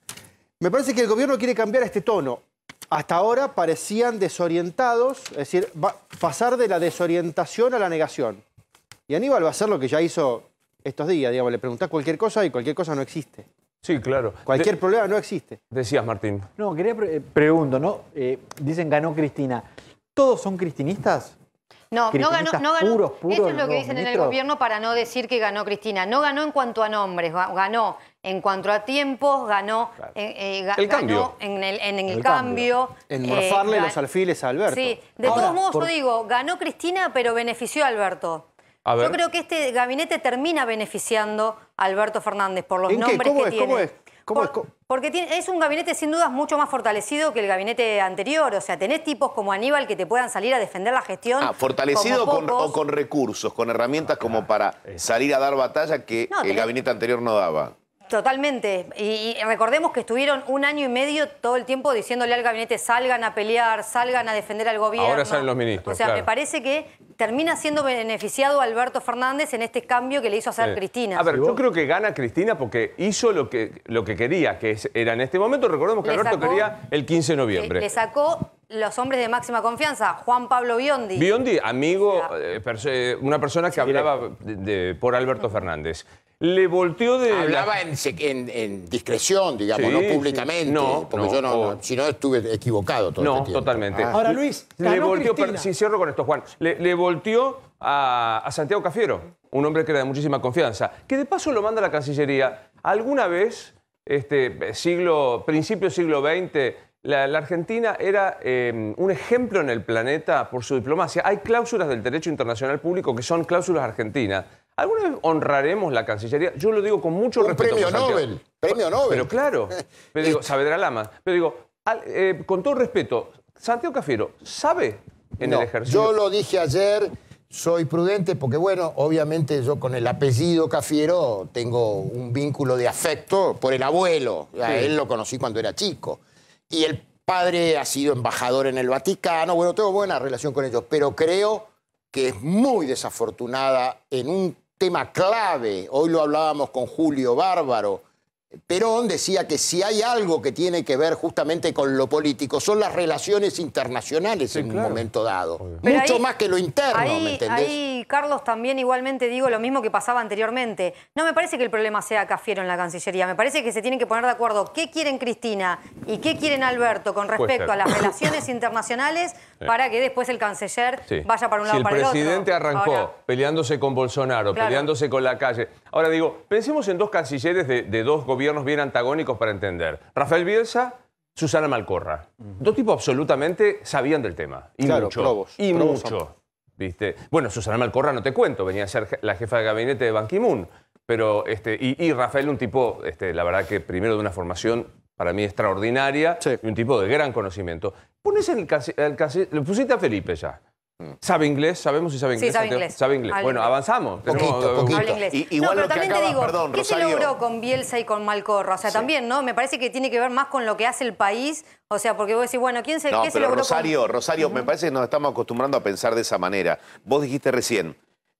G: Me parece que el gobierno quiere cambiar este tono. Hasta ahora parecían desorientados, es decir, va pasar de la desorientación a la negación. Y Aníbal va a hacer lo que ya hizo estos días, digamos, le preguntás cualquier cosa y cualquier cosa no existe.
S: Sí, claro.
G: Cualquier
S: de...
G: problema no existe.
S: Decías, Martín.
T: No, quería pre pregunto, ¿no? Eh, dicen ganó Cristina. ¿Todos son cristinistas?
L: No, no ganó, no ganó.
T: Puros, puros,
L: Eso es lo que dicen
T: ministros.
L: en el gobierno para no decir que ganó Cristina. No ganó en cuanto a nombres, ganó en cuanto a tiempos, ganó, claro. eh, eh,
S: el
L: ganó
S: cambio.
L: en el, en el,
G: el
L: cambio.
G: cambio. En morfarle eh, los alfiles a Alberto.
L: Sí, de
G: Ahora,
L: todos modos
G: por...
L: yo digo, ganó Cristina pero benefició a Alberto.
S: A ver.
L: Yo creo que este gabinete termina beneficiando a Alberto Fernández por los
G: ¿En
L: nombres
G: qué? ¿Cómo
L: que
G: es?
L: tiene.
G: ¿Cómo es? ¿Cómo
L: por,
G: es? ¿Cómo?
L: Porque tiene, es un gabinete sin dudas mucho más fortalecido que el gabinete anterior. O sea, tenés tipos como Aníbal que te puedan salir a defender la gestión.
A: Ah, fortalecido
L: como
A: con,
L: pocos.
A: o con recursos, con herramientas como para salir a dar batalla que
L: No,
A: el
L: tenés-
A: gabinete anterior no daba.
L: Totalmente. Y, y recordemos que estuvieron un año y medio todo el tiempo diciéndole al gabinete salgan a pelear, salgan a defender al gobierno.
S: Ahora salen los ministros,
L: O sea,
S: claro.
L: me parece que termina siendo beneficiado Alberto Fernández en este cambio que le hizo hacer
S: Sí.
L: Cristina.
S: A ver, yo creo que gana Cristina porque hizo lo que, lo que quería, que es- era en este momento, recordemos que
L: Le
S: Alberto
L: sacó-
S: quería el quince de
L: Le,
S: noviembre.
L: le sacó los hombres de máxima confianza, Juan Pablo Biondi.
S: Biondi, amigo, eh, perso- eh, una persona que hablaba de- de- por Alberto Fernández. Le volteó de...
F: Hablaba
S: la-
F: en, sec- en- en discreción, digamos,
S: Sí,
F: no
S: sí.
F: públicamente,
S: No,
F: porque
S: no,
F: yo no,
S: o-
F: no- si no estuve equivocado todo
S: No,
F: este tiempo.
S: totalmente.
F: Ah.
H: Ahora, Luis,
S: Le
H: ganó
S: volteó,
H: Cristina.
S: per- sí, cierro con esto, Juan. Le, le volteó a, a Santiago Cafiero, un hombre que era de muchísima confianza, que de paso lo manda a la Cancillería. Alguna vez, este, siglo, principio del siglo veinte, la, la Argentina era eh, un ejemplo en el planeta por su diplomacia. Hay cláusulas del derecho internacional público que son cláusulas argentinas. ¿Alguna vez honraremos la Cancillería? Yo lo digo con mucho
F: Un
S: respeto.
F: premio
S: por Santiago.
F: Nobel, premio Nobel.
S: Pero claro, pero digo, Saavedra Lama. Pero digo, al- eh, con todo respeto, Santiago Cafiero, ¿sabe en
F: No,
S: el ejercicio?
F: yo lo dije ayer, soy prudente porque, bueno, obviamente yo con el apellido Cafiero tengo un vínculo de afecto por el abuelo. A
S: Sí.
F: él lo conocí cuando era chico. Y el padre ha sido embajador en el Vaticano. Bueno, tengo buena relación con ellos, pero creo que es muy desafortunada en un tema clave. Hoy lo hablábamos con Julio Bárbaro. Perón decía que si hay algo que tiene que ver justamente con lo político son las relaciones internacionales
S: Sí,
F: en
S: claro.
F: un momento dado.
L: Pero
F: Mucho
L: ahí-
F: más que lo interno,
L: ahí,
F: ¿me entendés?
L: Ahí, Carlos, también igualmente digo lo mismo que pasaba anteriormente. No me parece que el problema sea Cafiero en la Cancillería. Me parece que se tienen que poner de acuerdo qué quieren Cristina y qué quieren Alberto con
S: Puede
L: respecto
S: ser.
L: a las relaciones internacionales
S: Sí.
L: para que después el canciller
S: Sí.
L: vaya para un
S: Si
L: lado
S: el
L: o para el otro.
S: presidente arrancó
L: Ahora,
S: peleándose con Bolsonaro,
L: Claro.
S: peleándose con la calle. Ahora digo, pensemos en dos cancilleres de, de dos gobiernos bien antagónicos para entender. Rafael Bielsa, Susana Malcorra. Dos tipos absolutamente sabían del tema. Y
G: Claro,
S: mucho.
G: probos.
S: Y
G: Probos
S: mucho. ¿Viste? Bueno, Susana Malcorra no te cuento, venía a ser je- la jefa de gabinete de Ban Ki-moon. Pero, este, y, y Rafael, un tipo, este, la verdad que primero de una formación para mí extraordinaria y un tipo de gran conocimiento. Pones el, canci- el canci- le pusiste a Felipe ya. ¿Sabe inglés? ¿Sabemos si sabe
L: Sí,
S: inglés?
L: sabe
S: Santiago?
L: inglés.
S: Sabe inglés.
L: Habla
S: Bueno,
L: inglés.
S: avanzamos.
F: Poquito,
S: Tenemos,
F: poquito.
L: habla inglés.
A: Y- igual
L: no,
A: lo
L: pero
A: que
L: también
A: acaba-
L: te digo,
A: perdón,
L: ¿qué se
A: Rosario.
L: logró con Bielsa y con Malcorra? O sea, también, ¿no? Me parece que tiene que ver más con lo que hace el país. O sea, porque vos decís, bueno, ¿quién se,
A: No,
L: ¿qué se
A: pero
L: logró
A: Rosario,
L: con...
A: Rosario, me parece que nos estamos acostumbrando a pensar de esa manera. Vos dijiste recién,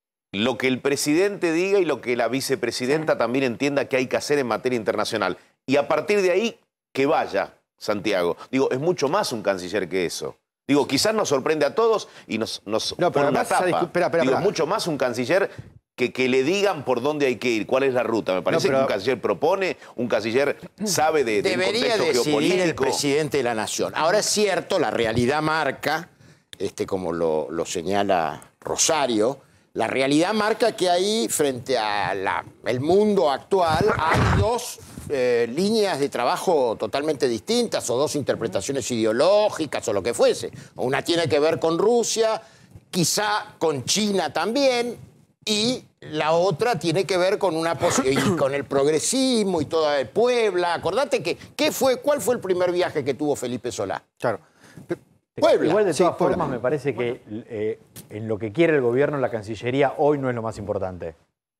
A: lo que el presidente diga y lo que la vicepresidenta también entienda que hay que hacer en materia internacional. Y a partir de ahí, que vaya, Santiago. Digo, es mucho más un canciller que eso. Digo, quizás nos sorprende a todos y nos, nos
G: No, pero
A: pone una
G: además,
A: tapa.
G: esa discu- espera, espera,
A: Digo,
G: espera.
A: mucho más un canciller que, que le digan por dónde hay que ir, cuál es la ruta. Me parece
G: pero-
A: que un canciller propone, un canciller sabe de, de un
F: Debería
A: contexto
F: decidir el
A: geopolítico.
F: presidente de la nación. Ahora es cierto, la realidad marca, este, como lo, lo señala Rosario, la realidad marca que ahí, frente al mundo actual, hay dos eh, líneas de trabajo totalmente distintas o dos interpretaciones ideológicas o lo que fuese. Una tiene que ver con Rusia, quizá con China también, y la otra tiene que ver con una pos- y con el progresismo y toda de Puebla. Acordate que ¿qué fue, ¿cuál fue el primer viaje que tuvo Felipe Solá?
G: Claro.
F: Puebla.
T: Igual de
F: Sí,
T: todas
F: Puebla.
T: formas me parece que eh, en lo que quiere el gobierno, la Cancillería hoy no es lo más importante.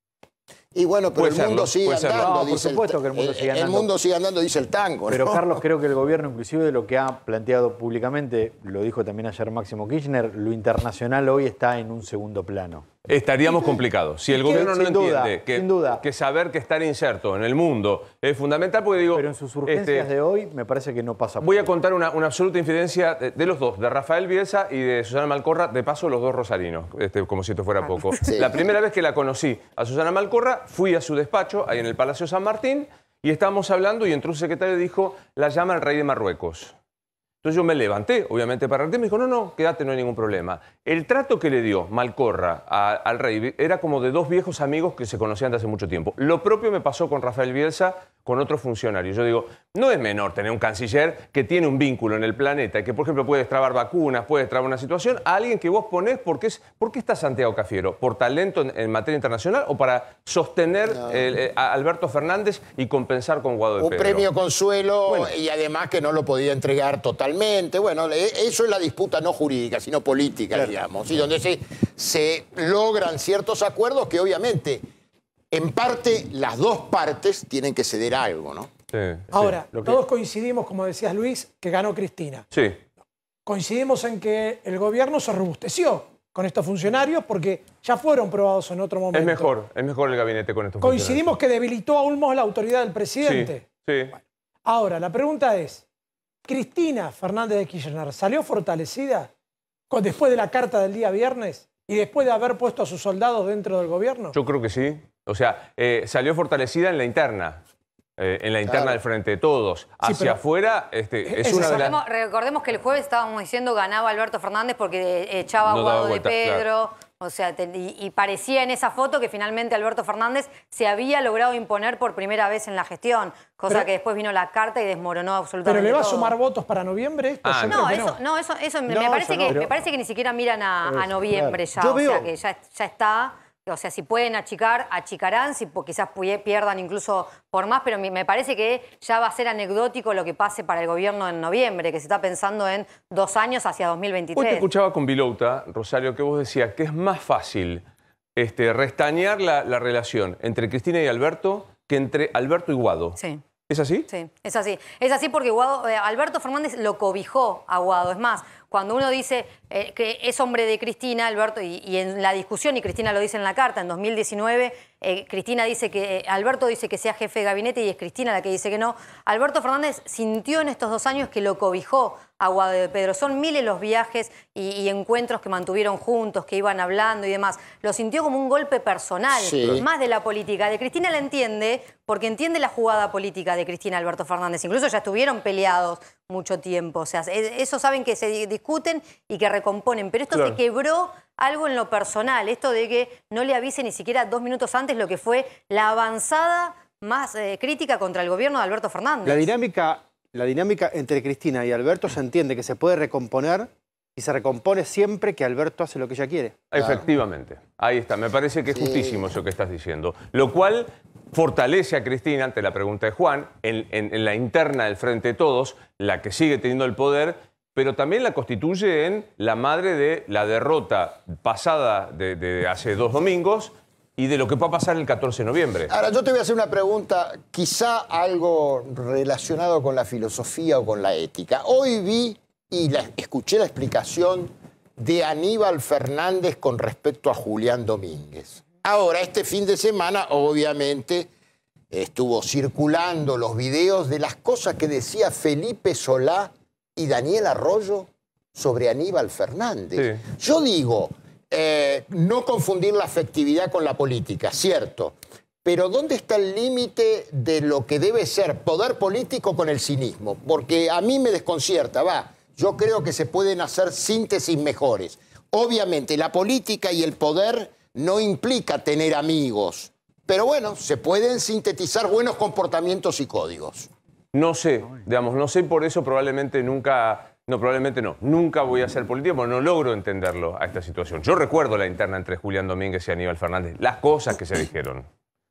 F: Y bueno, pero
T: Puede
F: el
T: serlo,
F: mundo sigue
T: puede serlo.
F: andando,
T: No, por
F: dice
T: supuesto
F: el,
T: que el mundo sigue
F: el
T: andando.
F: mundo sigue andando, dice el tango.
T: Pero
F: ¿no?
T: Carlos, creo que el gobierno, inclusive de lo que ha planteado públicamente, lo dijo también ayer Máximo Kirchner, lo internacional hoy está en un segundo plano.
S: Estaríamos complicados. Si el
T: Que,
S: gobierno no
T: sin duda,
S: entiende que,
T: sin duda.
S: que saber que estar inserto en el mundo es fundamental, porque digo...
T: Pero en sus urgencias de hoy me parece que no pasa por
S: Voy a contar una, una absoluta infidencia de, de los dos, de Rafael Bielsa y de Susana Malcorra, de paso los dos rosarinos, este, como si esto fuera poco.
F: Sí.
S: La primera vez que la conocí a Susana Malcorra, fui a su despacho, ahí en el Palacio San Martín, y estábamos hablando y entró un secretario y dijo, la llama el rey de Marruecos. Entonces yo me levanté, obviamente, para reírme, y me dijo, no, no, quédate, no hay ningún problema. El trato que le dio Malcorra a, al rey era como de dos viejos amigos que se conocían de hace mucho tiempo. Lo propio me pasó con Rafael Bielsa, con otro funcionario. Yo digo, no es menor tener un canciller que tiene un vínculo en el planeta y que, por ejemplo, puede extrabar vacunas, puede extrabar una situación, a alguien que vos ponés, porque es, ¿por qué está Santiago Cafiero? ¿Por talento en, en materia internacional o para sostener
F: No.
S: el, eh, a Alberto Fernández y compensar con Guado de
F: Un
S: Pedro?
F: premio consuelo
S: Bueno.
F: y además que no lo podía entregar totalmente. Bueno, e- eso es la disputa no jurídica, sino política,
T: Claro.
F: digamos, y donde se, se logran ciertos acuerdos que obviamente, en parte, las dos partes tienen que ceder algo, ¿no?
S: Sí,
H: Ahora,
S: sí, lo que-
H: todos coincidimos, como decías Luis, que ganó Cristina.
S: Sí.
H: Coincidimos en que el gobierno se robusteció con estos funcionarios porque ya fueron probados en otro momento.
S: Es mejor, es mejor el gabinete con estos
H: Coincidimos que debilitó aún más la autoridad del presidente.
S: funcionarios. Sí, sí.
H: Ahora, la pregunta es, ¿Cristina Fernández de Kirchner salió fortalecida con- después de la carta del día viernes y después de haber puesto a sus soldados dentro del gobierno?
S: Yo creo que sí. O sea, eh, salió fortalecida en la interna. eh, en la interna
F: Claro.
S: del Frente de Todos. Hacia
H: pero-
S: afuera, este, es
H: es
S: una de las...
L: Recordemos, recordemos que el jueves estábamos diciendo ganaba Alberto Fernández porque eh, echaba a
S: No daba
L: Guado de
S: vuelta,
L: Pedro. O sea, te- y, y parecía en esa foto que finalmente Alberto Fernández se había logrado imponer por primera vez en la gestión, cosa
H: Pero-
L: que después vino la carta y desmoronó absolutamente
H: ¿Pero le va a
L: todo.
H: sumar votos para noviembre esto?
S: Ah,
H: Yo
L: No,
H: creo que
L: eso, no, eso, eso me,
T: No,
L: me parece
T: eso no,
L: que,
T: pero-
L: me parece que ni siquiera miran a, a
T: Eso,
L: noviembre
T: claro.
L: ya.
G: Yo
L: o sea,
G: veo-
L: que ya, ya está. O sea, si pueden achicar, achicarán, si po- quizás pu- pierdan incluso por más, pero me me parece que ya va a ser anecdótico lo que pase para el gobierno en noviembre, que se está pensando en dos años hacia dos mil
S: Hoy te
L: veintitrés.
S: escuchaba con Vilouta, Rosario, que vos decías que es más fácil este, restañar la, la relación entre Cristina y Alberto que entre Alberto y Guado.
L: Sí.
S: ¿Es así?
L: Sí, es así. Es así porque Guado, eh, Alberto Fernández lo cobijó a Guado. Es más, cuando uno dice eh, que es hombre de Cristina, Alberto, y, y en la discusión, y Cristina lo dice en la carta, en dos mil diecinueve, eh, Cristina dice que, eh, Alberto dice que sea jefe de gabinete y es Cristina la que dice que no. Alberto Fernández sintió en estos dos años que lo cobijó a Guado de Pedro. Son miles los viajes y, y encuentros que mantuvieron juntos, que iban hablando y demás. Lo sintió como un golpe personal,
F: Sí.
L: más de la política. De Cristina la entiende porque entiende la jugada política de Cristina Alberto Fernández. Incluso ya estuvieron peleados mucho tiempo. O sea, e- eso saben que se di- discuten y que recomponen. Pero esto
S: Claro.
L: se quebró algo en lo personal. Esto de que no le avise ni siquiera dos minutos antes lo que fue la avanzada más eh, crítica contra el gobierno de Alberto Fernández.
G: La dinámica, la dinámica entre Cristina y Alberto se entiende que se puede recomponer y se recompone siempre que Alberto hace lo que ella quiere.
S: Efectivamente. Ahí está. Me parece que es
F: Sí.
S: justísimo eso que estás diciendo. Lo cual fortalece a Cristina, ante la pregunta de Juan, en, en- en la interna del Frente de Todos, la que sigue teniendo el poder, pero también la constituye en la madre de la derrota pasada de, de hace dos domingos y de lo que va a pasar el catorce de noviembre.
F: Ahora, yo te voy a hacer una pregunta, quizá algo relacionado con la filosofía o con la ética. Hoy vi y la- escuché la explicación de Aníbal Fernández con respecto a Julián Domínguez. Ahora, este fin de semana, obviamente, estuvo circulando los videos de las cosas que decía Felipe Solá y Daniel Arroyo sobre Aníbal Fernández. Yo digo, eh, no confundir la afectividad con la política, cierto. Pero ¿dónde está el límite de lo que debe ser poder político con el cinismo? Porque a mí me desconcierta, va. Yo creo que se pueden hacer síntesis mejores. Obviamente, la política y el poder no implica tener amigos. Pero bueno, se pueden sintetizar buenos comportamientos y códigos.
S: No sé, digamos, no sé, por eso probablemente nunca, no, probablemente no, nunca voy a ser político, porque no logro entenderlo a esta situación. Yo recuerdo la interna entre Julián Domínguez y Aníbal Fernández, las cosas que se dijeron.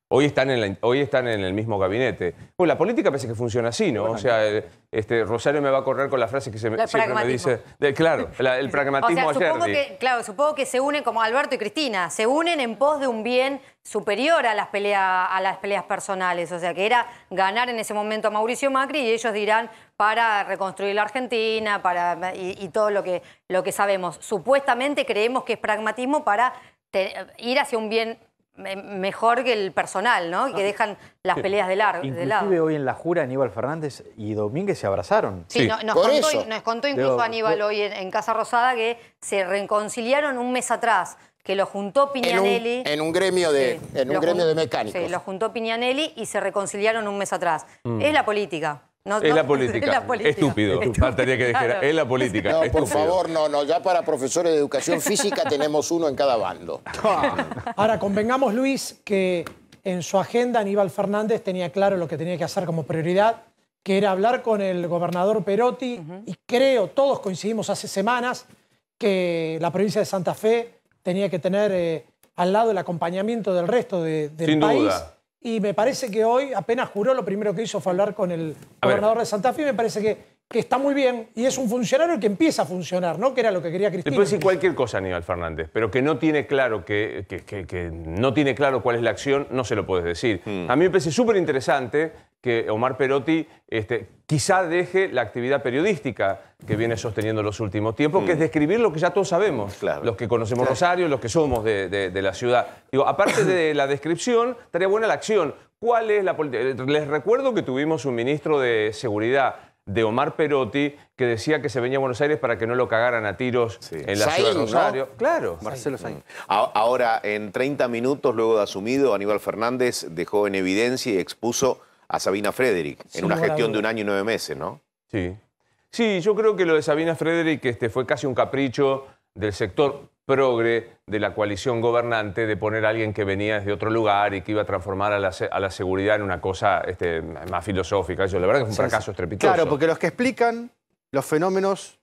S: Hoy están, en la, hoy están en el mismo gabinete. Pues la política parece que funciona así, ¿no? O sea, este, Rosario me va a correr con la frase que se me, siempre me dice... De, claro, la, el pragmatismo
L: o sea, supongo
S: ayer.
L: que, claro, supongo que se unen como Alberto y Cristina, se unen en pos de un bien superior a las, pelea, a las peleas personales. O sea, que era ganar en ese momento a Mauricio Macri y ellos dirán para reconstruir la Argentina para, y, y todo lo que, lo que sabemos. Supuestamente creemos que es pragmatismo para te, ir hacia un bien mejor que el personal, ¿no? Y que dejan las peleas de, lar
T: Inclusive
L: de lado.
T: hoy en la jura Aníbal Fernández y Domínguez se abrazaron.
L: Sí, sí. No, nos, contó, nos contó incluso Pero, Aníbal hoy en, en Casa Rosada que se reconciliaron un mes atrás, que lo juntó Piñanelli.
F: En un, en un gremio, de, sí, en un gremio de mecánicos.
L: Sí, lo juntó Piñanelli y se reconciliaron un mes atrás. Mm. Es la política. No,
S: es,
L: no,
S: la política.
L: es la política.
S: Estúpido. Estúpido. Faltaría que dijera, claro. Es la política.
F: No,
S: Estúpido.
F: por favor, no, no. Ya para profesores de educación física tenemos uno en cada bando.
H: Ahora, convengamos, Luis, que en su agenda Aníbal Fernández tenía claro lo que tenía que hacer como prioridad, que era hablar con el gobernador Perotti, uh-huh. y creo, todos coincidimos hace semanas, que la provincia de Santa Fe tenía que tener eh, al lado el acompañamiento del resto de, del
S: Sin
H: país.
S: Duda.
H: Y me parece que hoy, apenas juró, lo primero que hizo fue hablar con el
S: a
H: gobernador
S: ver.
H: de Santa Fe. Y me parece que, que está muy bien. Y es un funcionario que empieza a funcionar, ¿no? Que era lo que quería Cristina.
S: Le puede decir cualquier cosa a Aníbal Fernández, pero que no tiene claro que, que, que, que no tiene claro cuál es la acción, no se lo puedes decir. Hmm. A mí me parece súper interesante que Omar Perotti este, quizá deje la actividad periodística que viene sosteniendo los últimos tiempos, hmm. que es describir lo que ya todos sabemos, claro. los que conocemos claro. Rosario, los que somos de, de, de la ciudad. Digo, aparte de la descripción, estaría buena la acción. ¿Cuál es la política? Les recuerdo que tuvimos un ministro de Seguridad de Omar Perotti que decía que se venía a Buenos Aires para que no lo cagaran a tiros sí. en la Saín, ciudad de Rosario.
A: ¿No?
S: Claro.
G: Marcelo Saín.
A: Ahora, en treinta minutos luego de asumido, Aníbal Fernández dejó en evidencia y expuso a Sabina Frederick en una gestión de un año y nueve meses, ¿no?
S: Sí. Sí, yo creo que lo de Sabina Frederick este, fue casi un capricho del sector progre de la coalición gobernante de poner a alguien que venía desde otro lugar y que iba a transformar a la, a la seguridad en una cosa este, más filosófica. Eso, la verdad que fue un fracaso estrepitoso.
G: Claro, porque los que explican los fenómenos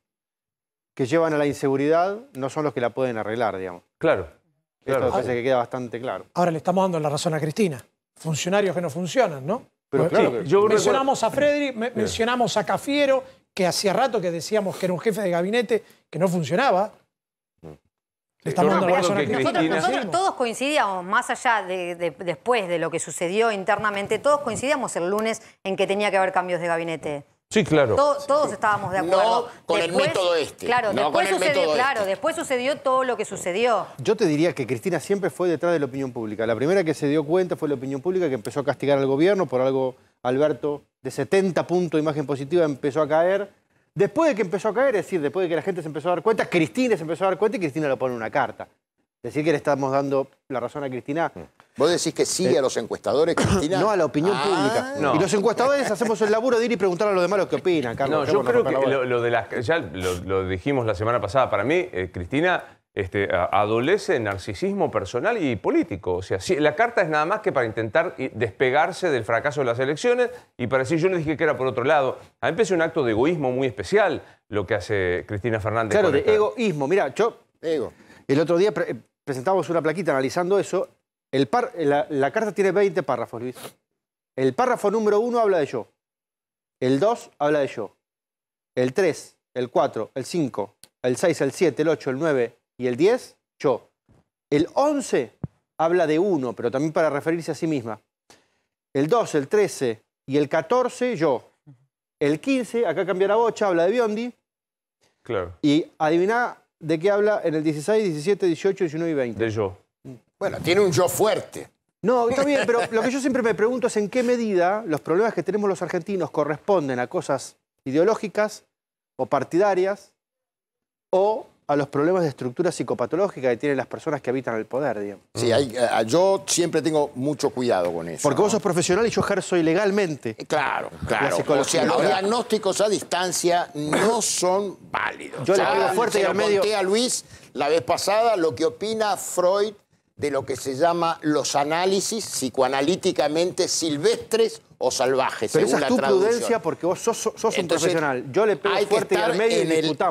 G: que llevan a la inseguridad no son los que la pueden arreglar, digamos.
S: Claro.
G: Esto
S: claro.
G: me parece que queda bastante claro.
H: Ahora le estamos dando la razón a Cristina. Funcionarios que no funcionan, ¿no?
G: Pero claro,
H: sí,
G: que...
H: yo mencionamos a Frederick, me, mencionamos a Cafiero, que hacía rato que decíamos que era un jefe de gabinete que no funcionaba.
L: Estamos dando la razón a Cristina. Nosotros, nosotros todos coincidíamos, más allá de, de después de lo que sucedió internamente, todos coincidíamos el lunes en que tenía que haber cambios de gabinete.
S: Sí, claro.
L: Todos, todos estábamos de acuerdo.
F: No con
L: después,
F: el método este.
L: Claro,
F: no
L: después,
F: con el
L: sucedió,
F: método
L: claro
F: este.
L: después sucedió todo lo que sucedió.
G: Yo te diría que Cristina siempre fue detrás de la opinión pública. La primera que se dio cuenta fue la opinión pública, que empezó a castigar al gobierno por algo. Alberto, de setenta puntos de imagen positiva, empezó a caer. Después de que empezó a caer, es decir, después de que la gente se empezó a dar cuenta, Cristina se empezó a dar cuenta y Cristina le pone una carta. Decir que le estamos dando la razón a Cristina.
F: ¿Vos decís que sigue eh, a los encuestadores, Cristina?
G: No, a la opinión ah, pública. No. Y los encuestadores hacemos el laburo de ir y preguntar a los demás lo que opinan, Carlos.
S: No, yo creo que lo, lo de las, ya lo, lo dijimos la semana pasada, para mí, eh, Cristina este, adolece de narcisismo personal y político. O sea, sí, la carta es nada más que para intentar despegarse del fracaso de las elecciones y para decir, yo le dije que era por otro lado. A mí me parece un acto de egoísmo muy especial lo que hace Cristina Fernández.
G: Claro, de
S: esta...
G: egoísmo. Mira, yo Ego. el otro día pre presentamos una plaquita analizando eso. El par, la, la carta tiene veinte párrafos, Luis. El párrafo número uno habla de yo. El dos habla de yo. El tres, el cuatro, el cinco, el seis, el siete, el ocho, el nueve y el diez, yo. El once habla de uno, pero también para referirse a sí misma. El doce, el trece y el catorce, yo. El quince, acá cambia la bocha, habla de Biondi.
S: Claro.
G: Y adivina de qué habla en el dieciséis, diecisiete, dieciocho, diecinueve y veinte.
S: De yo.
F: Bueno, tiene un yo fuerte.
G: No, está bien, pero lo que yo siempre me pregunto es en qué medida los problemas que tenemos los argentinos corresponden a cosas ideológicas o partidarias o a los problemas de estructura psicopatológica que tienen las personas que habitan el poder, digamos.
F: Sí, hay, uh, yo siempre tengo mucho cuidado con eso.
G: Porque
F: ¿no?
G: vos sos profesional y yo ejerzo ilegalmente.
F: Claro, claro. O sea, los diagnósticos a distancia no son válidos.
G: Yo le pego fuerte y al medio...
F: conté a Luis la vez pasada lo que opina Freud de lo que se llama los análisis psicoanalíticamente silvestres o salvajes,
G: pero
F: según
G: esa es
F: la
G: tu
F: traducción.
G: prudencia porque vos sos, sos un
F: Entonces,
G: profesional. Yo le pego fuerte y al medio y
F: el...
G: discutamos.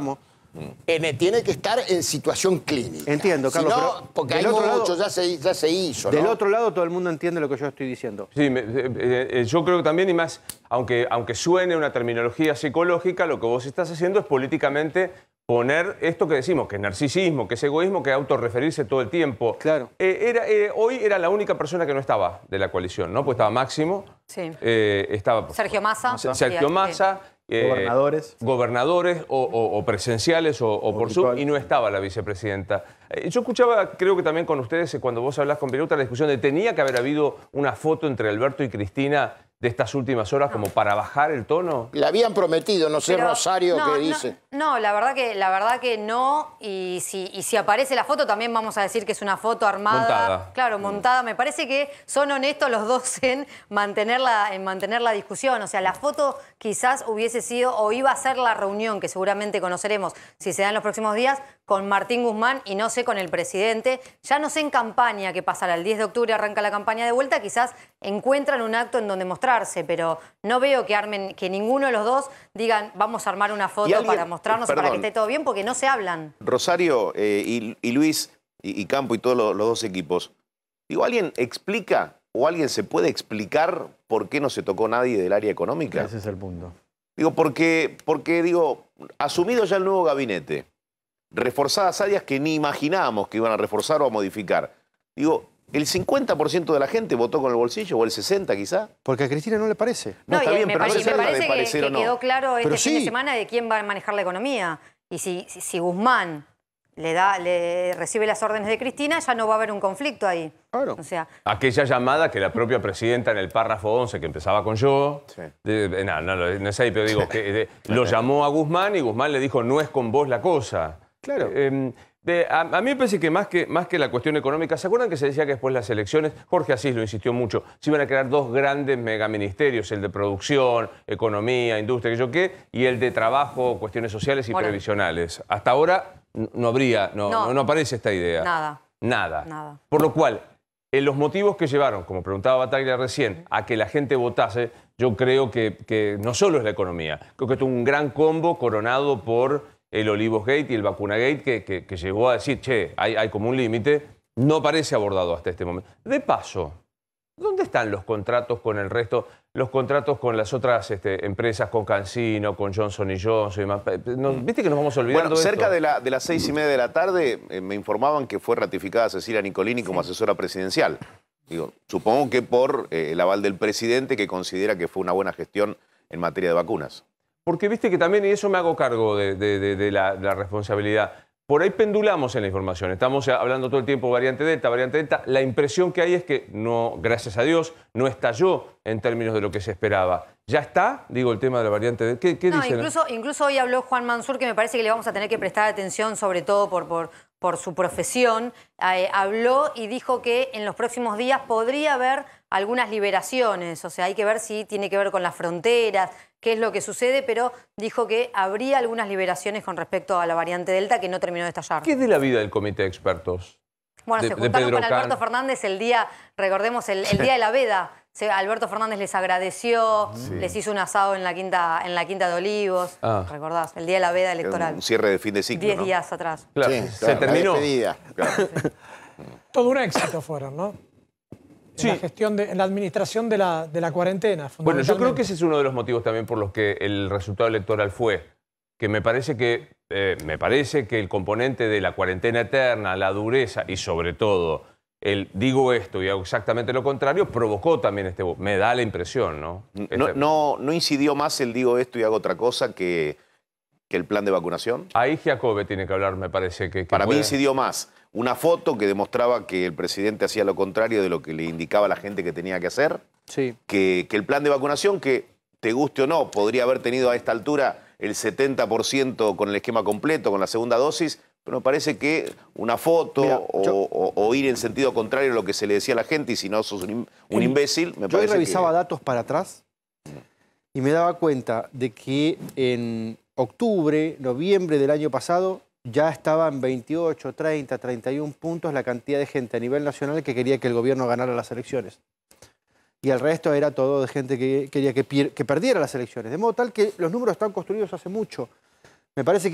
F: En- tiene que estar en situación clínica.
G: Entiendo, Carlos,
F: Si no,
G: pero
F: porque
G: del
F: hay
G: otro lado-
F: muchos, ya se, ya se hizo,
G: Del
F: ¿no?
G: otro lado todo el mundo entiende lo que yo estoy diciendo.
S: Sí, me- eh, eh, yo creo que también, y más, aunque, aunque suene una terminología psicológica, lo que vos estás haciendo es políticamente poner esto que decimos, que es narcisismo, que es egoísmo, que es autorreferirse todo el tiempo.
G: Claro.
S: Eh, era, eh, hoy era la única persona que no estaba de la coalición, ¿no? Pues estaba Máximo,
L: Sí.
S: eh, estaba
L: Sergio Massa.
S: Sergio
L: Sí.
S: Massa. eh,
T: Gobernadores.
S: Gobernadores o, o- o presenciales o, o por Zoom, y no estaba la vicepresidenta. Eh, Yo escuchaba, creo que también con ustedes, eh, cuando vos hablás con Viruta, la discusión de tenía que haber habido una foto entre Alberto y Cristina de estas últimas horas como para bajar el tono.
F: Le habían prometido, no sé,
L: Pero,
F: Rosario,
L: no,
F: qué
L: no,
F: dice.
L: No, la verdad que, la verdad que no. Y si, y si aparece la foto, también vamos a decir que es una foto armada.
S: Montada.
L: Claro, montada. Me parece que son honestos los dos en mantener la, en mantener la discusión. O sea, la foto quizás hubiese sido o iba a ser la reunión que seguramente conoceremos si se da en los próximos días con Martín Guzmán y no sé con el presidente. Ya no sé en campaña qué pasará. El diez de octubre arranca la campaña de vuelta. Quizás encuentran un acto en donde mostrarse, pero no veo que armen, que ninguno de los dos digan vamos a armar una foto
A: alguien-
L: para mostrarnos o para que
A: perdón.
L: esté todo bien, porque no se hablan.
A: Rosario eh, y, y Luis y, y Campo y todos los, los dos equipos. Digo, ¿alguien explica o alguien se puede explicar por qué no se tocó nadie del área económica?
T: Ese es el punto.
A: Digo, porque, porque digo, asumido ya el nuevo gabinete, reforzadas áreas que ni imaginábamos que iban a reforzar o a modificar. Digo, ¿el cincuenta por ciento de la gente votó con el bolsillo o el sesenta por ciento quizá?
G: Porque a Cristina no le parece.
A: No, está
L: y
A: bien,
L: me,
A: pero no
L: pare-
A: se
L: me
A: trata de
L: parece que,
A: parecer
L: que
A: o no.
L: quedó claro este
G: Pero
L: fin de
G: sí.
L: semana de quién va a manejar la economía. Y si, si, si Guzmán le da, le recibe las órdenes de Cristina, ya no va a haber un conflicto ahí.
G: Claro.
L: O sea,
S: Aquella llamada que la propia presidenta en el párrafo once, que empezaba con yo, de- de- no, no, no es ahí, pero digo, que de- lo llamó a Guzmán y Guzmán le dijo, no es con vos la cosa.
G: Claro.
S: Eh, de- a, a mí me parece que más, que más que la cuestión económica, ¿se acuerdan que se decía que después de las elecciones, Jorge Asís lo insistió mucho, se iban a crear dos grandes megaministerios, el de producción, economía, industria, que yo qué, y el de trabajo, cuestiones sociales y
L: Bueno.
S: previsionales? Hasta ahora n- no habría, no,
L: No.
S: no, no aparece esta idea.
L: nada,
S: Nada.
L: nada.
S: Por lo cual, en los motivos que llevaron, como preguntaba Bataglia recién, a que la gente votase, yo creo que, que no solo es la economía, creo que es un gran combo coronado por el Olivos Gate y el Vacuna Gate que, que, que llegó a decir, che, hay, hay como un límite, no parece abordado hasta este momento. De paso, ¿dónde están los contratos con el resto? Los contratos con las otras este, empresas, con Cancino, con Johnson y Johnson y más. No, ¿Viste que nos vamos olvidando
A: Bueno,
S: de
A: cerca
S: esto?
A: de, la, de las seis y media de la tarde eh, me informaban que fue ratificada Cecilia Nicolini como asesora presidencial. Digo, supongo que por eh, el aval del presidente que considera que fue una buena gestión en materia de vacunas.
S: Porque viste que también, y eso me hago cargo de, de- de- de la, de la responsabilidad, por ahí pendulamos en la información. Estamos hablando todo el tiempo variante Delta, variante Delta. La impresión que hay es que, no, gracias a Dios, no estalló en términos de lo que se esperaba. ¿Ya está? Digo, el tema de la variante Delta. ¿Qué, qué
L: No,
S: dicen?
L: incluso, incluso hoy habló Juan Mansur, que me parece que le vamos a tener que prestar atención, sobre todo por, por, por su profesión. Eh, habló y dijo que en los próximos días podría haber algunas liberaciones. O sea, hay que ver si tiene que ver con las fronteras, qué es lo que sucede, pero dijo que habría algunas liberaciones con respecto a la variante Delta que no terminó de estallar.
S: ¿Qué es de la vida del comité de expertos?
L: Bueno,
S: de-
L: se
S: de
L: juntaron
S: Pedro
L: con Alberto
S: Can?
L: Fernández el día, recordemos, el, el día de la veda. Se- Alberto Fernández les agradeció,
A: Sí.
L: les hizo un asado en la Quinta, en la quinta de Olivos.
A: Ah.
L: ¿Recordás? El día de la veda electoral.
A: Un cierre de fin de ciclo,
L: Diez
A: ¿no?
L: días atrás.
S: Claro,
A: Sí,
S: se
A: claro, la
S: terminó.
A: despedida. Claro.
H: Todo un éxito fueron, ¿no? En la gestión, de, en la administración de la, de la cuarentena.
S: Bueno, yo creo
H: fundamentalmente.
S: que ese es uno de los motivos también por los que el resultado electoral fue, que me parece que, eh, me parece que el componente de la cuarentena eterna, la dureza y sobre todo el digo esto y hago exactamente lo contrario, provocó también este... Me da la impresión, ¿no?
A: No,
S: Este-
A: no, ¿No incidió más el digo esto y hago otra cosa que, que el plan de vacunación?
S: Ahí Giacobbe tiene que hablar, me parece que... que
A: Para mí
S: puede-
A: incidió más una foto que demostraba que el presidente hacía lo contrario de lo que le indicaba a la gente que tenía que hacer,
G: Sí.
A: que, que el plan de vacunación, que te guste o no, podría haber tenido a esta altura el setenta por ciento con el esquema completo, con la segunda dosis, pero me parece que una foto
G: Mira,
A: o,
G: yo-
A: o- o ir en sentido contrario a lo que se le decía a la gente, y si no sos un, im- un
G: El-
A: imbécil, me
G: Yo hoy
A: parece
G: revisaba
A: que...
G: datos para atrás y me daba cuenta de que en octubre, noviembre del año pasado ya estaba en veintiocho, treinta, treinta y uno puntos la cantidad de gente a nivel nacional que quería que el gobierno ganara las elecciones. Y el resto era todo de gente que quería que, pier- que perdiera las elecciones. De modo tal que los números están construidos hace mucho. Me parece que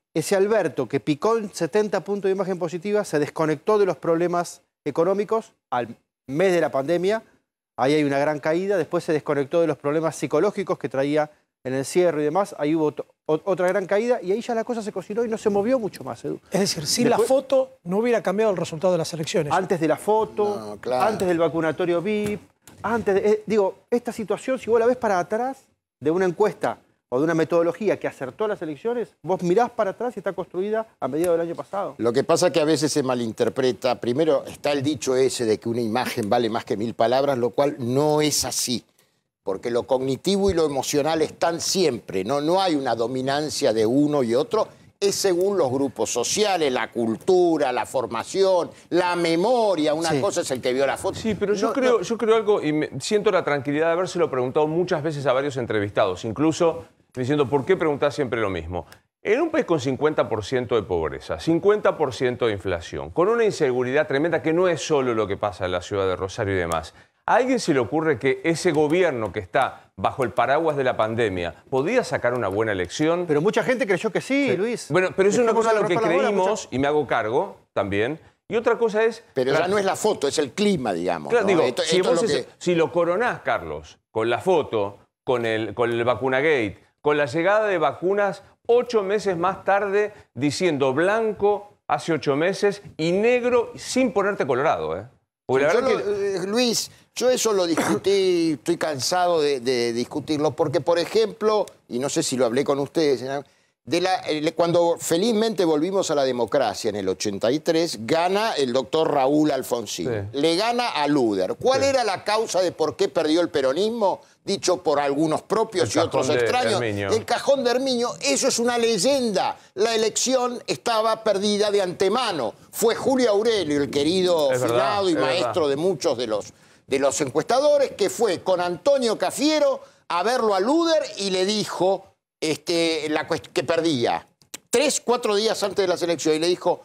G: ese Alberto que picó en setenta puntos de imagen positiva se desconectó de los problemas económicos al mes de la pandemia. Ahí hay una gran caída. Después se desconectó de los problemas psicológicos que traía el encierro y demás. Ahí hubo otra gran caída y ahí ya la cosa se cocinó y no se movió mucho más, Edu.
H: Es decir, sin
G: Después,
H: la foto no hubiera cambiado el resultado de las elecciones.
G: Antes de la foto,
F: No, claro.
G: antes del vacunatorio V I P, antes de, eh, digo, esta situación, si vos la ves para atrás de una encuesta o de una metodología que acertó las elecciones, vos mirás para atrás y está construida a mediados del año pasado.
F: Lo que pasa es que a veces se malinterpreta. Primero está el dicho ese de que una imagen vale más que mil palabras, lo cual no es así. Porque lo cognitivo y lo emocional están siempre. No, no hay una dominancia de uno y otro. Es según los grupos sociales, la cultura, la formación, la memoria. Una
S: Sí.
F: cosa es el que vio la foto.
S: Sí, pero yo,
F: No,
S: creo,
F: no.
S: yo creo algo y me, siento la tranquilidad de habérselo preguntado muchas veces a varios entrevistados, incluso diciendo, ¿por qué preguntás siempre lo mismo? En un país con cincuenta por ciento de pobreza, cincuenta por ciento de inflación, con una inseguridad tremenda que no es solo lo que pasa en la ciudad de Rosario y demás, ¿a alguien se le ocurre que ese gobierno que está bajo el paraguas de la pandemia podía sacar una buena elección?
G: Pero mucha gente creyó que sí,
S: Sí.
G: Luis.
S: Bueno, pero es una
G: Dejemos
S: cosa
G: de
S: lo que
G: romper la bola,
S: creímos, y me hago cargo también, y otra cosa es...
F: Pero ya no es la foto, es el clima, digamos.
S: Claro,
F: ¿no?
S: digo,
F: Esto-
S: si,
F: esto es
S: vos
F: lo
S: es-
F: que-
S: si lo coronás, Carlos, con la foto, con el, con el vacunagate, con la llegada de vacunas ocho meses más tarde, diciendo blanco hace ocho meses y negro sin ponerte colorado, ¿eh? Porque la
F: Yo
S: verdad
F: lo-
S: que...
F: eh, Luis, yo eso lo discutí, estoy cansado de, de discutirlo, porque, por ejemplo, y no sé si lo hablé con ustedes, ¿no? de la, eh, cuando felizmente volvimos a la democracia en el ochenta y tres, gana el doctor Raúl Alfonsín.
S: Sí.
F: Le gana a Luder. ¿Cuál
S: Sí.
F: era la causa de por qué perdió el peronismo? Dicho por algunos propios
S: El
F: y otros
S: cajón de
F: extraños.
S: Herminio.
F: El cajón de Herminio, eso es una leyenda. La elección estaba perdida de antemano. Fue Julio Aurelio, el querido
S: Es verdad,
F: finado y
S: es
F: maestro
S: verdad.
F: de muchos de los, de los encuestadores, que fue con Antonio Cafiero a verlo a Luder y le dijo este, la cuest- que perdía. Tres, cuatro días antes de las elecciones, y le dijo,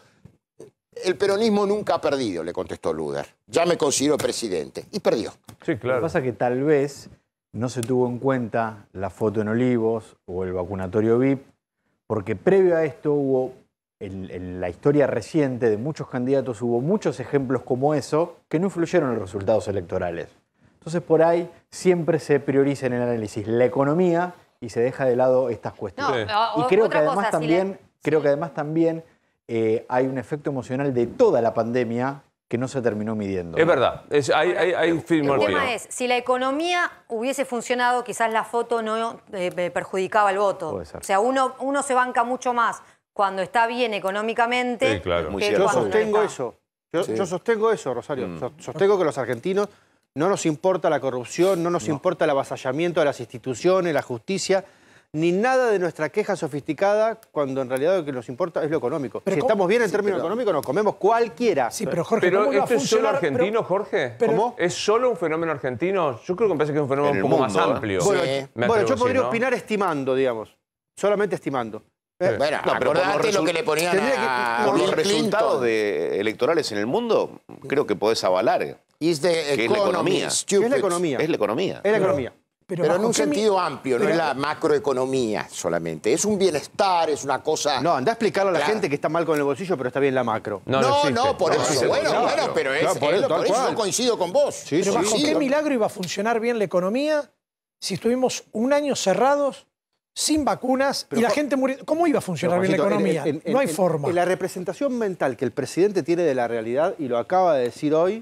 F: el peronismo nunca ha perdido, le contestó Luder. Ya me considero presidente. Y perdió.
S: Sí,
T: Lo que pasa es que tal vez no se tuvo en cuenta la foto en Olivos o el vacunatorio V I P, porque previo a esto hubo, en, en la historia reciente de muchos candidatos, hubo muchos ejemplos como eso que no influyeron en los resultados electorales. Entonces por ahí siempre se prioriza en el análisis la economía y se deja de lado estas cuestiones.
L: No,
T: y
L: o-
T: creo
L: otra
T: que además
L: cosa, si
T: también,
L: le-
T: creo que además también eh, hay un efecto emocional de toda la pandemia que no se terminó midiendo.
S: Es verdad, es, hay, hay, hay firmo
L: El
S: al
L: tema
S: pie.
L: es, si la economía hubiese funcionado, quizás la foto no eh, perjudicaba el voto.
T: Puede ser.
L: O sea, uno, uno se banca mucho más cuando está bien económicamente.
S: Sí, claro. Muy
L: que
S: cierto.
G: Yo
L: cuando no
G: sostengo
L: está.
G: eso. Yo,
F: Sí.
G: yo sostengo eso, Rosario.
S: Mm.
G: So- Sostengo que los argentinos no nos importa la corrupción, no nos importa el avasallamiento de las instituciones, la justicia, ni nada de nuestra queja sofisticada, cuando en realidad lo que nos importa es lo económico.
H: Pero
G: si
H: ¿cómo?
G: estamos bien en
H: Sí,
G: términos
H: pero-
G: económicos, nos comemos cualquiera.
H: Sí, pero Jorge,
S: Pero
H: ¿cómo iba a
S: ¿esto es solo
H: funcionar?
S: argentino,
H: Pero-
S: Jorge?
H: pero-
S: ¿Cómo? ¿Es solo un fenómeno argentino? Yo creo que me parece que es un fenómeno
A: En
S: un
A: el
S: poco
A: mundo,
S: más
A: ¿eh?
S: amplio.
F: Sí.
G: Bueno,
S: Me
G: bueno,
S: atrevo
G: yo
S: a
G: podría
S: decir, ¿no?
G: opinar estimando, digamos. Solamente estimando. Eh,
F: Bueno,
A: No, pero por los
F: acordate lo
A: resul-
F: que le ponían
G: Tendría que-
F: a
A: Por los
F: Bill
A: resultados
F: Clinton.
A: de electorales en el mundo, creo que podés avalar.
F: Is the
A: Que es la
F: economy
A: economía.
F: stupid.
G: es la economía.
A: Es la economía.
G: Es la economía.
F: Pero, en
H: ¿bajo
F: un
H: qué mi-
F: sentido amplio, no
H: pero-
F: es la macroeconomía solamente. Es un bienestar, es una cosa...
G: No, anda a explicarle a la
F: Claro.
G: gente que está mal con el bolsillo, pero está bien la macro.
S: No,
F: No,
S: no,
F: no,
S: existe.
F: por
S: No
F: eso.
S: existe.
F: Bueno,
G: Claro.
F: bueno, pero es,
G: Claro, por
F: es
G: eso,
F: lo- por
G: tal
F: eso
G: cual.
F: yo coincido con vos.
G: Sí,
H: Pero
G: sí,
H: ¿bajo
G: sí.
H: qué milagro iba a funcionar bien la economía si estuvimos un año cerrados, sin vacunas
G: Pero,
H: y la
G: Juan-
H: gente muriendo? ¿Cómo iba a funcionar bien la
G: Juancito, en-
H: economía?
G: en- en-
H: no hay
G: en-
H: forma.
G: En la representación mental que el presidente tiene de la realidad, y lo acaba de decir hoy,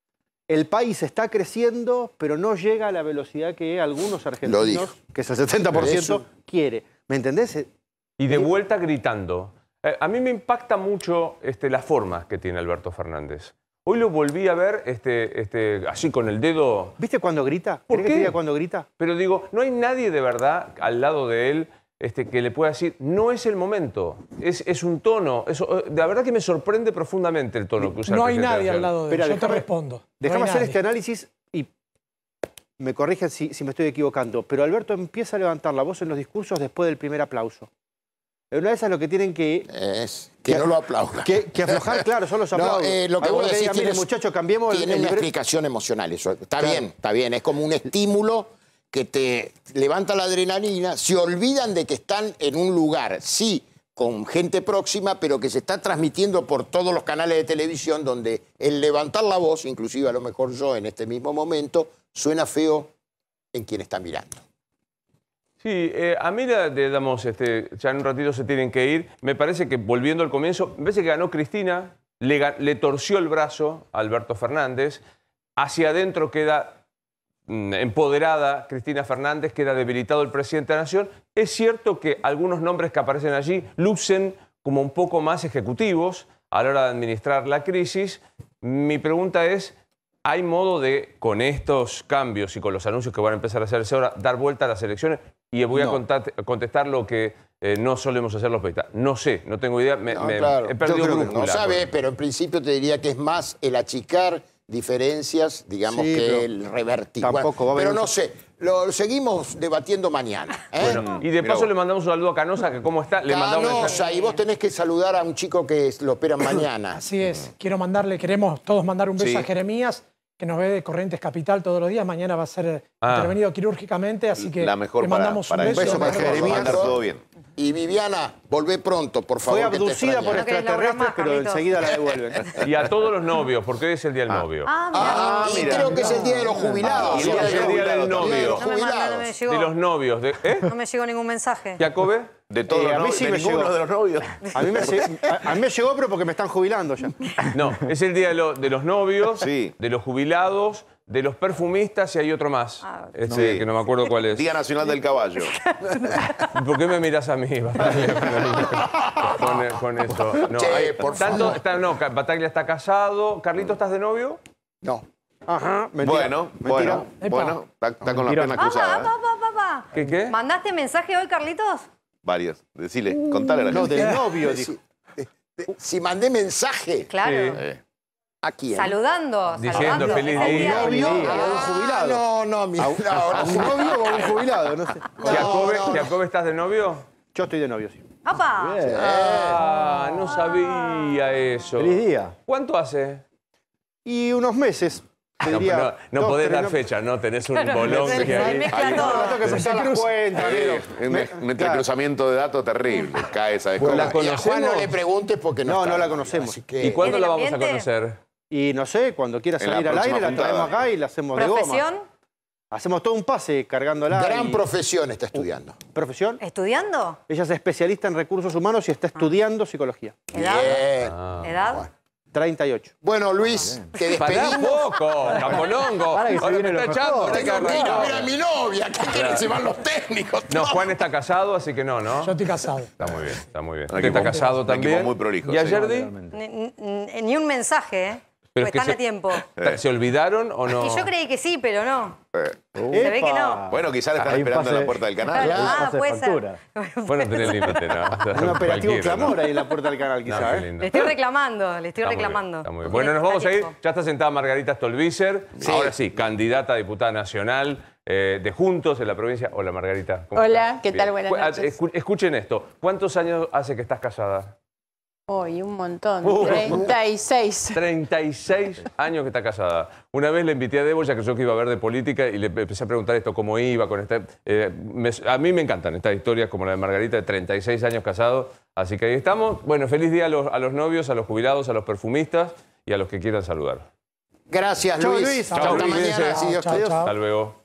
G: el país está creciendo, pero no llega a la velocidad que algunos
F: Lo
G: argentinos,
F: dijo.
G: que es el setenta por ciento,
F: Eso.
G: quiere. ¿Me entendés?
S: Y de vuelta gritando. Eh, a mí me impacta mucho este, la forma que tiene Alberto Fernández. Hoy lo volví a ver este, este, así con el dedo.
G: ¿Viste cuando grita?
S: ¿Por
G: ¿Querés
S: qué?
G: que te diga cuando grita?
S: Pero digo, no hay nadie de verdad al lado de él este, que le pueda decir, no es el momento, es, es un tono. Eso, de verdad que me sorprende profundamente el tono que usa
H: No
S: el
H: hay
S: presidente
H: nadie al
S: nacional.
H: lado de él.
G: Espera,
H: Yo te
G: déjame-
H: respondo. No
G: Déjame
H: hay
G: hacer
H: nadie.
G: este análisis y me corrigen si, si me estoy equivocando. Pero Alberto empieza a levantar la voz en los discursos después del primer aplauso. En una de esas lo que tienen que...
F: Es que no lo aplaudan.
G: Que, que aflojar, claro, son los
F: No,
G: aplausos.
F: eh, lo que
G: Alguno
F: vos decís
G: diga, mire,
F: tiene-
G: muchachos, cambiemos el,
F: Tiene
G: el
F: una
G: libre-
F: explicación emocional eso. Está
G: Claro.
F: bien, está bien. Es como un estímulo que te levanta la adrenalina. Se olvidan de que están en un lugar, sí, con gente próxima, pero que se está transmitiendo por todos los canales de televisión, donde el levantar la voz, inclusive a lo mejor yo en este mismo momento, suena feo en quien está mirando.
S: Sí, eh, a mí, le, le damos, este, ya en un ratito se tienen que ir. Me parece que, volviendo al comienzo, me parece que ganó Cristina, le, le torció el brazo a Alberto Fernández. Hacia adentro queda mm, empoderada Cristina Fernández, queda debilitado el presidente de la Nación. Es cierto que algunos nombres que aparecen allí lucen como un poco más ejecutivos a la hora de administrar la crisis. Mi pregunta es, ¿hay modo de, con estos cambios y con los anuncios que van a empezar a hacerse ahora, dar vuelta a las elecciones? Y voy no. a contestar lo que eh, no solemos hacer los periodistas. No sé, no tengo idea, me,
F: no,
S: me
F: claro.
S: he perdido
F: Yo creo
S: brújula.
F: Que no sabe, pero en principio te diría que es más el achicar diferencias, digamos,
G: sí,
F: que el revertir.
G: Tampoco
F: bueno,
G: va a
F: pero
G: haber
F: no sé, lo seguimos debatiendo mañana. ¿eh?
S: Bueno, y de paso le mandamos un saludo a Canosa, que cómo está. Le mandamos
F: Canosa, y vos tenés que saludar a un chico que lo operan mañana.
H: Así es, quiero mandarle, queremos todos mandar un beso
F: Sí.
H: a Jeremías, que nos ve de Corrientes Capital todos los días. Mañana va a ser
A: Ah.
H: intervenido quirúrgicamente, así que
A: La mejor
H: le
A: para-
H: mandamos
A: para
H: un
A: eso.
H: beso.
A: Un beso para Jeremías. Mandar todo bien.
F: Y Viviana, volvé pronto, por favor.
G: Fue
F: que te
G: abducida por
F: extrañamos.
G: extraterrestres, pero enseguida la devuelven.
S: Y a todos los novios, porque hoy es el Día del Novio.
F: Ah, y creo que es el día de los jubilados.
S: Y hoy es el Día del
F: Día de
S: Novio.
F: los
L: No me manda, no me
F: jubilados.
L: llegó.
S: De los novios. De, ¿eh?
L: No me llegó ningún mensaje.
S: ¿Jacobe?
A: De todos
G: Eh,
A: los
G: a mí
A: novios,
G: sí
A: de
G: me
A: ninguno
G: llegó.
A: de los novios.
G: A mí, me, a, a mí me llegó, pero porque me están jubilando ya.
S: No, es el Día de, lo- de los novios,
A: Sí.
S: de los jubilados, de los perfumistas y hay otro más. Este,
A: Sí.
S: que no me acuerdo cuál es.
A: Día Nacional del Caballo.
S: ¿Por qué me miras a mí, Bataglia, con, con eso? No,
F: Che,
S: hay-
F: por
S: tanto,
F: favor.
S: está, no, Bataglia está casado. ¿Carlito, estás de novio?
F: No.
G: Ajá, mentira.
A: Bueno,
G: mentira.
A: bueno, bueno. Está, está con las piernas
L: Papá,
A: cruzadas. ¿eh?
L: papá, papá.
S: ¿Qué, qué?
L: ¿Mandaste mensaje hoy, Carlitos?
A: Varios. Decile, contale a la
G: No,
A: gente.
G: del novio, dijo.
F: Si, si mandé mensaje.
L: Claro.
A: Eh,
F: ¿A quién?
L: Saludando,
S: Diciendo
L: saludando.
S: feliz
L: Es el
S: día.
L: día.
G: ¿A un novio o a un
F: Ah,
G: jubilado?
F: no, no, mi,
G: ¿A
F: no,
G: un,
F: no,
G: a un novio o a un jubilado? No sé.
S: Jacobe,
F: no, no.
S: Jacobe, ¿estás de novio?
G: Yo estoy de novio, sí.
L: ¡Apa!
S: Ah, no sabía eso.
T: Feliz día.
S: ¿Cuánto hace?
G: Y unos meses. te
S: No,
G: diría,
S: no, no
G: dos,
S: podés
G: tres,
S: dar
G: no-
S: fecha, ¿no? Tenés un
L: Claro,
S: bolón
L: se-
S: que
L: se
S: hay.
L: mezcla
A: Ahí-
L: todo.
G: Tengo que empezar las cuentas,
A: eh,
G: amigo.
A: un, un entrecruzamiento de datos terrible. Cae esa
S: Bueno, la
A: descola.
F: Y a Juan no
S: ¿Conocemos?
F: le preguntes porque no
G: No,
F: está.
G: no la conocemos.
F: Así que-
S: ¿Y cuándo
L: ¿Es
S: la
L: del
S: vamos a
L: ambiente?
S: conocer?
G: Y no sé, cuando quiera
A: En la
G: salir al
A: próxima
G: aire, la
A: juntada.
G: traemos acá y la hacemos de goma.
L: ¿Profesión?
G: Hacemos todo un pase cargándola.
F: Gran
G: y-
F: profesión está estudiando.
G: ¿Profesión?
L: ¿Estudiando?
G: Ella es especialista en recursos humanos y está estudiando psicología.
L: ¿Edad?
F: Bien.
S: Ah.
L: ¿Edad?
G: treinta y ocho.
F: Bueno, Luis, te
S: Pará
F: despedimos.
S: poco, Capolongo.
T: Para que se
S: Ahora me
T: viene
S: está
T: lo
S: echando.
T: mejor.
S: ahora que
F: Tengo que ir a ver
S: arrancó.
F: a mi novia. ¿Qué quieren? Se van los técnicos.
S: No, Juan está casado, así que no, ¿no?
H: Yo estoy casado.
S: Está muy bien, está muy bien.
A: Un
S: Usted está
A: equipo-
S: casado
A: un
S: también.
A: equipo muy prolijo,
S: ¿Y a
A: sí.
S: Yerdi?
L: Ni, ni- ni un mensaje, ¿eh?
S: Pero
L: Porque
S: es que
L: están
S: se-
L: a tiempo.
S: ¿Se olvidaron o no?
L: Y yo creí que sí, pero no.
A: Eh,
L: Se ve que no.
A: Bueno, quizás la están
T: Ahí
A: esperando en
T: pase-
A: la puerta del
L: Claro,
A: canal.
L: ah,
T: pase
L: puede
T: factura.
L: ser.
S: Bueno, tiene límite, ¿no?
G: Un operativo
S: Cualquiera,
G: clamor
S: ¿no?
G: ahí en la puerta del canal,
S: No,
G: quizá.
S: qué
G: ¿eh?
S: lindo.
L: Le estoy reclamando, le estoy
S: Está muy bien,
L: reclamando.
S: está muy bien. Bueno, nos vamos a ir. Ya está sentada Margarita Stolbizer.
F: Sí.
S: Ahora sí, candidata a diputada nacional eh, de Juntos en la provincia. Hola, Margarita. ¿cómo
U: Hola,
S: estás?
U: ¿qué tal?
S: Bien.
U: Buenas
S: Cu- ah,
U: noches.
S: escu- Escuchen esto. ¿Cuántos años hace que estás casada?
U: Hoy un montón,
S: Uh.
U: treinta y seis.
S: treinta y seis años que está casada. Una vez le invité a Debo, ya que yo que iba a ver de política, y le empecé a preguntar esto, cómo iba con esta... eh, me- a mí me encantan estas historias como la de Margarita, de treinta y seis años casado. Así que ahí estamos. Bueno, feliz día a los, a los novios, a los jubilados, a los perfumistas y a los que quieran saludar.
F: Gracias,
G: Chao,
F: Luis.
G: Luis.
F: Hasta
S: Chao,
F: mañana,
S: cuídense.
F: si Dios
H: Chao,
F: quiere.
H: chao.
S: Hasta luego.